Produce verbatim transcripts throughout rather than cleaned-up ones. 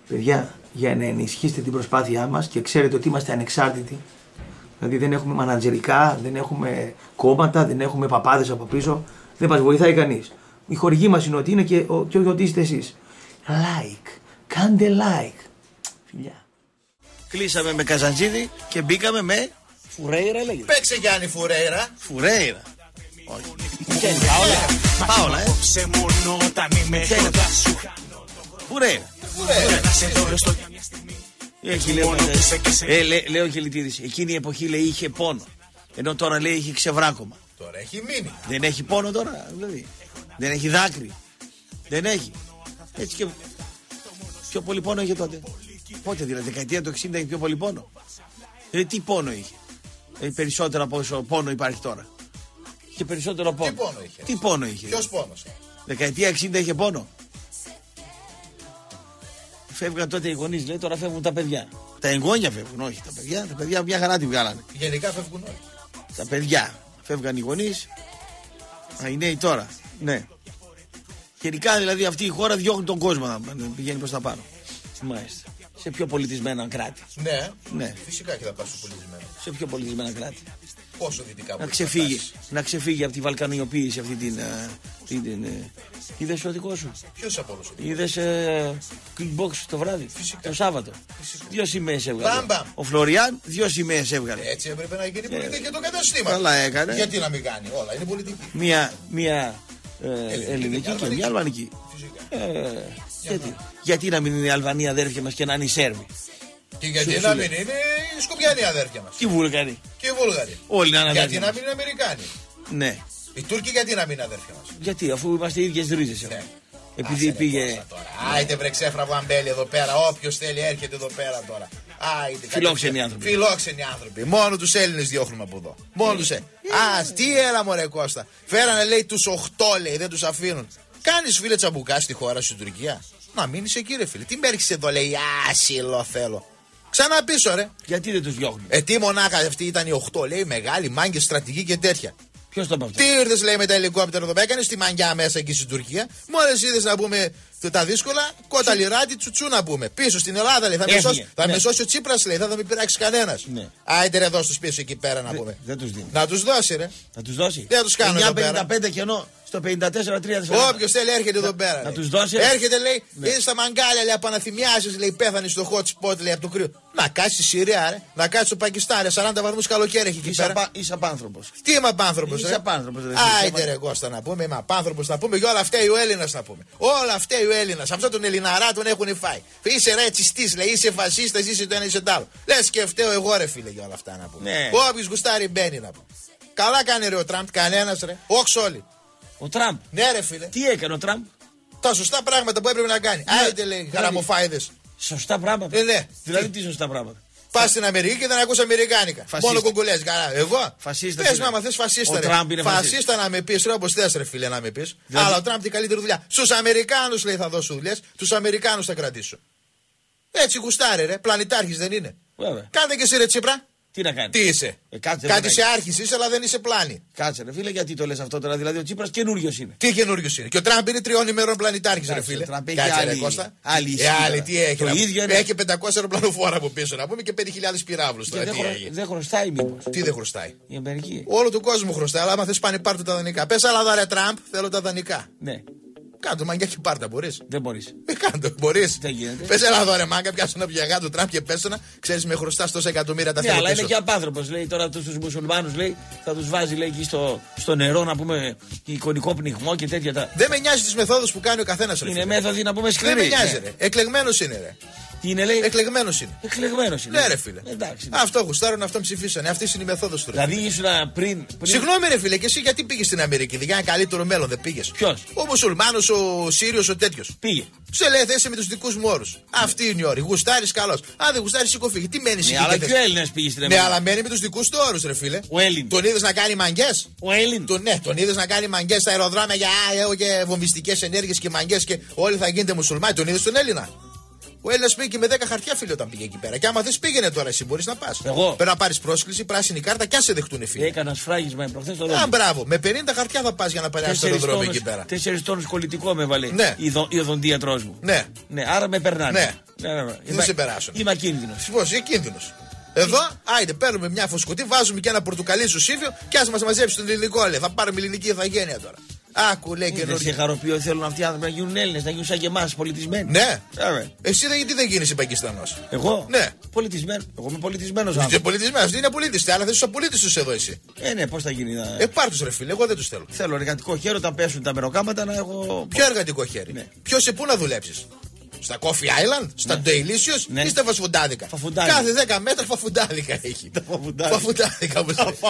Παιδιά, για να ενισχύσετε την προσπάθειά μας και ξέρετε ότι είμαστε ανεξάρτητοι. Δηλαδή δεν έχουμε μανατζερικά, δεν έχουμε κόμματα, δεν έχουμε παπάδες από πίσω. Δεν μας βοηθάει κανείς. Η χορηγή μας είναι ότι είναι και, ο, και ότι είστε εσείς. Like, κάντε like. Φιλιά. Κλείσαμε με Καζαντζίδη και μπήκαμε με Φουρέιρα λέγεται. Παίξε Γιάννη Φουρέιρα. Φουρέιρα. Όχι. Πάω, Πάολα, ε. Φουρέιρα. Λέει ο Χιλιτίδης, εκείνη η εποχή λέει είχε πόνο. Ενώ τώρα λέει έχει ξεβράκωμα. Τώρα έχει μείνει. Δεν έχει πόνο τώρα, δηλαδή. Δεν έχει δάκρυ. Δεν έχει. Έτσι και πιο πολύ πόνο είχε τότε. Πότε δηλαδή, δεκαετία του εξήντα είχε πιο πολύ πόνο. Δηλαδή τι πόνο είχε. Δηλαδή, περισσότερο από όσο πόνο υπάρχει τώρα. Είχε περισσότερο πόνο. Τι πόνο είχε. Τι πόνο είχε. Ποιος πόνος. Δεκαετία εξήντα είχε πόνο. Φεύγαν τότε οι γονείς, λέει, τώρα φεύγουν τα παιδιά. Τα εγγόνια φεύγουν, όχι τα παιδιά. Τα παιδιά μια χαρά τη βγάλανε. Γενικά φεύγουν όλοι. Τα παιδιά. Φεύγαν οι γονείς. Α, οι νέοι τώρα. Ναι. Γενικά δηλαδή αυτή η χώρα διώχνει τον κόσμο να πηγαίνει προς τα πάνω. Μάλιστα. Σε πιο πολιτισμένα κράτη. Ναι. Ναι. Φυσικά και θα πας στο πολιτισμένο. Σε πιο πολιτισμένα κράτη. Πόσο δυτικά να ξεφύγει, να ξεφύγει από τη βαλκανιοποίηση αυτή την. την, την είδες το δικό σου. Ποιος από όλους. Είδες ε, kickbox το βράδυ. Φυσικά. Το Σάββατο. Φυσικά. Δύο σημαίες έβγαλε. Μπαμ, μπαμ. Ο Φλωριάν δύο σημαίες έβγαλε. Έτσι έπρεπε να γίνει πολιτική και το καταστήμα. Καλά έκανε. Γιατί να μην κάνει, όλα είναι πολιτική. Μία, μία ε, ελληνική και μία αλβανική. Φυσικά. Ε, γιατί, γιατί να μην είναι η Αλβανία αδέρφια μας και να είναι οι Σέρβοι. Και γιατί σου, να μην είναι οι Σκοπιανοί αδέρφια μας. Και οι Βούλγαροι. Και οι Βούλγαροι. Όλοι να είναι αδέρφια. Γιατί να μην είναι Αμερικάνοι. Ναι. Οι Τούρκοι γιατί να μην είναι αδέρφια μας. Γιατί, αφού είμαστε οι ίδιες ρίζες. Ναι. Επειδή Άσε πήγε. Άιτε βρε ξέφραγο αμπέλι εδώ πέρα. Όποιος θέλει έρχεται εδώ πέρα τώρα. Άιτε. Φιλόξενοι άνθρωποι. Φιλόξενοι άνθρωποι. Μόνο τους Έλληνες διώχνουμε από εδώ. Μόνο τους Έλληνες. Α, τι έλα μωρέ Κώστα. Φέρανε λέει τους οχτώ λέει, δεν τους αφήνουν. Κάνεις φίλε τσαμπουκά στη χώρα σου Τουρκία. Να μείνεις εκεί ρε φίλε. Τι με έρχεσαι εδώ λέει άσυλο θέλω. Ξανά πίσω ρε. Γιατί δεν τους διώχνουν. Ε, τι μονάχα αυτοί ήταν οι οχτώ λέει μεγάλοι μάγκες στρατηγοί και τέτοια. Ποιος το είπε αυτό. Τι ήρθες λέει με τα ελικόπτερα εδώ πέρα, έκανες τη μαγκιά μέσα εκεί στην Τουρκία. Μόλις είδες να πούμε τα δύσκολα, κότα λιράτη τσουτσού να πούμε. Πίσω στην Ελλάδα λέει, θα, με σώσει, θα ναι. με σώσει ο Τσίπρας λέει, θα, θα με πειράξει κανένας. Ναι. Άιτε ρε δώσ' τους πίσω εκεί πέρα να Δε, πούμε. Δεν τους δίνει. Να τους δώσει ρε. Να τους δώσει. Δεν θα τους κάνω εδώ πέρα. πενήντα πέντε και ενώ στο πενήντα τέσσερα τρία τέσσερα. Όποιος θέλει έρχεται εδώ πέρα. Να τους δώσει. Έρχεται λέει, ναι. Είδες στα μαγκάλια λέει, απαναθυμιάζεις λέει, πέθανε στο hot spot λέει από το κρύο. Να κάτσει στη Συρία ρε, να κάτσει στο Πακιστάν ρε, σαράντα βαθμούς καλοκαίρι έχει εκεί πέρα. Είσαι απάνθρωπος. Τι είμαι απάνθρωπος ρε. Είσαι απάνθρωπος. Άιτε ρε Κώστα να πούμε, είμαι απάνθρωπος να πούμε και όλα φταίει ο Έλληνας να πούμε. Όλα φταίει ο Έλληνας. Αυτό τον Ελληναρά τον έχουν φάει. Είσαι ρατσιστής, λέει, είσαι φασίστας, είσαι το ένα, είσαι το άλλο. Λες και φταίω εγώ ρε φίλε για όλα αυτά να πούμε. Ναι. Όποιος γουστάρει μπαίνει να πούμε. Καλά κάνει ρε ο Τραμπ, κανένας ρε. Όχι όλοι. Ο Τραμπ. Ναι ρε φίλε. Τι έκανε ο Τραμπ. Τα σωστά πράγματα που έπρεπε να κάνει. Ναι. Άιτε λέει γραμμοφάιδες. Σωστά πράγματα. Ε, ναι. Δηλαδή τι σωστά πράγματα. Πας στην Αμερική και δεν ακούς αμερικάνικα. Φασίστα. Μόνο κουκουλές. Καλά. Εγώ. Φασίστα. Πες άμα θες φασίστα. Ρε. Φασίστα να με πεις, ρε όπως θες ρε φίλε να με πεις. Δηλαδή... Αλλά ο Τραμπ την καλύτερη δουλειά. Στους Αμερικάνους λέει θα δώσω δουλειές. Τους Αμερικάνους θα κρατήσω. Έτσι γουστάρε ρε. Πλανητάρχης δεν είναι. Βέβαια. Κάντε και εσύ ρε Τσίπρα. Τι να κάνει. Τι είσαι. Ε, κάτσε, Κάτι σε άρχιση είσαι, αλλά δεν είσαι πλάνη. Κάτσε, ρε φίλε, γιατί το λες αυτό τώρα. Δηλαδή ο Τσίπρας καινούριος είναι. Τι καινούριος είναι. Και ο Τραμπ είναι τριών ημερών πλανητάρχης, ρε φίλε. Κάτσε, άλλη, ρε Κώστα. Άλλη, ε, άλλη τι έχει. Το ίδιο είναι. Έχει πεντακόσια αεροπλανοφόρα από πίσω να πούμε και πέντε χιλιάδες πυράβλους. Δεν δε χρωστάει μήπως. Τι δεν χρωστάει. Η Αμερική. Όλο του κόσμου χρωστάει, αλλά άμα θες πάνε πάρτε τα δανεικά. Πες αλλά δα ρε Τραμπ, θέλω τα δανεικά. Ναι. Κάντο μαγκιά και πάρτα, μπορείς. Δεν μπορείς. Ε, κάντο, μπορείς. Δεν γίνεται. Πες έλα εδώ ρε μάγκα, πιάσου ένα πιαγά του Τραμπ και πέσωνα. Ξέρεις με χρωστάς τόσα εκατομμύρια τα ναι, αλλά είναι και απάνθρωπος. Λέει τώρα τους μουσουλμάνους λέει θα τους βάζει λέει εκεί στο, στο νερό να πούμε εικονικό πνιγμό και τέτοια τα. Δεν με νοιάζει τις μεθόδους που κάνει ο καθένας. Είναι μέθοδοι να πούμε σκληροί. Δεν με νοιάζει ρε. Εκλεγμένος είναι ρε. Τι είναι, λέει. Εκλεγμένος είναι. Εκλεγμένος είναι. Ναι, ρε φίλε. Εντάξει, ναι. Αυτό γουστάρουν, αυτόν ψηφίσανε. Αυτή είναι η μεθόδος του. Δηλαδή ήσουν πριν, πριν. Συγγνώμη, ρε φίλε, και εσύ γιατί πήγες στην Αμερική. Για ένα καλύτερο μέλλον δεν πήγες. Ποιος? Ο μουσουλμάνος, ο Σύριος, ο τέτοιος. Πήγε. Σε λέει θέση με τους δικούς μου όρους. Ναι. Αυτή είναι η όρη. Γουστάρεις καλώς. Αν δεν γουστάρεις, σηκωφύγει. Τι μένεις ναι, εκεί. Αλλά και ο Έλληνας πήγε στην Αμερική. Ναι, αλλά μένει με τους δικούς του όρους, ρε φίλε. Ο Έλλην. Τον είδες να κάνει μαγκές. Ο Έλλην. Τον, ναι, τον είδες να κάνει μαγκές στα αεροδρόμια για έχω και βομβιστικές ενέργειες και μαγκές και όλοι θα γίνετε μουσουλμάνοι. Τον είδες τον Έλληνα. Ο Έλληνας πήγε και με δέκα χαρτιά φίλε όταν πήγε εκεί πέρα. Και άμα θες πήγαινε τώρα, εσύ μπορείς να πας. Εγώ. Πρέπει να πάρεις πρόσκληση, πράσινη κάρτα και αν σε δεχτούν φίλε. Έκανα σφράγισμα προχθές στο δρόμο. Α, μπράβο. Με πενήντα χαρτιά θα πας για να περάσεις το αεροδρόμιο εκεί πέρα. Τέσσερις τόνους κολλητικό με βάλε. Ναι. Η οδοντίατρός μου. Ναι. Ναι, άρα με περνάνε. Ναι. Ναι, ναι, ναι. Δεν θα σε περάσουν. Είμαι ακίνδυνος. Πώ, είσαι κίνδυνος. Εδώ, άιντε, παίρνουμε μια φουσκωτή, βάζουμε και ένα πορτοκαλί στο σύμβιο και ας μας μαζέψει τον ελληνικό. Λέει, θα πάρουμε ελληνική ηθαγένεια τώρα. Άκου, λέει και δεν σε χαροποιεί ότι θέλουν αυτοί οι άνθρωποι να γίνουν Έλληνες, να γίνουν σαν και εμάς, πολιτισμένοι. Ναι. Άμε. Εσύ δεν, γιατί δεν γίνεις Πακιστανός. Εγώ. Ναι. Πολιτισμένο. Εγώ είμαι πολιτισμένος άνθρωπος. Είσαι πολιτισμένος, δεν είναι πολίτης. Αλλά θες τους απολύτες εδώ εσύ. Ε, ναι, πώς θα γίνει. Να... Ε, πάρ' τους ρε φίλε, εγώ δεν τους θέλω. Θέλω εργατικό χέρι όταν πέσουν τα μεροκάματα να έχω. Ποιο εργατικό χέρι. Ναι. Ποιο σε πού να δουλέψεις. Στα Coffee Island, στα ναι. Delicious ναι. ή στα φασφουντάδικα. Φαφουντάδικα. Κάθε δέκα μέτρα φαφουντάδικα έχει. Φαφουντάδικα.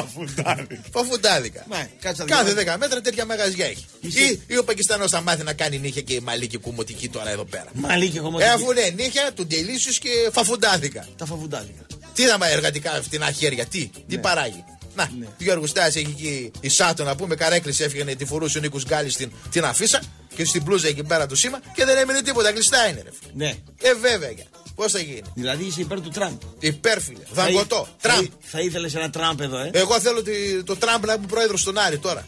Φαφουντάδικα. Κάθε δέκα μέτρα τέτοια μαγαζιά έχει. Ή, ή ο Πακιστανός θα μάθει να κάνει νύχια και η Μαλίκη κουμωτική τώρα εδώ πέρα. Μαλίκη κουμωτική. Ε, αφού ναι, νύχια του Delicious και φαφουντάδικα. Τα φαφουντάδικα. Τι να μα εργατικά φτηνά χέρια, τι, τι ναι. παράγει. Να, ναι. Γιώργο Στάση έχει εκεί η Σάτο να πούμε, καρέκληση έφυγε, τη φορούσε ο Νίκος Γκάλης στην την αφίσα και στην μπλούζα εκεί πέρα το σήμα και δεν έμεινε τίποτα. Κλειστά είναι, ρε. Ναι. Ε, βέβαια. Πώς θα γίνει. Δηλαδή είσαι υπέρ του Τραμπ. Υπέρ, φίλε. Δαγκωτό. Τραμπ. Θα, θα ήθελες ένα Τραμπ εδώ, ε. Εγώ θέλω τη, το Τραμπ να είναι πρόεδρο στον Άρη τώρα.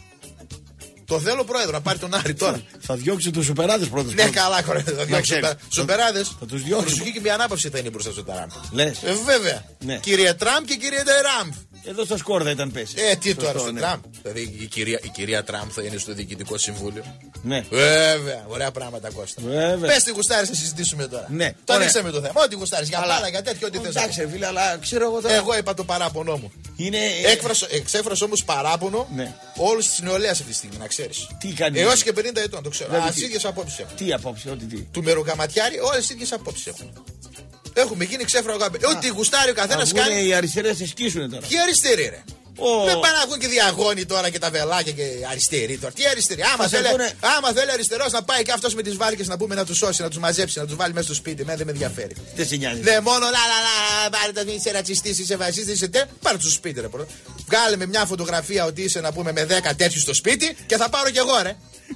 Το θέλω πρόεδρο να πάρει τον Άρη τώρα. Θα διώξει τους σουπεράδες πρώτος. Ναι, καλά, κορέ. Θα διώξει τους σουπεράδες. Θα τους διώξει. Προσοχή και μια ανάπαυση θα είναι μπροστά στο Τραμπ. Λες. Ε, βέβαια. Ναι. Κύριε Τραμπ και κύριε Τραμπ. Εδώ στο σκορ δεν ήταν πέσει. Ε, τι τώρα στο ναι. Τραμπ. Δηλαδή η κυρία, η κυρία Τραμπ θα είναι στο διοικητικό συμβούλιο. Ναι. Βέβαια, ωραία πράγματα Κώστα. Πες τι γουστάρεις να συζητήσουμε τώρα. Ναι. Το ανοίξαμε το θέμα. Ό,τι γουστάρεις. Για μπάλα, για τέτοιο, ό,τι θες. Εντάξει, φίλε, αλλά ξέρω εγώ τώρα. Εγώ είπα το παράπονο μου. Είναι... Εξέφρασα όμως παράπονο ναι. όλη τη νεολαία αυτή τη στιγμή, να ξέρεις. Τι κάνει. Έως και πενήντα ετών, το ξέρω. Δηλαδή, Α, ίδιες απόψεις έχουν. Τι απόψεις, ό,τι τι. Του μεροκαματιάρη, όλες τις ίδιες απόψεις έχουν. Έχουμε γίνει ξέφρα γάμπη. Ό,τι γουστάρει ο καθένας κάνει. Οι αριστερές σε σκίσουνε τώρα. Τι αριστερή, ρε. Oh. Δεν πάνε να βγουν και διαγώνοι τώρα και τα βελάκια και αριστεροί τώρα. Τι αριστεροί. Άμα θέλει, πούνε... άμα θέλει αριστερός να πάει και αυτός με τις βάρκες να πούμε να τους σώσει, να τους μαζέψει, να τους βάλει μέσα στο σπίτι. Μένα δεν με ενδιαφέρει. Δεν σε νοιάζει. Ναι, μόνο να, να, να, πάρε τα είσαι ρατσιστής, είσαι φασίστης, είσαι τε. Πάρε του στο σπίτι, ρε. Βγάλε με μια φωτογραφία ότι είσαι να πούμε με δέκα τέτοιους στο σπίτι και θα πάρω κι εγώ, ρε.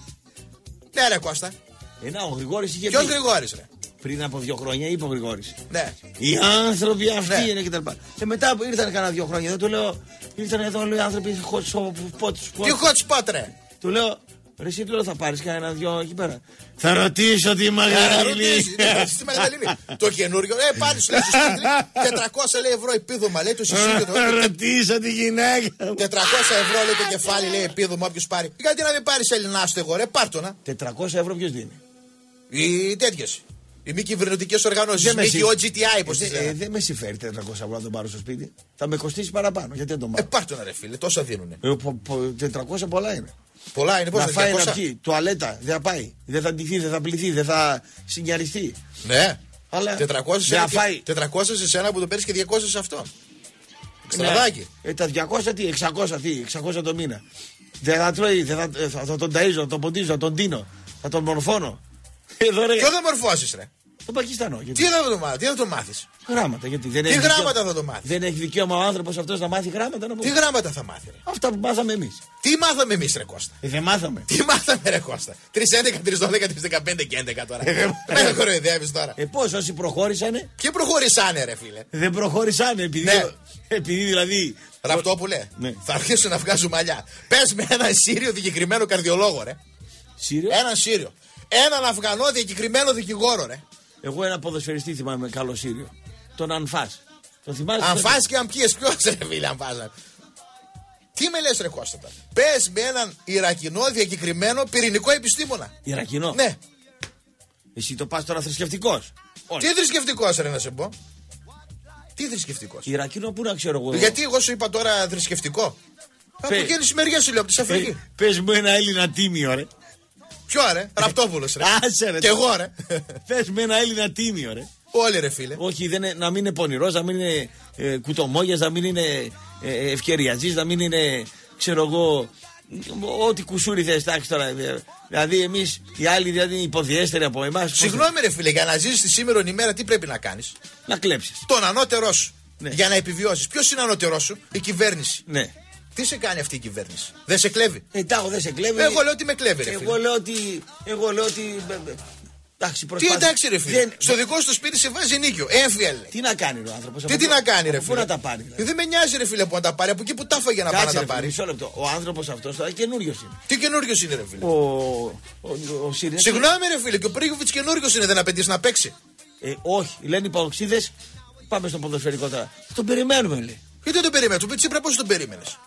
Ναι, ρε Κώστα. Ένα ο Γρηγόρης είχε πει. Ποιος Γρηγόρης, ρε. Πριν από δύο χρόνια είπε ο Γρηγόρης. Ναι. Οι άνθρωποι αυτοί ναι. είναι κτλ. Και μετά ήρθαν κανένα δύο χρόνια. Δεν του λέω. Ήρθαν εδώ οι άνθρωποι hot spot. Τι hot spot, ρε. Του λέω. Ρε, εσύ του λέω θα πάρεις κανένα δυο εκεί πέρα. Θα ρωτήσω τη Μαγδαληνή. Τη Μαγδαληνή. Το καινούριο. Ε, πάρει σου λέει τετρακόσια ευρώ επίδομα λέει το συσίδιο. Θα ρωτήσω τη γυναίκα. τετρακόσια ευρώ λέει το κεφάλι λέει επίδομα όποιο πάρει. Γιατί να μην πάρει Ελληνάστο εγώ, ρε, πάρτονα. τετρακόσια ευρώ ποιο δίνει. Οι τέτοιες. Οι μη κυβερνητικές οργανώσεις. Οι μη ο τζι τι άι, πώς τις λένε. Δεν με συμφέρει τετρακόσια ευρώ να τον πάρω στο σπίτι. Θα με κοστίσει παραπάνω. Γιατί δεν τον πάρω. Ε, πάρτονα ρε φίλε, τόσα δίνουνε. Ε, πο, πο, τετρακόσια πολλά είναι. Πολλά είναι, πώς να φάει να πιει, τουαλέτα, δεν θα πάει. Δεν θα ντυθεί, δεν θα πληθεί, δεν θα συγκιαριστεί. Ναι. Αλλά τετρακόσια σε σένα που το παίρνει και διακόσια σε αυτό. Εξτραδάκι. Ναι. Ε, τα διακόσια τι, εξακόσια τι, εξακόσια το μήνα. Δεν θα τρώει, δεν θα, θα, θα τον ταΐζω, θα τον ποντίζω, θα τον τίνω, θα τον μορφώνω. Εδώ, ρε... Ποιο θα μορφώσεις, ρε. Τον Πακιστανό. Γιατί... Τι θα το μάθει, τι θα το μάθεις. Γράμματα. Γιατί δεν τι έχει γράμματα δικαίωμα... θα το μάθει. Δεν έχει δικαίωμα ο άνθρωπος αυτός να μάθει γράμματα. Να τι γράμματα θα μάθει, ρε. Αυτά που μάθαμε εμείς. Τι μάθαμε εμείς, ρε Κώστα. Ε, δεν μάθαμε. Τι μάθαμε, ρε Κώστα. τρεις έντεκα, τρεις δώδεκα, τρεις δεκαπέντε και έντεκα τώρα. Με κοροϊδεύεις τώρα. Ε, πώς όσοι προχώρησανε. Ποιοι προχωρήσανε, ρε φίλε. Δεν προχώρησανε επειδή. Ναι. Επειδή δηλαδή. Ραπτόπουλε, ναι. Θα αρχίσουν να βγάζουν μαλλιά. Πες με έναν Σύριο διακεκριμένο καρδιολόγο, ρε. Σύριο. Έναν Σύριο. Έναν Αφγανό διακεκριμένο δικηγόρο, ρε. Εγώ ένα ποδοσφαιριστή θυμάμαι καλό Σύριο. Τον Ανφάς. Τον θυμάσαι. Ανφάς και αν πιες ποιος, ρε φίλε, Ανφάς. Τι με λες, ρε Κώστα. Πες με έναν Ιρακινό διακεκριμένο πυρηνικό επιστήμονα. Ιρακινό. Ναι. Εσύ το πας τώρα θρησκευτικός. Τι θρησκευτικός, ρε, να σε πω. Τι θρησκευτικός. Ιρακινό, πού να ξέρω εγώ. Γιατί εγώ σου είπα τώρα θρησκευτικό. Από εκείνη τη μεριά σου λέω από τη Αφρική. Πες μου ένα Έλληνα τίμιο, ρε. Ποιο, ρε, Ραπτόπουλος, ρε. Άσε, ρε. Κι εγώ, ρε. Πες με ένα Έλληνα τίμιο, ρε. Όλοι, ρε φίλε. Όχι, δεν είναι, να μην είναι πονηρός, να μην είναι ε, κουτομόγιας, να μην είναι ε, ευκαιριαζής, να μην είναι, ξέρω εγώ, ό,τι κουσούρι θες, τάξη τώρα. Δηλαδή, εμείς οι άλλοι δηλαδή υποδιέστεροι από εμάς. Συγγνώμη, ρε φίλε, για να ζήσεις τη σήμερον ημέρα, τι πρέπει να κάνεις. Να κλέψεις. Τον ανώτερό σου. Ναι. Για να επιβιώσεις. Ποιος είναι ανώτερό σου, η κυβέρνηση. Ναι. Τι σε κάνει αυτή η κυβέρνηση. Δεν σε κλέβει. Ε, τάγω, δεν σε κλέβει. Εγώ λέω ότι με κλέβει, ρε φίλε. Εγώ λέω ότι. Εγώ λέω ότι. Εντάξει, τι εντάξει, ρε φίλε. Δεν... Στο δικό σου σπίτι σε βάζει νίκιο. Έμφυα, τι να κάνει ο άνθρωπος. Τι, τι να κάνει, ρε φίλε. Πού να τα πάρει. Δηλαδή. Δεν με νοιάζει, ρε φίλε, που να τα πάρει. Από εκεί που τα έφαγε να πάει να τα πάρει. Μισό λεπτό. Ο άνθρωπος αυτός τώρα καινούριος είναι. Τι καινούριος είναι, ρε φίλε. Ο, ο, ο, ο Συγγνώμη, ρε φίλε, και ο Πρίγκοβιτς καινούριος είναι, δεν απαιτείς να παίξει. Ε, όχι, λένε οι παοξίδες, πάμε στο ποδοσφαιρικό τώρα. Τον περιμένουμε, λέει. Γιατί δεν τον περίμενε, του Τσίπρα πώς τον περίμενες?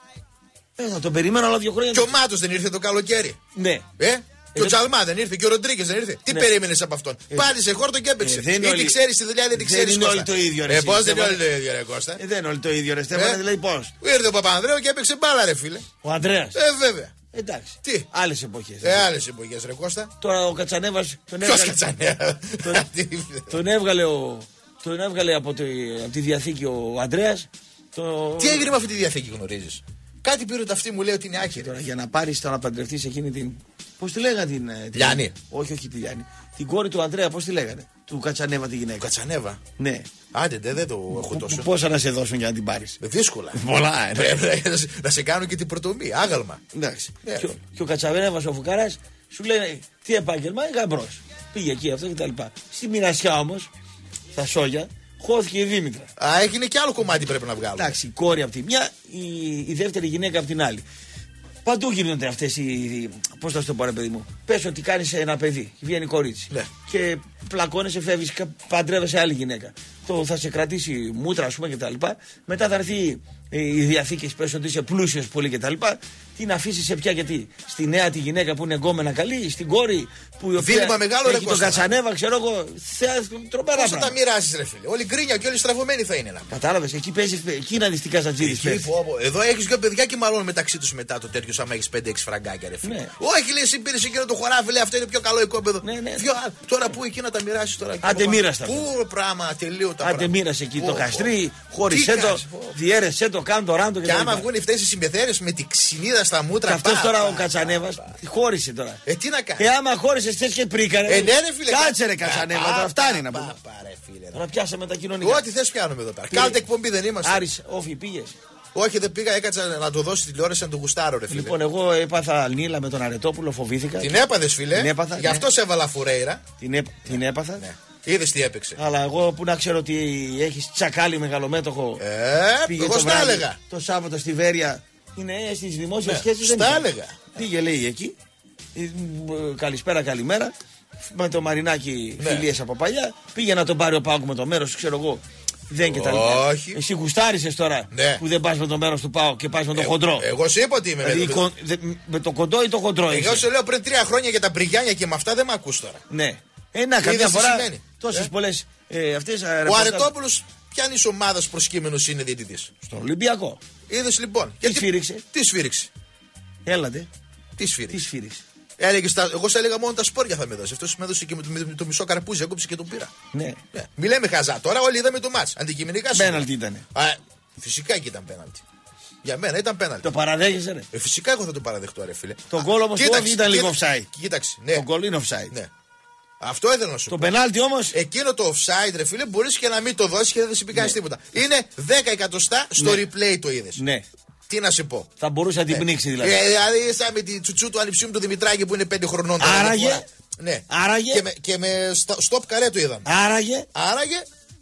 Ε, θα τον περιμένω άλλα δύο χρόνια. Και ο Μάτος δεν ήρθε το καλοκαίρι? Ναι. Ε? Και ο Τσαλμά δεν ήρθε, και ο Ροντρίγκες δεν ήρθε. Τι ναι. περίμενες από αυτόν? Ε, Πάλι σε χόρτο και έπαιξε. Ε, Ή όλοι... τι ξέρεις τη δουλειά, δεν τη ξέρεις. Δεν είναι όλοι το ίδιο, ρε. Ε, πώς δεν είναι όλοι το ίδιο, ρε Κώστα. Ε, δεν είναι όλοι το ίδιο, ρε Στέφανε, ε? δηλαδή πώς. Ήρθε ο Παπανδρέου και έπαιξε μπάλα, ρε φίλε. Ο Ανδρέας. Ε, βέβαια. Εντάξει. Τι? Άλλες εποχές. Ε, άλλες εποχές, ρε Κώστα. Τώρα ο Κατσανέβας τον Ποιος έβγαλε. Κατσανέβα? τον, τον έβγαλε, ο, τον έβγαλε από, τη, από τη διαθήκη ο Ανδρέας. Το... Τι έγινε με αυτή τη διαθήκη, γνωρίζεις? Κάτι πήρε το αυτή, μου λέει ότι είναι άκυρη. Τώρα για να πάρεις το να παντρευτείς εκείνη την. Πώς τη λέγανε την. Λιάννη. Όχι, όχι τη Λιάννη. Την κόρη του Ανδρέα, πώς τη λέγανε. Του Κατσανέβα τη γυναίκα. Κατσανέβα. Ναι. Άντε, δεν το έχω τόσο. Πόσα να σε δώσουν για να την πάρεις? Δύσκολα. Πολλά, Πρέπει να σε κάνουν και την πρωτομή, άγαλμα. Εντάξει. Yeah. Και, ο, και ο Κατσαβένεβας ο Φουκάρας σου λέει τι επάγγελμα, γαμπρός. Πήγε εκεί αυτό και τα λοιπά. Στη Μοιρασιά όμως, στα Σόγια, χώθηκε η Δήμητρα. Α, έγινε και άλλο κομμάτι πρέπει να βγάλουμε. Εντάξει, η κόρη από τη μια, η, η δεύτερη γυναίκα από την άλλη. Παντού γίνονται αυτές οι. Πώς θα σου το πω, ρε παιδί μου. Πες ότι κάνεις ένα παιδί, βγαίνει κορίτσι. Ναι. Και πλακώνεσαι, φεύγεις, παντρεύεσαι άλλη γυναίκα. Το θα σε κρατήσει μούτρα, ας πούμε, κτλ. Μετά θα έρθει η διαθήκη, πες ότι είσαι πλούσιος πολύ κτλ. Την αφήσει σε πια γιατί? Στη νέα τη γυναίκα που είναι εγκόμενα καλή, στην κόρη που η οποία μεγάλο, έχει τον Κατσανέβα, ξέρω εγώ. Τρομερά Πώς θα τα μοιράσεις, ρε φίλε? Όλοι γκρίνια και όλοι στραβωμένοι θα είναι. Κατάλαβες, εκεί παίζει, εκεί να δεις τι Καζατζίδης παίζει. Εδώ έχεις δύο παιδιά και μάλλον μεταξύ τους μετά το τέτοιο, άμα έχεις πέντε έξι φραγκάκια, ρε φίλε. Ναι. Όχι, λέει, εσύ πήρες εκείνο το χωράφι, λέει, αυτό είναι πιο καλό οικόπεδο. Ναι, ναι. Δυο, τώρα που εκεί να τα μοιράσεις τώρα? Άντε μοίραστα. Πού πράγμα, τελείω τα Άντε μοίρασε εκεί το καστρί, χώρισέ το, διέρεσέ το, κάνε το ράντο και άμα βγουν αυτές οι συμπεθέρες με τη ξυνίδα στα μούτρα. Και αυτός τώρα ο Κατσανέβας χώρισε τώρα. Ε, τι να κάνει? Ε, άμα χώρισε, θες και πρίκα, ρε. Ε, ναι, ρε φίλε. Κάτσε, ρε Κατσανέβα, τώρα φτάνει να πούμε. Φίλε, τώρα πιάσαμε τα κοινωνικά. ό,τι θες πιάνουμε εδώ πέρα. Κάλτε εκπομπή δεν είμαστε. Άρης, όφι, πήγες? Όχι, δεν πήγα, έκατσα να το δώσει τηλεόραση να το γουστάρω, ρε φίλε. Λοιπόν, εγώ έπαθα νύλα με τον Αρετόπουλο, φοβήθηκα. Την έπαθες, φίλε. Την έπαθα, Γι' αυτό ναι. σε έβαλα Φουρέιρα. Την, έπ... την έπαθα. Ναι. Είδες τι έπαιξε. Αλλά εγώ που να ξέρω ότι έχεις τσακάλι μεγαλομέτωχο. Ε, εγώ το στα βράδυ, έλεγα. Το Σάββατο στη Βέρεια. Είναι στις δημόσιες Ναι, σχέσεις. στα έλεγα. Πήγε, λέει, εκεί. Ε, Καλησπέρα, καλημέρα. Με το Μαρινάκι Ναι. φιλίες από παλιά. Πήγε να τον πάρει ο Πάοκ με το μέρος, ξέρω εγώ. Δεν και τα λοιπά. Όχι. Εσύ γουστάρισες τώρα Ναι. που δεν πας με το μέρος του Πάοκ και πας με το Ε, χοντρό. Εγώ σου είπα ότι είμαι. Δηλαδή, με, κον- δε- με το κοντό ή το χοντρό Εγώ είσαι. σου λέω πριν τρία χρόνια για τα μπριγιάνια και με αυτά δεν με ακούς τώρα. Ναι. Ε, να, καμιά Είδες τι φορά σημαίνει. τόσες Ε. πολλές ε, αυτές. Ο Αρετόπουλος πιάνει ομάδα προσκύμενος είναι διαιτητής. Στον Ολυμπιακό. Είδες λοιπόν. Τι σφύριξε. Τι σφύριξε. Έλατε. Τι Τι σφύριξε. σφύριξε. Έλεγες τα- εγώ σε έλεγα μόνο τα σπόρια θα με δώσει. Αυτό με έδωσε και με το, με το μισό καρπούζι, έκοψε και τον πήρα. Ναι. Ναι. Μη λέμε χαζά. Τώρα όλοι είδαμε το μάτς. Αντικειμενικά σου. Πέναλτι ήτανε. Α, φυσικά και ήταν πέναλτι. Για μένα ήταν πέναλτι. Το παραδέχεσαι, ρε. Ε, φυσικά εγώ θα το παραδεχτώ, ρε φίλε. Το γκολ όμως του Κοίταξε, Όφη ήταν λίγο κοίταξε, offside. Κοίταξε. Ναι. Το γκολ είναι offside. Ναι. Αυτό ήθελα να σου Το πω. πενάλτι όμως. Εκείνο το offside, ρε φίλε, μπορεί και να μην το δώσει και δεν θα σε πει κανείς τίποτα. Είναι δέκα εκατοστά στο Ναι. replay το είδε. Ναι. Τι να σε πω. Θα μπορούσε να την Ναι. πνίξει δηλαδή. Ε, δηλαδή, σαν με τη τσουτσού του ανιψιού μου του Δημητράκη που είναι πέντε χρονών. τώρα, Άραγε. φορά. Ναι. Άραγε. Και με, και με stop καρέ το είδαμε. Άραγε. Άραγε.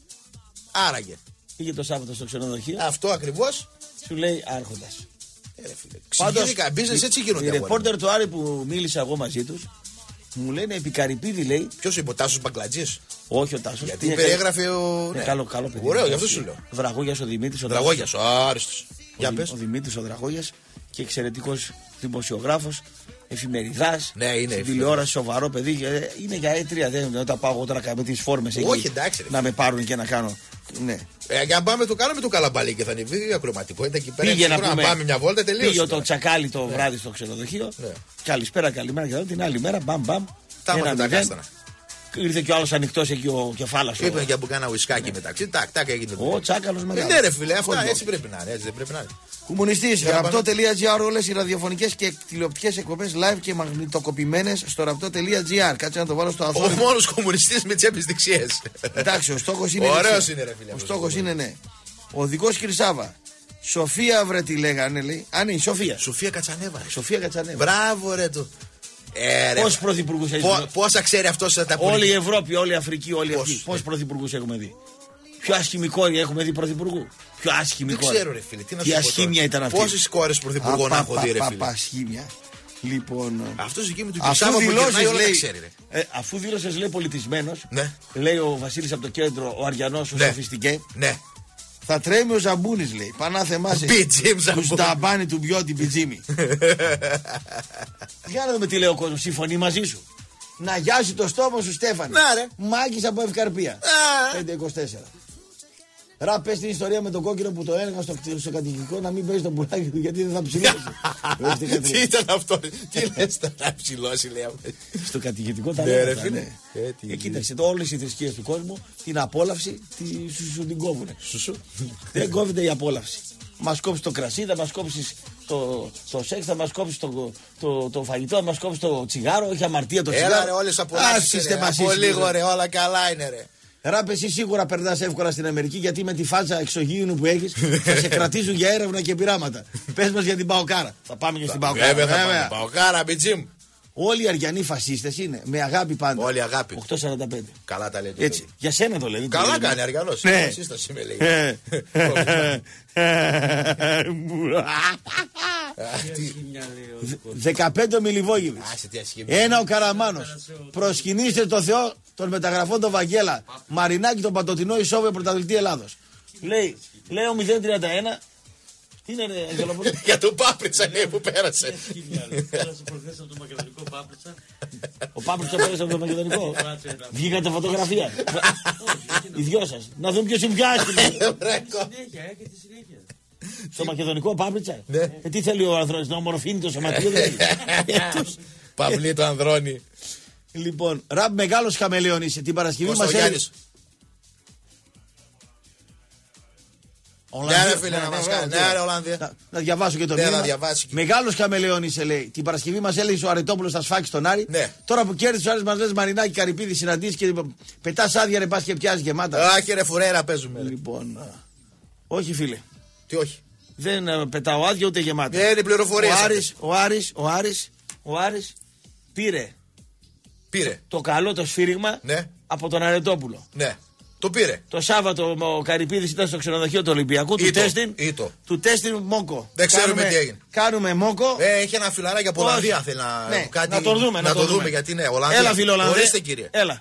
Άραγε. Πήγε το Σάββατο στο ξενοδοχείο. Αυτό ακριβώς. Σου λέει άρχοντας. Ε, ρε φίλε. Ξηγήθηκα. Business έτσι Οι γίνονται. ρεπόρτερ του Άρη που μίλησα εγώ μαζί τους μου λένε επί Καρυπίδη, λέει. Ποιο είπε, ο Τάσος Μπαγκλατζής? Όχι ο Τάσος. Γιατί είναι περιέγραφε ο. Είναι ναι. καλό, καλό παιδί. Ωραίο, γι' αυτό σου λέω. Δραγόγιας ο Δημήτρης. Ο Δραγόγιας, ο άριστος. Για Ο, πες. ο Δημήτρης ο Δραγόγιας και εξαιρετικός δημοσιογράφος, εφημεριδάς, Ναι, είναι στην τηλεόραση, σοβαρό παιδί. ε, Είναι για έτρια, δεν είναι όταν πάω εγώ τώρα με τις φόρμες εκεί. Όχι, εντάξει, ρε. Να με πάρουν και να κάνω. Ναι. Ε, για να πάμε το κάνουμε το καλαμπαλί και θα ανεβεί η ακροματικότητα εκεί πέρα. Πήγε να σίγουρα, πούμε. πάμε μια βόλτα τελείωσε. Πήγε το τώρα. τσακάλι το βράδυ στο ξενοδοχείο. Ναι. Καλησπέρα, καλημέρα και εδώ. Την άλλη μέρα, μπαμ μπαμ. Τα ένα έμαθε τα μηδέν. κάστανα. Ήρθε και ο άλλος ανοιχτός εκεί ο κεφάλας. Είπε για που κάνα ουισκάκι μεταξύ. Τάκ, τάκ έγινε. Ο τσάκαλος Ε, μεγάλος. ναι, ρε φίλε, αυτά Κόντο. έτσι πρέπει να είναι. Έτσι δεν πρέπει να είναι. Κομμουνιστής, Για ραπτό.gr, όλες οι ραδιοφωνικές και τηλεοπτικές εκπομπές live και μαγνητοκοπημένες στο ραπτό.gr. Κάτσε να το βάλω στο Ο αθώο. μόνος κομμουνιστής με τσέπες δεξιές. Εντάξει, ο στόχος είναι. Ωραίος δεξιά. είναι, ρε φίλε, Ο αυτός στόχος ο είναι, ναι. Ο δικός Χρυσάβα. Σοφία, βρε τι λέγανε, λέει. Α, ναι, η Σοφία. Σοφία Κατσανέβα. ρε. Σοφία Κατσανέβα. Μπράβο, ρε του. Ε, ρε, Πόσους πρωθυπουργούς έχει πο- δει? Πόσα ξέρει αυτός τα Όλη η πολιτικά. Ευρώπη, όλη η Αφρική, όλη Πόσους, αυτή. ναι. Πόσους πρωθυπουργούς έχουμε δει? Πιο άσχημη κόρη έχουμε δει πρωθυπουργού. Πιο άσχημη Δεν κόρη. ξέρω, ρε φίλε. Τι να Τι σου πω τώρα. ασχήμια ήταν αυτή. Πόσες κόρες πρωθυπουργών έχω δει, ρε φίλε. Παπα, ασχήμια. Λοιπόν. Αυτό εκεί με τον αφού Κισάβο που γυρνάει όλα λέει, ξέρει. ε, αφού δήλωσες λέει πολιτισμένος, Ναι. λέει ο Βασίλης από το κέντρο, ο Αριανός, ο Ναι. Σοφιστικέ. Ναι. Θα τρέμει ο Ζαμπούνης λέει. Πανά θεμάσαι. Πιτζίμ Του Ζαμπούνι. σταμπάνι του μπιότι πιτζίμι. Για να δούμε τι λέει ο κόσμος. Συμφωνεί μαζί σου. Να γιάσει το στόμα σου Στέφανη. Να, ρε. Μάκης από Ευκαρπία. Α. πέντε είκοσι τέσσερα. Ρα, πες την ιστορία με τον κόκκινο που το έλεγα στο, στο κατοικικό να μην παίζει το πουλάκι του γιατί δεν θα ψηλώσει. Τι ήταν αυτό, τι λες τώρα ψηλώσει λέει αυτό. Στο κατοικητικό τα Ναι, λέγαμε. ρε, αυτά, φίλε. ναι. Ε, τι Ε, κοίταξε, το, όλες οι θρησκείες του κόσμου την απόλαυση τη, σου, σου την κόβουνε. Σουσού. Δεν κόβεται η απόλαυση. Μας κόψει το κρασί, θα μας κόψει το, το σεξ, θα μας κόψει το, το, το φαγητό, θα μας κόψει το τσιγάρο, έχει αμαρτία το τσιγάρο. Έλα ρε όλες απολαύσεις ρε, από λίγο ρε, όλα καλά είναι ρε. Ράπ, εσύ σίγουρα περνάς εύκολα στην Αμερική γιατί με τη φάτσα εξωγήινου που έχεις θα σε κρατήσουν για έρευνα και πειράματα. Πες μας για την Παοκάρα. Θα πάμε και στην Παοκάρα. Βέβαια θα πάμε. Παοκάρα, μπιτζίμ. Όλοι οι Αριανοί φασίστες είναι με αγάπη πάντα. Όλοι αγάπη. οκτώ σαράντα πέντε. Καλά τα λέτε. Έτσι. Για σένα το λέει. Καλά κάνει Αριανός. Ναι. Σύσταση με λέει. δεκαπέντε μιλιβόγηβες. Άσε τι ασχήμη. Ένα ο Καραμάνος. Προσκυνήστε το Θεό των μεταγραφών των Βαγγέλα. Μαρινάκη τον Πατοτινό Ισόβιο πρωταθλητή Ελλάδος. Λέει, λέει ο μηδέν τριάντα ένα. Τι είναι ρε Αγγελοπούλου. Για τον Πάπριτσα λέει που πέρασε. Πέρασε προχθές από το μακεδονικό Πάπριτσα. Ο Πάπριτσα πέρασε από το Μακεδονικό. Βγήκατε φωτογραφία. Οι δυο σας. Να δούμε ποιος είναι πιο άσχημος. Συνέχεια, έρχεται συνέχεια. Στο Μακεδονικό Πάπριτσα. Ναι. Ε, τι θέλει ο Ανδρώνης, να ομορφύνει το σωματείο δηλαδή. Ε, τους- Παυλί το Ανδρώνη. Λοιπόν, Ραμπ μεγάλος χαμελέον είσαι. Την Παρασκευή Πώς μας ο έλεγε. Γιάννης. Ολλανδία. Ναι, ρε φίλε, να μας κάνει. Ναι, ρε, Ολλανδία. Να, να διαβάσω και το Ναι, μήνυμα. να διαβάσει και- Μεγάλος χαμελέον είσαι, λέει. Την Παρασκευή μας έλεγε ο Αρετόπουλος θα σφάξει τον Άρη. Ναι. Τώρα που κέρδισε ο Άρης μας λες Μαρινάκη Καρυπίδη συναντήσει και πετάς άδεια ρε πας και πιάζει γεμάτα. Άχι ρε Φουρέρα παίζουμε. ρε. Λοιπόν, α, όχι φίλε. Τι όχι. Δεν ε, πετάω άδεια ούτε γεμάτα. Ναι, είναι πληροφορίες Ο αυτές. Άρης, ο Άρης, ο Άρης, ο Άρης πήρε Πήρε. το καλό το σφύριγμα Ναι. από τον Αρετόπουλο. Ναι. Το πήρε. Το Σάββατο ο Καρυπίδης ήταν στο ξενοδοχείο του Ολυμπιακού, του Ήτο, τέστην, ήτο. του τέστην μόκο. Δεν ξέρουμε Κάνουμε- τι έγινε. Κάνουμε μόκο. Ε, έχει ένα φιλαράκι από Όχι. Ολλανδία. Θέλει να, Ναι, κάτι, να το δούμε. να το δούμε γιατί ναι. Ολλανδία. Έλα φίλε Ολλανδέ. Ορίστε κύριε. Έλα.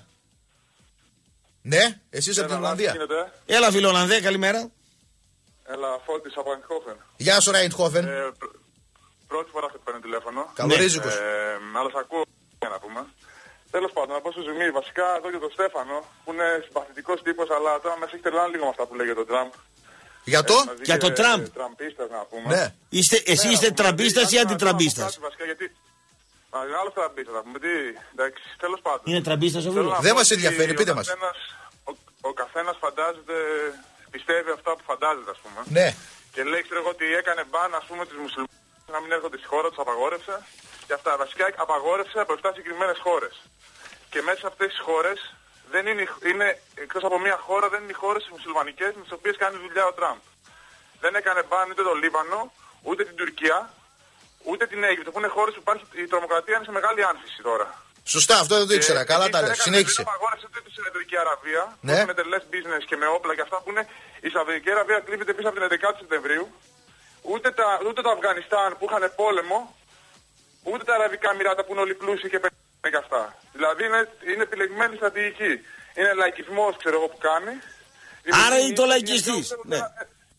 Ναι, εσείς από την Ολλανδία. Έλα φίλε Ολλανδέ, καλημέρα. Έλα, Φώτης από Αϊντχόφεν. Γεια σου Ράιντχόφεν. Ε, πρ- πρώτη φορά σε παίρνω τηλέφωνο. Καλορίζικος. Ε, αλλά σ' ακούω για να πούμε. Τέλος πάντων, να πω στο ζουμί. Βασικά εδώ και τον Στέφανο, που είναι συμπαθητικός τύπος, αλλά τώρα μέσα έχει τρελάνει λίγο με αυτά που λέει για τον Τραμπ. Για το. Μαζί Για και τον Τραμπ. Τραμπίστας να πούμε. Ναι. Είστε, εσύ Ναι, είστε να πούμε, τραμπίστας γιατί- ή να- να- να- αντιτραμπίστας. να πω κάτι βασικά, γιατί... Α, είναι άλλος τραμπίστας να πούμε. Τι, εντάξει, τέλος πάντων. Είναι τραμπίστας ο Θέλω φίλος. να Δεν πω μας ότι ενδιαφέρει, ο πείτε μας. καθένας- Ο, ο καθένας φαντάζεται, πιστεύει αυτά που φαντάζεται, ας πούμε. Ναι. Και λέει, ξέρω εγώ, ότι έκανε μπαν, ας πούμε, τους μουσουλμάνους να μην έρχονται στη χώρα, τους απαγόρευσε. Και αυτά. Βασικά απαγόρευσε από επτά συγκεκριμένες χώρες. Και μέσα σε αυτές τις χώρες, δεν είναι, είναι, εκτός από μία χώρα, δεν είναι οι χώρες οι μουσουλμανικές με τις οποίες κάνει δουλειά ο Τραμπ. Δεν έκανε μπαν ούτε το Λίβανο, ούτε την Τουρκία, ούτε την Αίγυπτο, που είναι χώρες που υπάρχει, η τρομοκρατία είναι σε μεγάλη άνθηση τώρα. Σωστά, αυτό δεν το ήξερα. Και Καλά επίσης τα δεν λες. έκανε- Συνέχισε. Δεν απαγόρευσε ούτε τη Σαουδική Αραβία, Ναι. που είναι τελές business και με όπλα και αυτά που είναι. Η Σαουδική Αραβία κρύβεται πίσω από την έντεκα Σεπτεμβρίου. Ούτε, τα, ούτε το Αφγανιστάν που είχαν πόλεμο, ούτε τα Αραβικά Εμιράτα που είναι όλοι πλούσιοι και πετάνε και αυτά. Δηλαδή είναι, είναι επιλεγμένη στρατηγική. Είναι λαϊκισμός, ξέρω εγώ, που κάνει. Άρα είναι το Δημιουργεί- λαϊκιστής. Θέλει Ναι. να-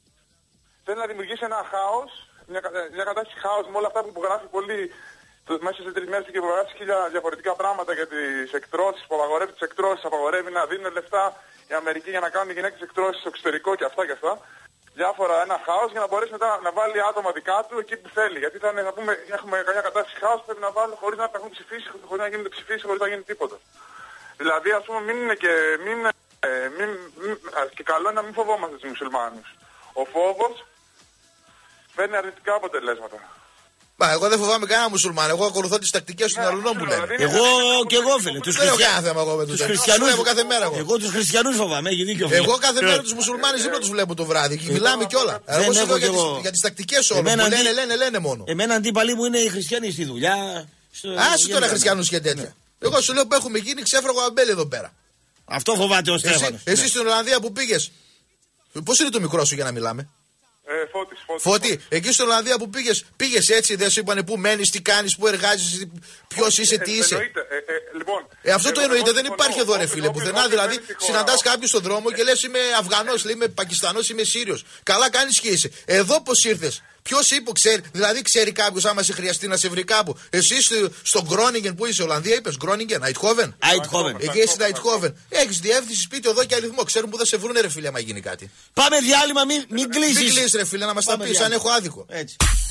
Θέλει να δημιουργήσει ένα χάος, μια, κα- μια κατάσταση χάος με όλα αυτά που υπογράφει πολύ. Το- Μέσα σε τρεις μέρες και υπογράφει χίλια διαφορετικά πράγματα για τις εκτρώσεις, που απαγορεύει τις εκτρώσεις, απαγορεύει να δίνουν λεφτά η Αμερική για να κάνουν οι γυναίκες εκτρώσεις στο εξωτερικό και αυτά και αυτά. Διάφορα, ένα χάος για να μπορέσει μετά να βάλει άτομα δικά του εκεί που θέλει. Γιατί θα είναι, να πούμε, έχουμε καμιά κατάσταση χάος, πρέπει να βάλει χωρίς να έχουν ψηφίσει, χωρίς να γίνονται ψηφίσει, χωρίς να γίνει τίποτα. Δηλαδή, ας πούμε, μην είναι και, μην, ε, μην, μην, α, και καλό είναι να μην φοβόμαστε τους μουσουλμάνους. Ο φόβος φέρνει αρνητικά αποτελέσματα. Μα εγώ δεν φοβάμαι κανένα μουσουλμάν. Εγώ ακολουθώ τις τακτικές των αλλωνών που λένε. Εγώ και εγώ φίλε. Τους, Δεν έχω χριστια... κανένα θέμα εγώ με τους τους χριστιανούς. χριστιανούς. Βλέπω κάθε μέρα εγώ. Εγώ τους χριστιανούς φοβάμαι, έχει δίκιο φίλε. Εγώ κάθε μέρα τους μουσουλμάνες δεν τους βλέπω το βράδυ. Και μιλάμε κιόλα. Δεν Εγώ σου έχω λέω κι για τις- εγώ. για τις τακτικές όλων. Εμένα Που λένε, αντί- λένε, λένε μόνο. Εμένα αντίπαλοι μου είναι οι χριστιανοί στη δουλειά. Στο... Άσε τώρα γενικά. χριστιανούς και τέτοια. Εγώ σου λέω που έχουμε γίνει ξέφραγο αμπέλι εδώ πέρα. Αυτό φοβάται ο Εσύ, Στέφανος. εσύ στην Ολλανδία που πήγες. Πώς είναι το μικρό σου για να μιλάμε. Ε, φώτης, φώτης, Φώτη, φώτης. εκεί στην Ολλανδία που πήγες, πήγες έτσι, δεν σου είπανε πού μένεις, τι κάνεις, πού εργάζεσαι, ποιος είσαι, τι Ε, είσαι. εννοείται, ε, ε, λοιπόν, Ε, αυτό το εγώ- εννοείται, εγώ δεν συμφωνώ. υπάρχει εδώ ρε Όποιος- φίλε όποιος- πουθενά. όποιος Δηλαδή, μένει στη χώρα, συναντάς κάποιον στον δρόμο και λες είμαι Αφγανός, λέει είμαι Πακιστανός, είμαι Σύριος. Καλά κάνεις και είσαι. Εδώ πώς ήρθες. Ποιος είπε, ξέρει, δηλαδή ξέρει κάποιος άμα σε χρειαστεί να σε βρει κάπου. Εσύ στο- στο Γκρόνιγκεν που είσαι, Ολλανδία είπες, Γκρόνιγκεν, Αιτχόβεν. Άιτχόβεν. Εκεί είσαι στην Αιτχόβεν. Έχεις διεύθυνση, σπίτι, εδώ και αριθμό. Ξέρουν που θα σε βρούνε ρε φίλε, άμα γίνει κάτι. Πάμε διάλειμμα, μην, μην Μην κλείσεις. κλείσει ρε φίλε, να μας τα Πάμε πεις αν διάλειμμα. έχω άδικο. Έτσι.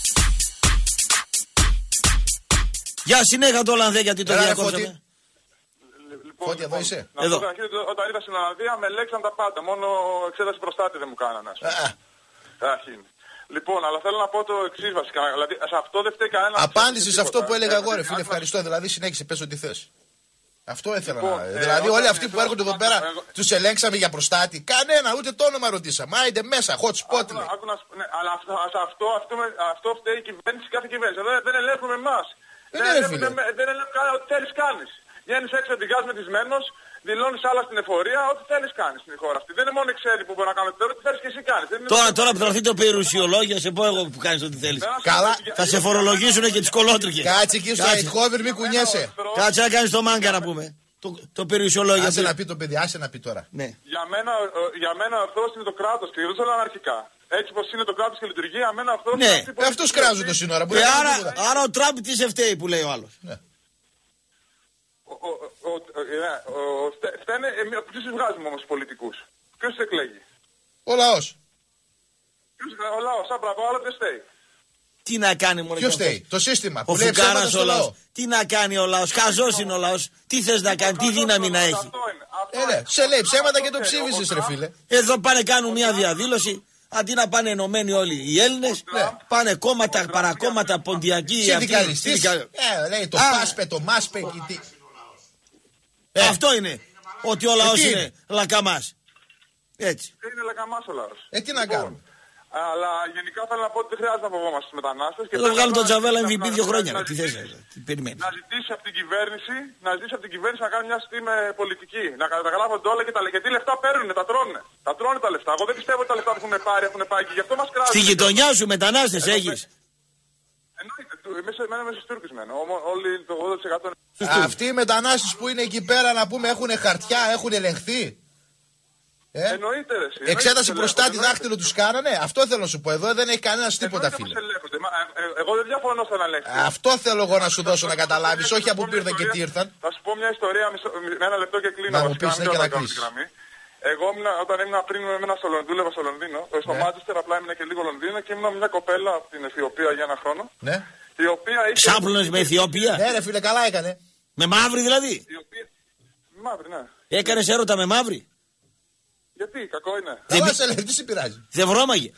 Για συνέχεια το Ολλανδέ γιατί το Έλα, ρε, διακόψαμε. Φώτη. Λοιπόν, Φώτη, εδώ είσαι. Να Εδώ. πω καταρχήν ότι όταν ήρθα στην Ολλανδία με λέξαν τα πάντα. Μόνο εξέταση προστάτη δεν μου κάνανε. ας πούμε. Α, Καταρχήν. Λοιπόν, αλλά θέλω να πω το εξής βασικά. Δηλαδή, σε αυτό δεν φταίει κανένα. Απάντησε σε αυτό που έλεγα εγώ, ρε φίλε. Άκουσα- Ευχαριστώ. Δηλαδή, συνέχισε, πες ό,τι θες. Αυτό ήθελα Λοιπόν, να. ε, Δηλαδή, όταν- όλοι αυτοί που έρχονται εδώ πέρα, εγώ- τους ελέγξαμε για προστάτη. Κανένα, ούτε το όνομα ρωτήσαμε. Άιντε μέσα, hot spot Άκου- λέει. άκου να σου- ναι, αλλά αυτό, σε αυτό, αυτό, με- αυτό φταίει η κυβέρνηση, κάθε κυβέρνηση. Δεν, δεν ελέγχουμε εμάς. Ε, δεν ναι, ρε, ελέγχουν, φίλε. με- δεν ελέγχουν κανένα, ό,τι θέλεις κάνεις. Βγαίνεις έξω από την γκάζ μετισμένος, δηλώνεις άλλα στην εφορία, ό,τι θέλεις κάνεις στην χώρα αυτή. Δεν είναι μόνο οι ξένοι που μπορεί να κάνουν ό,τι θέλεις και εσύ κάνεις. Δεν είναι Τώρα, μόνο- τώρα που θα έρθει το περιουσιολόγιο, σε πω εγώ που κάνεις ό,τι θέλεις. Δεν θα σου Καλά. πω για- Θα σε φορολογήσουν και τις κολότρικες. Κάτσε εκεί στο Κάτσε. Αιτχόβεν, μην κουνιέσαι. Κάτσε να κάνεις το μάγκα να πούμε. Το, το περιουσιολόγιο. Άσε να πει το παιδί, άσε να πει τώρα. Ναι. Για μένα, ο- για μένα ο εχθρός είναι το κράτος και δεν θέλω αναρχικά. Έτσι πως είναι το κράτος και λειτουργεί, για μένα ο εχθρός Ναι. είναι αυτοί που- Ε, αυτούς κράζουν το σύνορα. Ε, μπορεί να κάνουν άρα, τίποτα. άρα ο Τραμπ τι σε φταίει που λέει ο άλλος. Ναι. Ο- ο- ο- ε, ναι, ο- φτε- φταίνε, ε, μη- ποιος τους βγάζουμε όμως τους πολιτικούς. Ποιος τους εκλέγει. Ο λαός. Ποιος, ο λαός, σαν μπράβο, άλλο ποιος φταίει. Τι να κάνει μόνο Ποιο κι αυτός. φταίει, το σύστημα. Ο Που λέει ψέματα φουκάρας στο ο λαό. λαός. Τι να κάνει ο λαός. Χαζός είναι ο λαός. Τι θες να κάνει, τι δύναμη να έχει. Αυτό είναι, αυτό Ε, ναι, είναι. σε λέει ψέματα και το Αυτό φταίει. ψήφισες Ο ρε Τραμπ- φίλε. Εδώ πάνε κάνουν μια διαδήλωση. Αντί να πάνε ενωμένοι όλοι οι Έλληνες, Ναι. πάνε κόμματα, παρακόμματα, ποντιακοί. Συνδικαλιστής. αυτοί, Ε, λέει το Α. πάσπε, το μάσπε και τι. Ε, Αυτό είναι. Ότι ο λαός τι είναι είναι? λακαμάς. Έτσι. Δεν είναι λακαμάς ο λαός. Ε, τι να Λοιπόν, κάνουμε. Αλλά γενικά θέλω να πω ότι δεν χρειάζεται να φοβόμαστε τους μετανάστες. και Εδώ πρέπει βγάλουν να- τον Τζαβέλα εμ βι πι να- δύο να- χρόνια. να Τι θες, ζητήσει- τι περιμένεις. Να ζητήσει από την κυβέρνηση, να ζητήσει από την κυβέρνηση να κάνει μια στή με πολιτική. Να καταλάβονται όλα και τα λεφτά. Γιατί λεφτά παίρνουν, τα τρώνε. Τα τρώνε τα λεφτά. Εγώ δεν πιστεύω ότι τα λεφτά που έχουν πάρει έχουν πάει και γι' αυτό μας κράζουν. Στη γειτονιά σου μετανάστες έχεις. Εννοείται, του- μέσα, μένω μέσα στους Τούρκους μένω. Όμω- Όλοι το ογδόντα τοις εκατό Αυτοί οι μετανάστες που είναι εκεί πέρα να πούμε έχουν χαρτιά, έχουν ελεγχθεί. Ε? Εννοείται ρε. εσύ, Εξέταση εννοείται προστάτη ελέγχονται, δάχτυλο τους κάνανε. Αυτό θέλω να σου πω εδώ. Δεν έχει κανένα τίποτα εννοείται φίλε. πως ελέγχονται. Μα, ε, ε, Εγώ δεν διαφωνώ στον ελέγχο. Αυτό θέλω εγώ να σου δώσω να καταλάβεις. Όχι από πού ήρθαν και τι ήρθαν. Θα σου πω μια ιστορία μισό- με ένα λεπτό και κλείνω. Να μου βασικά, πεις, μην ναι, και να κρατάω τη κλείσεις. γραμμή. Εγώ ήμουν, όταν ήμουν πριν με ένα στο Λονδίνο, δούλευα στο Λονδίνο, στο Ναι. Μάντσεστερ, απλά ήμουν και λίγο Λονδίνο και ήμουν με μια κοπέλα από την Αιθιοπία για ένα χρόνο. Ναι. Η οποία είχε. Ξάπλωνες με Αιθιοπία. Ναι, ρε φίλε, καλά έκανε. Με μαύρη δηλαδή. Η οποία... Μαύρη, ναι. Έκανες έρωτα με μαύρη. Γιατί, κακό είναι. Δεν Καλά μη- σε λέει, τι σε πειράζει. Δεν βρώμαγε.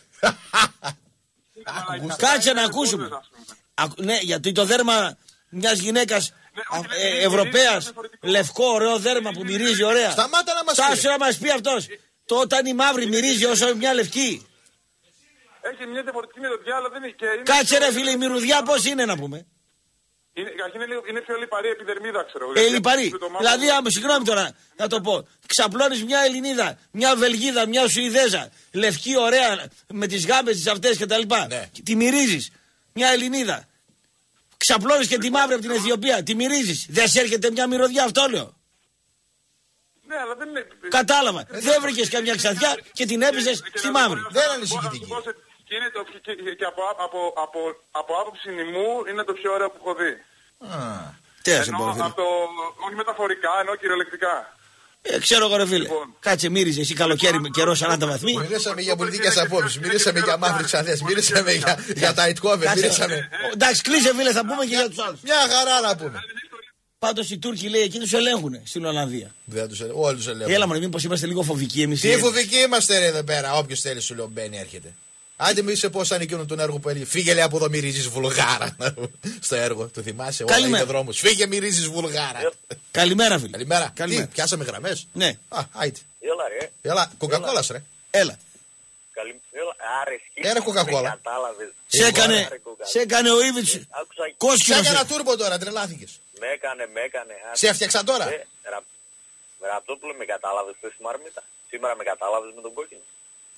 Μαλακά, Κάτσε είναι να ακούσουμε. πόδες, ας πούμε. Ακου- Ναι, γιατί το δέρμα μιας γυναίκας Ναι, α, όχι, ε, είναι- είναι Ευρωπαίας, διαφορετικό. λευκό, ωραίο δέρμα που μυρίζει ωραία. Σταμάτα να μας Στάσου πει. να μας πει αυτός. Το όταν η μαύρη μυρίζει όσο μια λευκή. Έχει μια διαφορετική μυρωδιά, αλλά δεν είναι. Και είναι Κάτσε ρε φίλε, η μυρουδιά πώς είναι να πούμε. Είναι, είναι, λίγο- είναι πιο λιπαρή επιδερμίδα, ξέρω εγώ. Ε, Γιατί λιπαρή. με το μαύρο- Δηλαδή, άμα, συγγνώμη τώρα να το πω. Ξαπλώνεις μια Ελληνίδα, μια Βελγίδα, μια Σουηδέζα, λευκή, ωραία, με τις γάμπες της αυτές και τα λοιπά. Ναι. Τη μυρίζεις. Μια Ελληνίδα. Ξαπλώνεις και τη μαύρη από την Αιθιοπία. Τη μυρίζεις. Δεν σε έρχεται μια μυρωδιά, αυτό λέω. Ναι, αλλά δεν είναι. Κατάλαβα. Δεν βρήκες καμιά ξαδιά και την έπεισες στη μαύρη. Δεν είναι ανησυχητική. Και, είναι το, και, και, και από, από, από, από άποψη νημού είναι το πιο ωραίο που έχω δει. Τι να σε Ενώ πω, ρε φίλε. από το, όχι μεταφορικά, ενώ κυριολεκτικά. Ε, ξέρω εγώ, ρε φίλε. Λοιπόν. Κάτσε, μύριζε εσύ καλοκαίρι με καιρό σαράντα βαθμοί. Μιλήσαμε για πολιτικές απόψεις, μιλήσαμε για μαύρη ξαδές, μιλήσαμε για, για τα Αιτχόβεν, Κάτσε. μιλήσαμε. Εντάξει, κλείσε φίλε, θα πούμε και για τους άλλους. Μια χαρά να πούμε. Πάντως οι Τούρκοι λέει εκεί τους ελέγχουν στην Ολλανδία. Δεν τους ελέγχουν, όλοι τους ελέγχουν. Έλα μωρέ, μήπως είμαστε λίγο φοβικοί εμείς. οι Τι Έλληνες. φοβικοί είμαστε ρε εδώ πέρα, όποιος θέλει σου λέω μπαίνει έρχεται. Άντε μη σε πώς σαν εκείνον τον έργο που έλεγε φύγε λέει από εδώ μυρίζεις βουλγάρα. Στο έργο, το θυμάσαι, όλα Καλημέρα. είναι δρόμος. Φύγε μυρίζεις βουλγάρα. Καλημέρα φίλε. Καλημέρα. Καλημέρα. Τι, πιάσαμε γραμμές. Ναι, Α, άιτε. Έλα ρε. Έλα, κοκακόλας ρε. έλα. Καλη... Έλα, άρε, Ένα Coca-Cola. Κατάλαβες. Σε έκανε, Άρε, Coca-Cola. σε έκανε ο Ήβιτς Άκουσα, Σε κόσκινος. έκανα τούρμπο τώρα, τρελάθηκες. με έκανε, με έκανε. άρε. Σε έφτιαξα τώρα. Ε, ρα... Ραπτόπουλο, με κατάλαβες πες στη Μαρμίτα. Σήμερα με κατάλαβες με τον κόκκινο.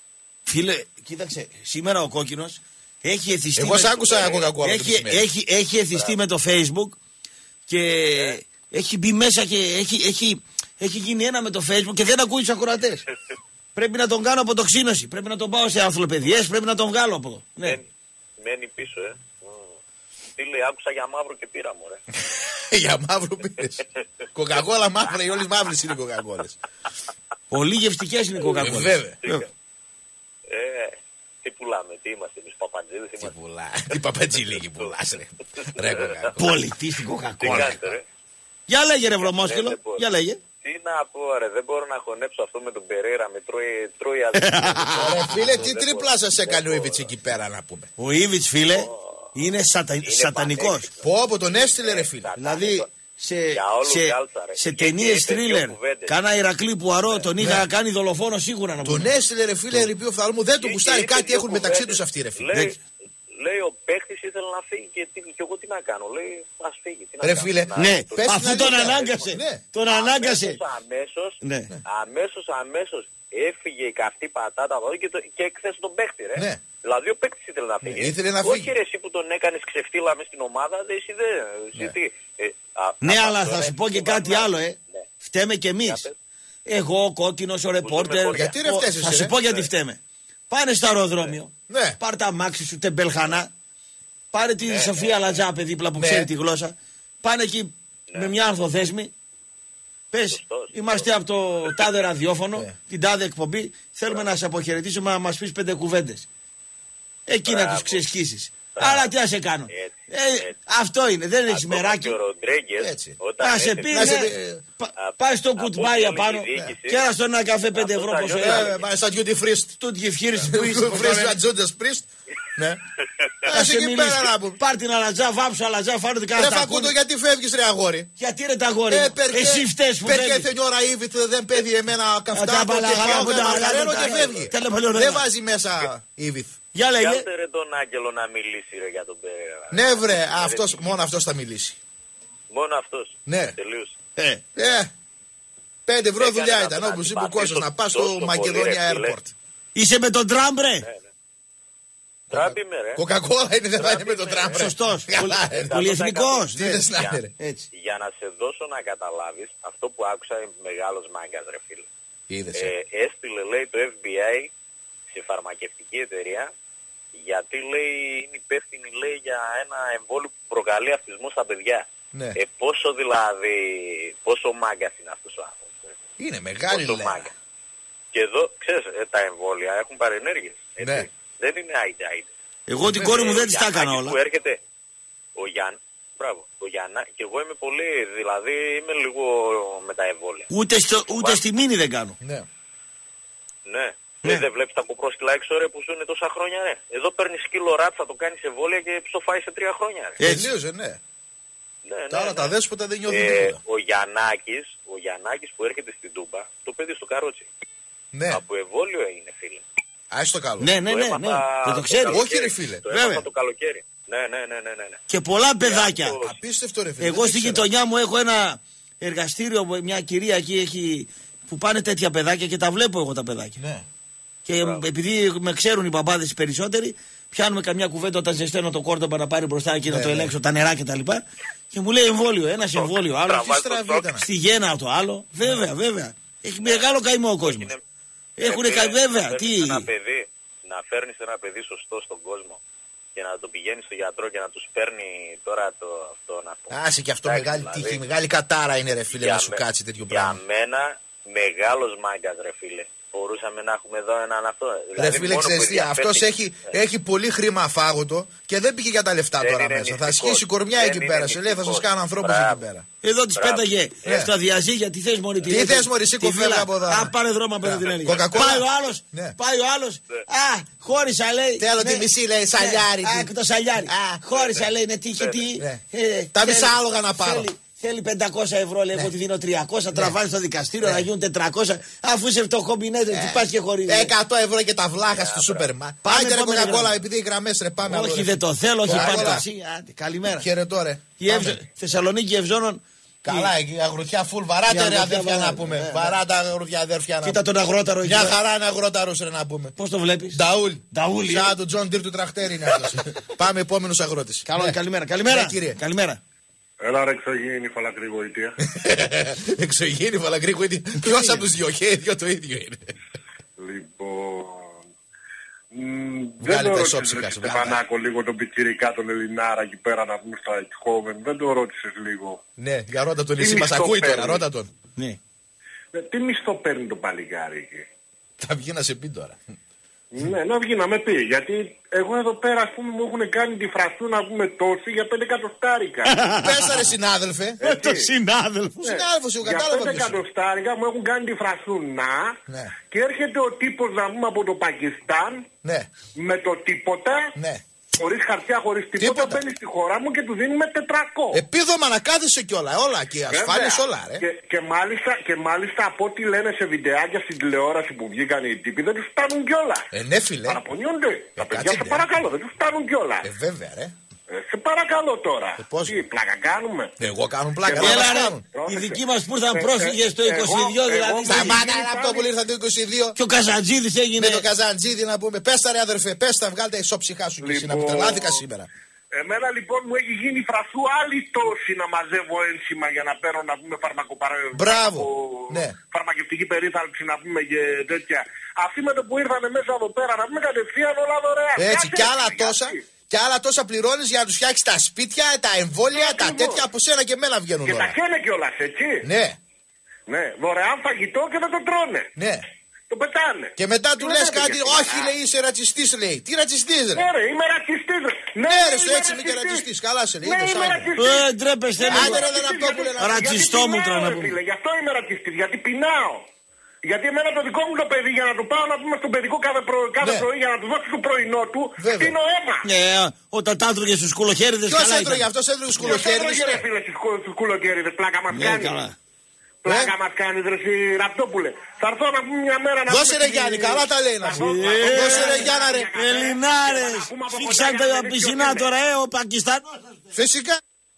Φίλε, κοίταξε, σήμερα ο Κόκκινος έχει εθιστεί. Εγώ σ' άκουσα Coca-Cola. Έχει, έχει, έχει εθιστεί με το Facebook και έχει μπει μέσα και έχει, έχει, έχει γίνει ένα με το Facebook και δεν ακούει τους ακροατές. Πρέπει να τον κάνω αποτοξίνωση. Πρέπει να τον πάω σε ανθλοπαιδιές, πρέπει να τον βγάλω από εδώ. Ναι. Μένει, μένει πίσω, ε. Φίλε, άκουσα για μαύρο και πήρα μου, ρε. Για μαύρο πήρες. Coca-Cola μαύρα, οι όλες μαύρες είναι Coca-Colas. Πολύ γευστικές είναι οι Coca-Cola. Βέβαια. Ε, τι πουλάμε, τι είμαστε εμείς, παπαντζίδες Τι είμαστε. πουλά, τι παπατζηλίκι πουλάς ρε. Ρε Coca-Cola. Πολιτή στην Τι Coca-Cola. κάνετε, ρε. Για λέγε ρε Βρωμόσκυλο, Ναι, δεν μπορώ. για λέγε. Τι να πω, ρε, δεν μπορώ να χωνέψω αυτό με τον Περέρα, με τρώει, τρώει αδικία. Ρε φίλε, τι τρίπλα σας έκανε ο Ήβιτς εκεί πέρα να πούμε. Ο Ήβιτς, φίλε, είναι σατα... σατανικός. Πω από τον έστειλε ρε φίλε. Δηλαδή σε, Για όλους σε, κάλτσα, ρε. σε Και- ταινίες και τέτοιο θρίλερ, κουβέντες. κάνα Ηρακλή που αρώ, τον είχα κάνει δολοφόνο σίγουρα να Τον πούμε. έστειλε ρε φίλε ρηπεί οφθαλμού, δεν τον γουστάρει, κάτι έχουν μεταξύ τους αυτοί ρε φίλε. Λέει, λέει ο παίχτης ήθελε να φύγει και, τι, και εγώ τι να κάνω. Λέει ας φύγει. Τι να Ρε κάνω, φίλε, να- Ναι, Πες την αφού τον αλήθεια. ανάγκασε. Ναι. Τον ανάγκασε. Αμέσως, αμέσως, Ναι. αμέσως, αμέσως έφυγε η καυτή πατάτα από εδώ και, το, και έκθεσε τον παίχτη, ρε. Ναι. Δηλαδή ο παίχτης ήθελε να φύγει. ήθελε να Όχι φύγει. ρε, εσύ που τον έκανες ξεφτύλα μες στην ομάδα, δε, εσύ δεν. Εσύ τι. Ε, α, Ναι, α, αλλά τώρα θα σου έτσι πω και το κάτι βάλουμε. άλλο, ε. Ναι. Φταίμε κι εμείς. Για πες. Εγώ, ο Κόκκινος, ο ρεπόρτερ. χώρια. Γιατί ρε ο- φταίς εσύ, Θα σου ρε? πω γιατί φταίμε. Πάνε στο αεροδρόμιο. Ναι. Πάρ' τα αμάξι σου, τεμπελχανά. Πάρε τη Σοφία Λατζάπε δίπλα που Ναι. ξέρει τη γλώσσα. Πάνε εκεί με μια αρθοθέσμη. Πες, Σωστός. είμαστε από το τάδε ραδιόφωνο, Ναι. την τάδε εκπομπή. Θέλουμε να σε αποχαιρετήσουμε, να μας πεις πέντε κουβέντες. Εκεί να Μπράβο. τους ξεσκίσεις. Αλλά τι να σε κάνω. Έτσι, Ε, έτσι. αυτό είναι, δεν έχει Ακόμα μεράκι. και ο Ροντρίγκες, Έτσι. όταν Να σε έφυγε- πει, Να σε ναι, πει, ε, πα- από- πάει στο από κουτμπάι όλη απάνω τη διοίκηση. και ένα στον ένα καφέ πέντε Αυτό ευρώ τα πόσο λιώνει. είναι. Ε, πάει στα duty free. Του γευχείρι που είσαι. Φρέσου ατζόντας πρίστ. Ναι. Να Ας σε εκεί πέρα να μιλήσει. πούμε. Πάρ' την αλατζά, βάψου αλατζά, φάρε την κάνα Ρε τα Φακούντο, ακούνε. γιατί φεύγεις ρε αγόρι. Γιατί ρε τα γόρι Ε, μου. Εσύ φταίς που Περκέ φεύγεις. θενιόρα Ήβιτ δεν παίζει εμένα τα καυτά και παλαγάλα πάω που με τα μαργαρένο γάλα, και τα- φεύγει. τα λεπαλαιόνα. Δεν βάζει μέσα Ήβιτ. Για λέγε. Κάλτε ρε τον Άγγελο να μιλήσει ρε για τον Περέρα. Ναι βρε, αυτός, μόνο αυτός θα μιλήσει. Μόνο αυτός. Ναι. Τελείωσε. Ε, Ε, πέντε ευρώ Έκανε δουλειά να ήταν τον όπως είπε ο αντιπαθήσω Κώστας, να πας τόσο στο πολύ, Μακεδόνια ρε, φίλε. Airport. Είσαι με τον Τραμπ ρε. Τραμπ είμαι ρε. Κοκακόλα είναι, δεν θα είναι με τον Τραμπ. ρε. Σωστός. Καλά, Πολυ- ε, Πολυεθνικός. Τι θες να είναι ρε. Έτσι. Για να σε δώσω να καταλάβεις, αυτό που άκουσα είναι μεγάλος μάγκας ρε φίλε. Είδες. Ε, έστειλε λέει το Εφ Μπι Άι σε φαρμακευτική εταιρεία γιατί λέει είναι υπεύθυνη λέει για ένα εμβόλιο που προκαλεί αυτισμό στα παιδιά. Ναι. Ε, πόσο δηλαδή, πόσο μάγκας είναι αυτός ο άνθρωπος. ε. Είναι μεγάλη Πόσο λέει. μάγκα. Και εδώ, ξέρεις, ε, τα εμβόλια έχουν παρενέργειες. έτσι. Ναι. Δεν είναι άιτε άιτε. Εγώ την κόρη μου δεν της τα έκανα Γιαννάκης όλα. που έρχεται, ο Γιάν, μπράβο, ο Γιάννα, και εγώ είμαι πολύ, δηλαδή είμαι λίγο με τα εμβόλια. Ούτε, στο, ούτε στη μήνυ δεν κάνω. Ναι. Ναι. Ναι. Ε, δεν βλέπεις τα κοπρόσκυλα έξω ρε που ζουν τόσα χρόνια ρε. Εδώ παίρνεις σκύλο ράτ, θα το κάνεις εμβόλια και ψοφάει σε τρία χρόνια ρε. Έτσι. Τελείωσε, ναι. Ναι, ναι, Τα άλλα ναι. τα δέσποτα δεν νιώθουν Ε, τίποτα. ο Γιαννάκης, ο Γιαννάκης που έρχεται στην Τούμπα, το παιδί στο καρότσι. Ναι, Από εμβόλιο είναι φίλε. ας το καλό. Ναι, ναι, Το ναι, ναι. έμαθα Δεν το το ξέρει. καλοκαίρι. Όχι, ρε, φίλε. Το Βέβαια. έμαθα το καλοκαίρι. Ναι, ναι, ναι, ναι, ναι. ναι. Και πολλά παιδάκια. αυτό- Απίστευτο ρε φίλε. Εγώ δεν στη ήξερα. γειτονιά μου έχω ένα εργαστήριο, μια κυρία εκεί έχει, που πάνε τέτοια παιδάκια και τα βλέπω εγώ τα παιδάκια. Ναι. Και επειδή με ξέρουν οι παπάδες οι περισσότεροι, πιάνουμε καμιά κουβέντα όταν ζεσταίνω το κόρτομπα να πάρει μπροστά και να Ναι, το ναι. ελέγξω τα νερά κτλ. Και, και μου λέει εμβόλιο, ένα εμβόλιο, άλλο. Τραβάς Τι το στραβή στόκ. ήταν. Στη γέννα το άλλο. Βέβαια, βέβαια. Έχει μεγάλο καημό ο κόσμο. Είναι- Έχουν Ε, καημό, φίλε, βέβαια. να Τι. φέρνεις Ένα παιδί, να φέρνεις ένα παιδί σωστό στον κόσμο και να το πηγαίνει στο γιατρό και να τους παίρνει τώρα το αυτό να πούμε. Άσε και αυτό Εντάξει, μεγάλη δηλαδή, τύχη, μεγάλη κατάρα είναι ρε φίλε για να σου με- κάτσει τέτοιο Για πράγμα. μένα μεγάλος μάγκας ρε φίλε. Μπορούσαμε να έχουμε εδώ έναν αυτό. Ρε Δηλαδή, φίλε, μόνο που ξέρεις τι, ενδιαφέρει- αυτός έχει, έχει πολύ χρήμα αφάγωτο και δεν πήγε για τα λεφτά Δεν τώρα είναι μέσα. Θα νηστικός. σχίσει κορμιά Δεν εκεί είναι πέρα. Σε λέει θα σας νηστικός. κάνω ανθρώπους Μπράβο. εκεί πέρα. Εδώ τη Μπράβο. πέταγε Ναι. στα διαζύγια. Τι θε, Μωρή, Τι θες, μωρή, σήκω, τη φεύγα βίλα. από εδώ. Α, πάρε δρόμο από εδώ την Ναι. έλεγε. Coca-Cola. Πάει ο άλλο. Ναι. Πάει ο άλλο. Α, χώρισα λέει. Θέλω τη Ναι. μισή, λέει, σαλιάρι. Ναι. τι. Α, το σαλιάρι. Α, Χώρισα λέει, είναι τι και τι. Ναι. Ε, Τα θέλει- μισά άλογα να πάρω. θέλει- Θέλει πεντακόσια ευρώ, λέει, εγώ τη δίνω τριακόσια, τραβάει στο δικαστήριο Ναι. να γίνουν τετρακόσια. Αφού είσαι φτωχό μπινέτε, τι πα και χωρί. εκατό ευρώ και τα βλάχα στο σούπερ μα. Πάμε Άντε ρε επόμενη Coca-Cola, γραμμή. επειδή οι γραμμές ρε πάμε. άλλο, Όχι, ρε. δεν το θέλω, όχι Coca-Cola. πάρε το εσύ. Άντε, καλημέρα. Χαιρετώ ρε. Η Πάμε. Εύζο- Θεσσαλονίκη Ευζώνων Καλά, εκεί αγροτιά φουλ. Βαράτε ρε αδέρφια να πούμε. Βαράτε αγροτιά αδέρφια να πούμε. Κοίτα τον αγρόταρο εκεί. Μια χαρά είναι αγρόταρος ρε να πούμε. Πώς το βλέπεις? Νταούλ. Νταούλ. Σαν τον Τζον Ντίρ του τραχτέρι είναι αυτός. Πάμε επόμενος αγρότης. Καλό, καλημέρα. Καλημέρα. Καλημέρα. Έλα ρε εξωγήινη φαλακρή γοητεία. Εξωγήινη φαλακρή γοητεία. Ποιος από τους δυο? Και οι δυο το ίδιο είναι. Λοιπόν... Βγάλε δεν το τα ρώτησες ισόψυχα σου, Στεφανάκο λίγο τον πιτσιρικά τον Ελληνάρα εκεί πέρα να πούμε στα Eindhoven. Δεν το ρώτησες λίγο? Ναι, για ρώτα τον, Τι εσύ μας μισθό ακούει τώρα, παίρνει? ρώτα τον. Ναι. Ε, Τι μισθό παίρνει το παλικάρι εκεί? Θα βγει να σε πει τώρα. Ναι, να βγει να με πει. Γιατί εγώ εδώ πέρα, ας πούμε, μου έχουν κάνει τη φραστού να πούμε τόση για πέντε εκατοστάρικα. Πέσα ρε συνάδελφε. Το συνάδελφο. Συνάδελφος, εγώ Για κατάλαβα πέντε ποιος είναι. εκατοστάρικα μου έχουν κάνει τη φραστού να. Ναι. Και έρχεται ο τύπος να πούμε από το Πακιστάν Ναι, με το τίποτα. ναι. Χωρίς χαρτιά, χωρίς τίποτα, Τίποτα. μπαίνει στη χώρα μου και του δίνουμε τετρακόσια. Επίδομα να κάθεσαι και όλα, όλα και ασφάλειες όλα ρε. Και, και, μάλιστα, και μάλιστα από ό,τι λένε σε βιντεάκια στην τηλεόραση που βγήκαν οι τύποι δεν τους φτάνουν κιόλα. Ε, ναι φίλε. Παραπονιούνται. Τα παιδιά κάτσε, σε ναι. παρακαλώ, δεν τους φτάνουν κιόλα. Ε, βέβαια ρε. Ε, σε παρακαλώ τώρα. Ε, πώς? Τι, πλάκα κάνουμε? Εγώ κάνουν πλάκα, Και δεν Έλα μας ρε, κάνουν. οι δικοί μας που ήρθαν Ε, πρόσφυγες το ε, είκοσι δύο εγώ- δηλαδή. εγώ- στη- Σταμάτα ρε αυτό που ήρθαν το είκοσι δύο. Και ο Καζαντζίδης έγινε. Με το Καζαντζίδι να πούμε. Πες τα ρε αδερφέ, πες τα, βγάλτε ισόψυχά σου και εσύ να μου Λοιπόν, τρελάθηκα σήμερα. Εμένα λοιπόν μου έχει γίνει φρασού άλλη τόση να μαζεύω ένσημα για να παίρνω να πούμε φαρμακοπαραγωγή. Μπράβο, ναι. Φαρμακευτική περίθαλψη να πούμε και τέτοια. Αυτοί με το που ήρθανε μέσα εδώ πέρα να πούμε κατευθείαν όλα δωρεάν. Έτσι, Γιατί, και άλλα γιατί? τόσα. Και άλλα τόσα πληρώνεις για να τους φτιάξεις τα σπίτια, τα εμβόλια, τα Ακριβώς. τέτοια από σένα και εμένα βγαίνουν Και τα τώρα. καίνε κιόλας, έτσι. Ναι, Ναι, δωρεάν φαγητό και δεν το τρώνε. ναι. Το πετάνε. Και μετά του Τι λες λέτε κάτι, και όχι σήμερα? λέει είσαι ρατσιστής λέει. Τι ρατσιστής ρε. Ναι ρε, είμαι ρατσιστής ρε. Ναι ρε, σου έτσι είμαι και ρατσιστής. Καλά σε λέει, Ναι, είδες, είμαι άντε. ρατσιστής. Ε, ντρέπεστε Άντε λίγο. ρε, δεν αυτό που λένε. Ρατσιστό μου τώρα να πούμε. Γι' αυτό είμαι ρατσιστής, γιατί πεινάω. Γιατί εμένα το δικό μου το παιδί για να του πάω να πούμε στον παιδικό κάθε, προ... κάθε Ναι. πρωί για να του δώσω το πρωινό του, Βέβαια. φτύνω αίμα. Ναι, όταν τα έτρωγε στους κουλοχέριδες Ποιος καλά έτρωγε ήταν. αυτός, έτρωγε Ποιος σκουλοχέριδες έτρωγε, ρε ρε. φίλε στους κου- στους κουλοκαίριδες, πλάκα μας Ναι, κάνει. καλά. Πλάκα μας κάνει ρε εσύ Ραπτόπουλε. Θα έρθω να πούμε μια μέρα να Δώσε πούμε ρε στη- Γιάννη, καλά τα λέει να Θα σου. δω- θα Ε, δω- Δώσε ρε Γιάννα ρε. Ελληνάρες, Να πούμε από σφίξαν κοντά για τα να πισινά δεις ποιος τώρα, ε, ο Πακιστάνος. Φυσικά.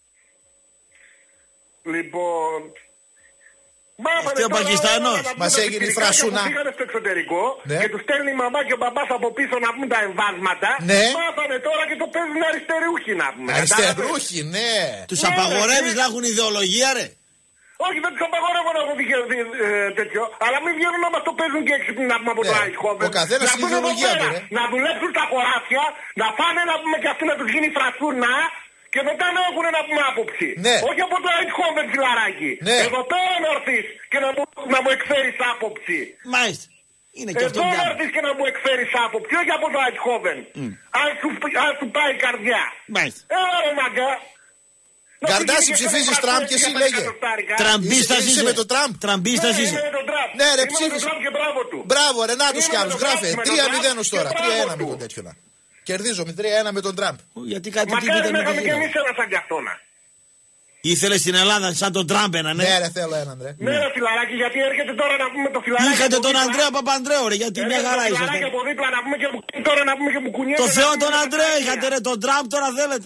Λοιπόν. Μάθανε Αυτή ο τώρα Πακιστανός. όλα να Μας πούμε έγινε η πιτσιρικάκια φρασούνα. που Πήγανε στο εξωτερικό Ναι. και τους στέλνει η μαμά και ο μπαμπάς από πίσω να πούμε τα εμβάσματα. Ναι. Μάθανε τώρα και το παίζουν αριστερούχοι να πούμε. Αριστερούχοι, ναι. Τους Ναι, απαγορεύεις ναι. να έχουν ιδεολογία ρε. Όχι, δεν τους απαγορεύω να έχουν δει- δει- ε, τέτοιο, αλλά μην βγαίνουν να μας το παίζουν και έξυπνοι να πούμε από Ναι. το Άιχόβεν. Ο καθένας Να στην πούνε εδώ ιδεολογία πέρα, του, ρε. να δουλέψουν στα χωράφια, να πάνε να πούμε και αυτοί να τους γίνει φρασούνα και μετά να έχουν να πούμε άποψη. Ναι. Όχι από το Άιχόβεν φιλαράκι. Ναι. Εδώ πέρα να έρθεις και να μου, να μου εκφέρεις άποψη. Μάλιστα. Είναι και αυτό Εδώ να μια. έρθεις και να μου εκφέρεις άποψη, όχι από το Άιχόβεν. Αν, σου, αν σου πάει η καρδιά. Μάλιστα. Έλα ρε μαγκά. Να Γκαρντάση φύγει και ψηφίζεις σε Τραμπ και εσύ για λέγε. πέντε εκατοστάρικα. Τραμπίστας Είσαι- είσαι. είσαι με τον Τραμπ. Τραμπίστας Ναι, είσαι. είμαι με τον Τραμπ. Ναι, ρε, Είμαι με τον ψήφισε. Τραμπ και μπράβο του. Μπράβο ρε, να τους Είμαι κι με άλλους. τον Γράφε Τραμπ, με τον τρία Τραμπ μηδέν ως και τώρα. μπράβο τρία ένα με του. τον τέτοιο να. Κερδίζω με τρία ένα με τον Τραμπ. Γιατί κάτι τύποι Μακάρι ήταν να με είχαμε το και γύρο. εμείς ένα σαν κι αυτό να. Ήθελε στην Ελλάδα σαν τον Τραμπ ένα, ναι. Ναι ρε, θέλω έναν ρε. Ναι ρε φιλαράκι, γιατί έρχεται τώρα να πούμε το φιλαράκι. Είχατε από τον δίπλα. Ανδρέα Παπανδρέου ρε, γιατί μια Έρχεται χαρά το φιλαράκι είσαστε. από δίπλα να πούμε και μου τώρα να πούμε και μου κουνιέται. Το να Θεό πούμε τον τα Ανδρέα παιδιά. είχατε ρε, τον Τραμπ τώρα θέλετε.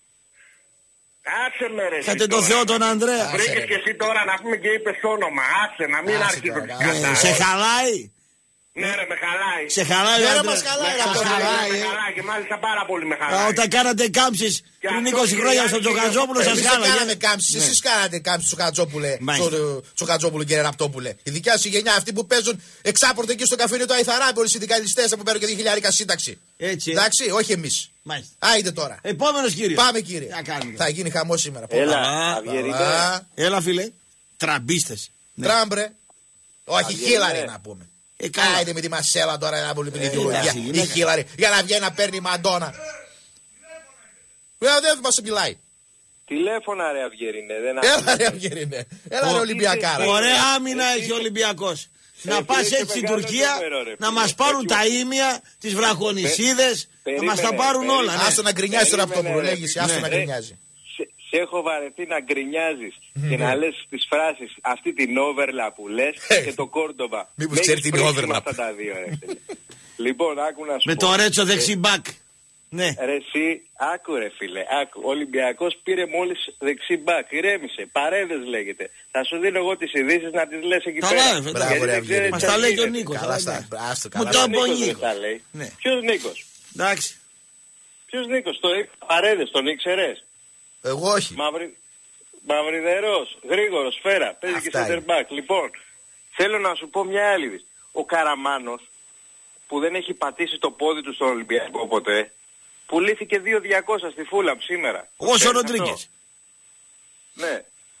Άσε με ρε. εσύ Είχατε τον τώρα. Θεό τον Ανδρέα. Βρήκες και εσύ τώρα να πούμε και είπες όνομα. Άσε να μην Άσε αρχίσω τώρα, τις άσε. Ε, κατά. Σε χαλάει. Ναι ρε με χαλάει. Σε χαλάει Ναι, ο ρε, Ανδρέας. μας χαλάει, Με ρε, αυτό χαλάει, χαλάει, με ε. χαλάει και μάλιστα πάρα πολύ με Α, χαλάει. Όταν κάνατε κάμψεις Και πριν αυτό είκοσι χρόνια χρειάζεται στον και Τζοκατζόπουλο αυτό. σας Εμείς δεν χάλαγε. κάναμε κάμψεις, εσείς κάνατε κάμψεις στο Κατζόπουλε. Μάλιστα. Στο, στο Κατζόπουλο κύριε Ραπτόπουλε. Η δικιά σου γενιά, αυτοί που παίζουν εξάπορτα εκεί στο καφενείο του Αϊθαράπη, όλοι οι συνδικαλιστές που παίρνουν και δύο χιλιάρικα σύνταξη. Έτσι. ε. Εντάξει, όχι εμείς. Μάλιστα. Άιντε τώρα. Επόμενος κύριος. Πάμε κύριε. Τι να κάνουμε. Θα γίνει χαμός σήμερα. Έλα, Α, Αυγερινέ. Α, Έλα φίλε. Τραμπίστες. Ναι. Τραμπρε. Όχι, Αυγερινέ. Χίλαρη να πούμε. Ε, καλά. Άιντε με τη μασέλα τώρα να πούμε την ιδεολογία. εντάξει, Η γυναίκα. Χίλαρη. Για να βγαίνει να παίρνει μαντόνα. Βέβαια δεν μας μιλάει. Τηλέφωνα ρε Αυγερινέ, δεν Έλα άκουσα. ρε Αυγερινέ. Έλα ρε Ολυμπιακάρα. Ωραία άμυνα έχει ο Ολυμπιακός. Να πας έχεις έτσι στην μεγάλο Τουρκία, νούμερο, ρε, να φίλε. μας πάρουν Τέτοιο- τα ίμια, τις βραχονισίδες, να μας τα Περίμενε, πάρουν όλα. περίμενε. ναι. Άστο να γκρινιάζει τώρα από το Περίμενε, που ρε. λέγεις. Άστο Ναι. να Ρε, γκρινιάζει. σε- Σε έχω βαρεθεί να γκρινιάζεις Ναι. και να λες τις φράσεις αυτή την όβερλα που λες Ε, και το Κόρντοβα. μήπως Με ξέρει έχεις τι είναι πρίξει με overlap. αυτά τα δύο ρε φίλε. Λοιπόν, άκου να σου Με πω. το Ρέτσο δεξί μπακ. Ναι. Ρε εσύ, άκου ρε φίλε, άκου. Ο Ολυμπιακός πήρε μόλις δεξί μπακ, ηρέμησε, παρέδες λέγεται. Θα σου δίνω εγώ τις ειδήσεις να τις λες εκεί πέρα. Καλά, Μπράβο, ρε, Αυγένη. μας τα λέει και ο Νίκος. Καλά στα, άστο, Μου καλά. το στα. είπε ο Νίκος δεν Νίκος. τα λέει. Ναι. Ποιος Νίκος? Εντάξει. Ποιος Νίκος? Το παρέδες, τον ήξερες? Εγώ όχι. Μαύρη... Μαυριδερός, γρήγορος, σφαίρα, παίζει και Αυτά center back. Λοιπόν, θέλω να σου πω μια άλλη είδηση. Ο Καραμάνος, που δεν έχει πατήσει το πόδι του στον Ολυμπιακό ποτέ, πουλήθηκε δύο διακόσια στη Φούλαμ σήμερα. Όσο ο Ξέρεις Ροντρίγκες. αυτό? Ναι.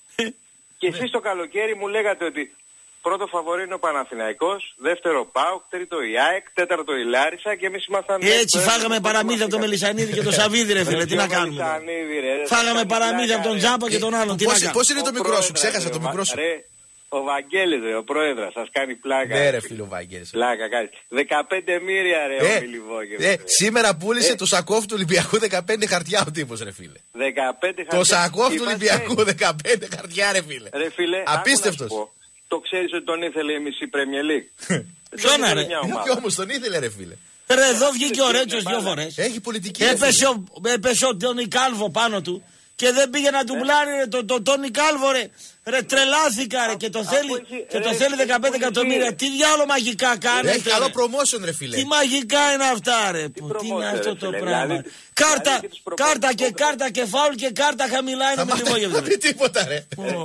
Και εσείς το καλοκαίρι μου λέγατε ότι πρώτο φαβορί είναι ο Παναθηναϊκός, δεύτερο ΠΑΟΚ, τρίτο η ΑΕΚ, τέταρτο η Λάρισα και εμείς ήμασταν... Έτσι φάγαμε παραμύθια από τον Μελισσανίδη και τον Σαββίδη ρε φίλε, τι να κάνουμε. Φάγαμε παραμύθια από τον Τζάμπα και τον άλλον, τι να Πώς, κάνουμε. πώς είναι το μικρό σου, ξέχασα το μικρό σου. Ρε, ο Βαγγέλης ρε, ο πρόεδρας, σας κάνει πλάκα. Ναι ρε φίλο Βαγγέλης. Πλάκα κάνει. δεκαπέντε μοίρια ρε Ε, ο Μιλιβόκεβιτς. ε, ρε. σήμερα πούλησε Ε. το σακόφ του Ολυμπιακού δεκαπέντε χαρτιά ο τύπος ρε φίλε. δεκαπέντε Το χαρτιά. σακόφ του Είμαστε- Ολυμπιακού δεκαπέντε χαρτιά ρε φίλε. Ρε φίλε, άκου να Απίστευτος. σου πω. Το ξέρεις ότι τον ήθελε η μισή Premier League. Ποιον, Δεν ρε? ήθελε μια Και ομάδα. όμως τον ήθελε ρε φίλε. Ρε εδώ βγήκε ο Ρέτσος δύο φορές. Έχει πολιτική ρε φίλε. Έπεσε ο, έπεσε ο Τόνι Κάλβο πάνω του και δεν πήγε να του πλάρει ρε, το, το Τόνι Κάλβο ρε. Ρε τρελάθηκα ρε και το αφού θέλει, έχει- και το ρε, θέλει δεκαπέντε έχει εκατομμύρια. πολιτική. Τι διάλο μαγικά κάνετε Έχει καλό ρε. promotion ρε φίλε. Τι μαγικά είναι αυτά ρε. Που, τι είναι promotion, αυτό ρε, το φίλε, πράγμα. δηλαδή- Κάρτα, δηλαδή και τους προπονητές κάρτα και που- κάρτα και φάουλ και κάρτα χαμηλά είναι Θα με μάθει να λιγόγευδο. πει τίποτα ρε.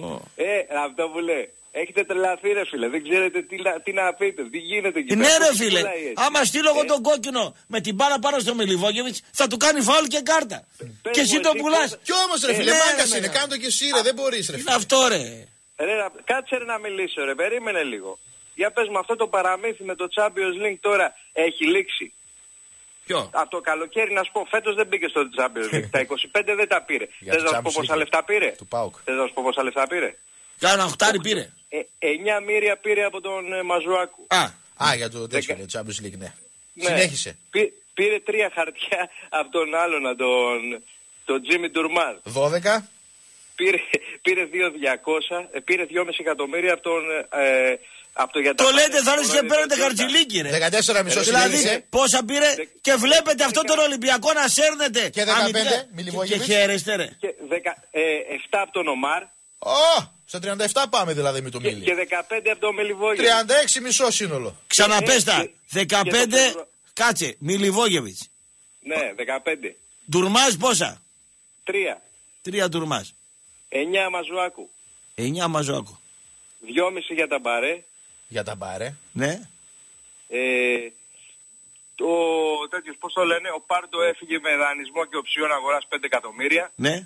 Ε, αυτό που λέει. Έχετε τρελαθεί ρε φίλε. Δεν ξέρετε τι, να- τι να πείτε. Τι γίνεται εκεί Ναι πέρα. ρε Πώς φίλε, πουλάει έτσι. άμα στείλω εγώ Ε, τον κόκκινο με την μπάλα πάνω στο Μιλιβόγεβιτς θα του κάνει φάουλ και κάρτα. πες Και εσύ μου, τον εσύ πουλάς. πώς- Κι όμως ρε Ε, φίλε ναι, μάγκας ρε, είναι. μεγάλε. Κάντο και εσύ ρε. Δεν μπορείς ρε Είναι φίλε. αυτό ρε. Ρε, να- κάτσε ρε να μιλήσω ρε. Περίμενε λίγο. Για πες μου αυτό το παραμύθι με το Champions League τώρα έχει λήξει. Ποιο? Από το καλοκαίρι να σου πω, φέτος δεν μπήκε στο Champions League. Τα είκοσι πέντε δεν τα πήρε. Για Θες το να σου πω Champions πόσα League. λεφτά πήρε. Του ΠΑΟΚ. Θες να σου πω πόσα λεφτά πήρε. Κάνα οχτάρι πήρε. Ε, εννιά μοίρια πήρε από τον ε, Μαζουάκου. Α, Α, για το τέτοιο Δεκα- ρε, Champions League, ναι. Ναι. Συνέχισε. Πή- πήρε τρία χαρτιά από τον άλλον, από τον, τον Τζίμι Ντουρμάζ. δώδεκα. Πήρε, πήρε δύο χιλιάδες διακόσια, ε, πήρε δυόμισι εκατομμύρια από τον... Ε, από το για τα το πάντα. λέτε θα ρίξει και Δηλαδή, παίρνετε το- χαρτζηλίκι ρε. δεκατέσσερα κόμμα πέντε Δηλαδή συνέχισε. πόσα πήρε και βλέπετε αυτό τον Ολυμπιακό να σέρνετε. Και δεκαπέντε, αμυντικά. Και, και Μιλιβόγεβιτς. χαίρεστε ρε. Και δεκα, ε, επτά από τον Ομάρ Ω, στα τριάντα επτά πάμε δηλαδή με το και, Μίλι. και δεκαπέντε από τον Μελιβόγιο. τριάντα έξι μισό σύνολο. Ξαναπέστα. και- και δεκαπέντε. το- Κάτσε. Μιλιβόγεβιτς. Ναι, δεκαπέντε. Ντουρμάζ πόσα. Τρία. Τρία Ντουρμάζ. Εννιά Μαζουάκου. Εννιά Μαζόκο. Δυόμιση για τα μπαρέ. Για τα μπάρε. Ναι. Ε, το τέτοιος, πώς το λένε, ο Πάρντο έφυγε με δανεισμό και οψιόν αγοράς πέντε εκατομμύρια. Ναι.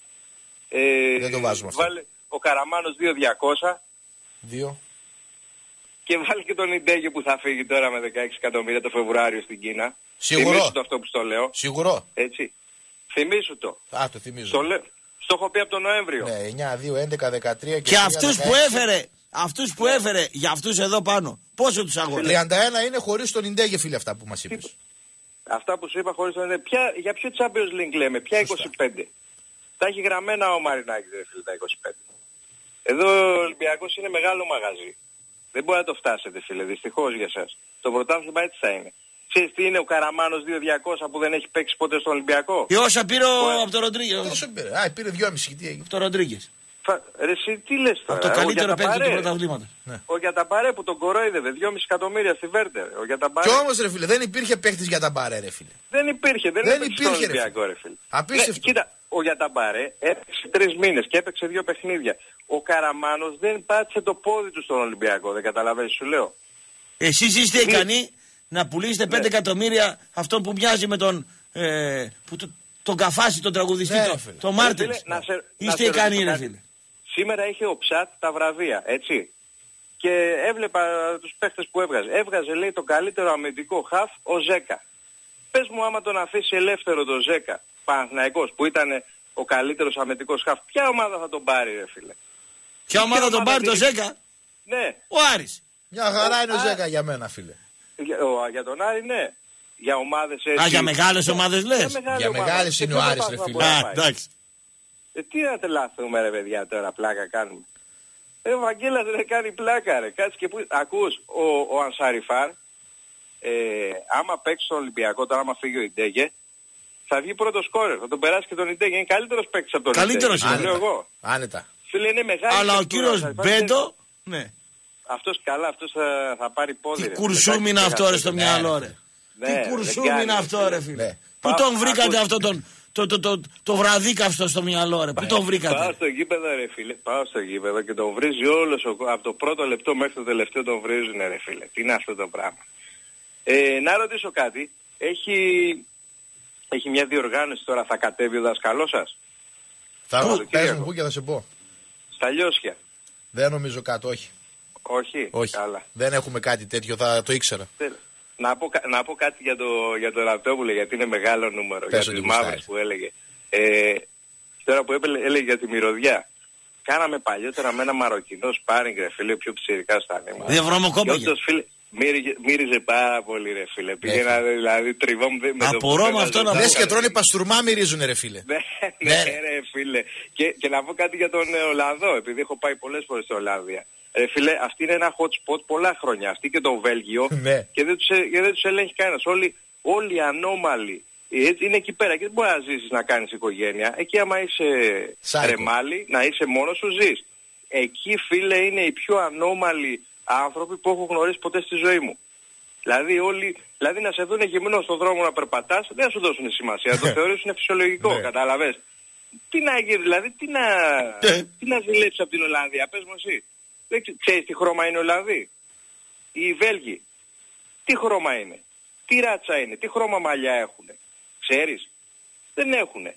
Ε, Δεν το βάζουμε αυτό. Βάλε ο Καραμάνος δύο χιλιάδες διακόσια Δύο. και βάλει και τον Ιντέγιο που θα φύγει τώρα με δεκαέξι εκατομμύρια το Φεβρουάριο στην Κίνα. Σίγουρο. Θυμήσου το αυτό που στο λέω. Σίγουρο. Έτσι. Θυμήσου το. Α, το θυμίζω. Στο, λέω. Στο έχω πει από τον Νοέμβριο. Ναι, εννιά, δύο, έντεκα, δεκατρία και Και τρία, αυτούς που δεκαέξι. έφερε. Αυτούς που έφερε για αυτούς εδώ πάνω. Πόσο τους αγόρασε. τριάντα ένα είναι χωρίς τον Ιντέγε φίλε αυτά που μας είπες. Αυτά που σου είπα χωρίς τον Ιντέγιο. Ποια, για ποιο Champions League λέμε, ποια Σωστά. είκοσι πέντε. Τα έχει γραμμένα ο Μαρινάκης ρε φίλε τα είκοσι πέντε. Εδώ ο Ολυμπιακός είναι μεγάλο μαγαζί. Δεν μπορεί να το φτάσετε φίλε, δυστυχώς για σας. Το πρωτάθλημα έτσι θα είναι. Ξέρεις τι είναι ο Καραμάνος δύο χιλιάδες διακόσια που δεν έχει παίξει ποτέ στον Ολυμπιακό. Και όσα πήρε ο- Ωραία. από τον Ροντρίγκες. Τόσο πήρε. Α, πήρε δυόμιση. Τι έγινε. Από τον Ροντρίγκες. Φα... Ρε εσύ τι λες τώρα. Από το ο καλύτερο παίκτη του Γιαταπαρέ. πρωταθλήματος. Ο Γιαταπαρέ που τον κορόιδευε δυόμιση εκατομμύρια στη Βέρτερ. Ο Γιαταπαρέ. Κι όμως ρε φίλε, δεν υπήρχε παίχτης για τα μπάρε ρε φίλε. Δεν υπήρχε, δεν, Δεν έπαιξε υπήρχε, στον ρε Ολυμπιακό ρε φίλε. Απίστευτο. Ναι, κοίτα, ο Γιαταμπαρέ έπαιξε τρεις μήνες και έπαιξε δύο παιχνίδια. Ο Καραμάνος δεν πάτησε το πόδι του στον Ολυμπιακό, δεν καταλαβαίνεις σου λέω. Εσείς είστε Ναι. ικανοί να πουλήσετε πέντε εκατομμύρια αυτό που μοιάζει με τον. Ε, που το, τον καφάση, τον τραγουδιστή, Ναι, τον φίλε. το Ρε Μάρτινς. φίλε, να σε- να Είστε σε ικανοί, ρωτήσω ρε κάτι. φίλε. Σήμερα είχε ο Ψάτ τα βραβεία, έτσι. Και έβλεπα τους παίχτες που έβγαζε. Έβγαζε λέει τον καλύτερο αμυντικό χαφ ο Ζέκα. Πες μου άμα τον αφήσει ελεύθερο το Ζέκα, Παναθηναϊκός που ήταν ο καλύτερος αμυντικός χαφ, ποια ομάδα θα τον πάρει ρε φίλε. Ποια ομάδα τον ομάδα πάρει το τη- Ζέκα. Ναι, Ο Άρης. Μια χαρά είναι ο Α. Ζέκα για μένα φίλε. για, ο, για τον Άρη ναι. Για ομάδες έτσι. Α, για μεγάλες ομάδες λες. μεγάλη Για ομάδα. μεγάλες Σε είναι ποιο ο Άρης, ρε πρωτάθλημα φίλε. μπορεί να Α, πάει. εντάξει. Ε, τι να τρελαθούμε ρε παιδιά τώρα, πλάκα κάνουμε. Ε, ο Βαγγέλας δεν κάνει πλάκα ρε. Κάτσε και που... Ακούς, ο, ο Ανσαριφάρ, ε, άμα παίξει στον Ολυμπιακό, τώρα άμα φύγει ο Ιντέγε, θα βγει πρώτο σκόρερ, θα τον περάσει και τον Ιντέγε. Είναι καλύτερος παίκτης από τον Ιντέγε. Καλύτερος είναι. Λέω εγώ. Άνετα. Φίλε, είναι μεγάλη. Αλλά ο κύριος Μπέντο, ναι. Αυτός καλά, αυτός θα, θα πάρει πόδι. Τι κουρσούμι είναι αυτό ρε στο μυαλό ρε. Τι κουρσούμι είναι αυτό ρε φίλε. Πού τον βρήκατε αυτό τον... Το, το, το, το βραδίκαυστο στο μυαλό ρε, πού τον βρήκατε? Πάω στο γήπεδο ρε φίλε, πάω στο γήπεδο και τον βρίζει όλος, από το πρώτο λεπτό μέχρι το τελευταίο τον βρίζουν ρε φίλε. Τι είναι αυτό το πράγμα? Ε, να ρωτήσω κάτι, έχει, έχει μια διοργάνωση τώρα, θα κατέβει ο δασκαλός σας? Θα πες μου πού και θα σε πω. Στα Λιώσια. Δεν νομίζω κάτι, όχι. Όχι, όχι. Καλά. Δεν έχουμε κάτι τέτοιο, θα το ήξερα. Να πω, να πω κάτι για το, για το Ραπτόπουλο, γιατί είναι μεγάλο νούμερο. Πες για τις μαύρες που έλεγε. Ε, τώρα που έπαιρε, έλεγε για τη μυρωδιά. Κάναμε παλιότερα με ένα μαροκινό σπάρινγκ ρε φίλε, πιο ψηρικά στα νήματα. Δεν βρωμοκόπαγε. Μύριζε, μύριζε πάρα πολύ ρε φίλε. Πήγαινα δηλαδή τριβόμουν με το απορώ με αυτό να πω. Λες και τρώνε παστούρμα μυρίζουνε ρε φίλε. Ναι ρε φίλε. Και, και να πω κάτι για τον Ολλανδό, επειδή έχω πάει πολλές φορές στην Ολλανδία. Ρε φίλε, αυτή είναι ένα hot spot πολλά χρόνια. Αυτή και το Βέλγιο. Ναι. Και δεν τους, και δεν τους ελέγχει κανένας. Όλοι, όλοι οι ανώμαλοι είναι εκεί πέρα και δεν μπορεί να ζήσεις να κάνεις οικογένεια. Εκεί άμα είσαι ρεμάλι, να είσαι μόνος σου ζεις. Εκεί φίλε είναι οι πιο ανώμαλοι άνθρωποι που έχω γνωρίσει ποτέ στη ζωή μου. Δηλαδή όλοι, δηλαδή να σε δουν γυμνό στον δρόμο να περπατάς, δεν θα σου δώσουν σημασία. Το θεωρήσουν φυσιολογικό, ναι. Κατάλαβες. Τι να γίνει, δηλαδή, τι να, τι να ζηλέψεις από την Ολλανδία, πες μου εσύ. Δεν ξέρεις τι χρώμα είναι Ολλανδοί? Οι Βέλγοι. Τι χρώμα είναι? Τι ράτσα είναι? Τι χρώμα μαλλιά έχουνε? Ξέρεις? Δεν έχουνε.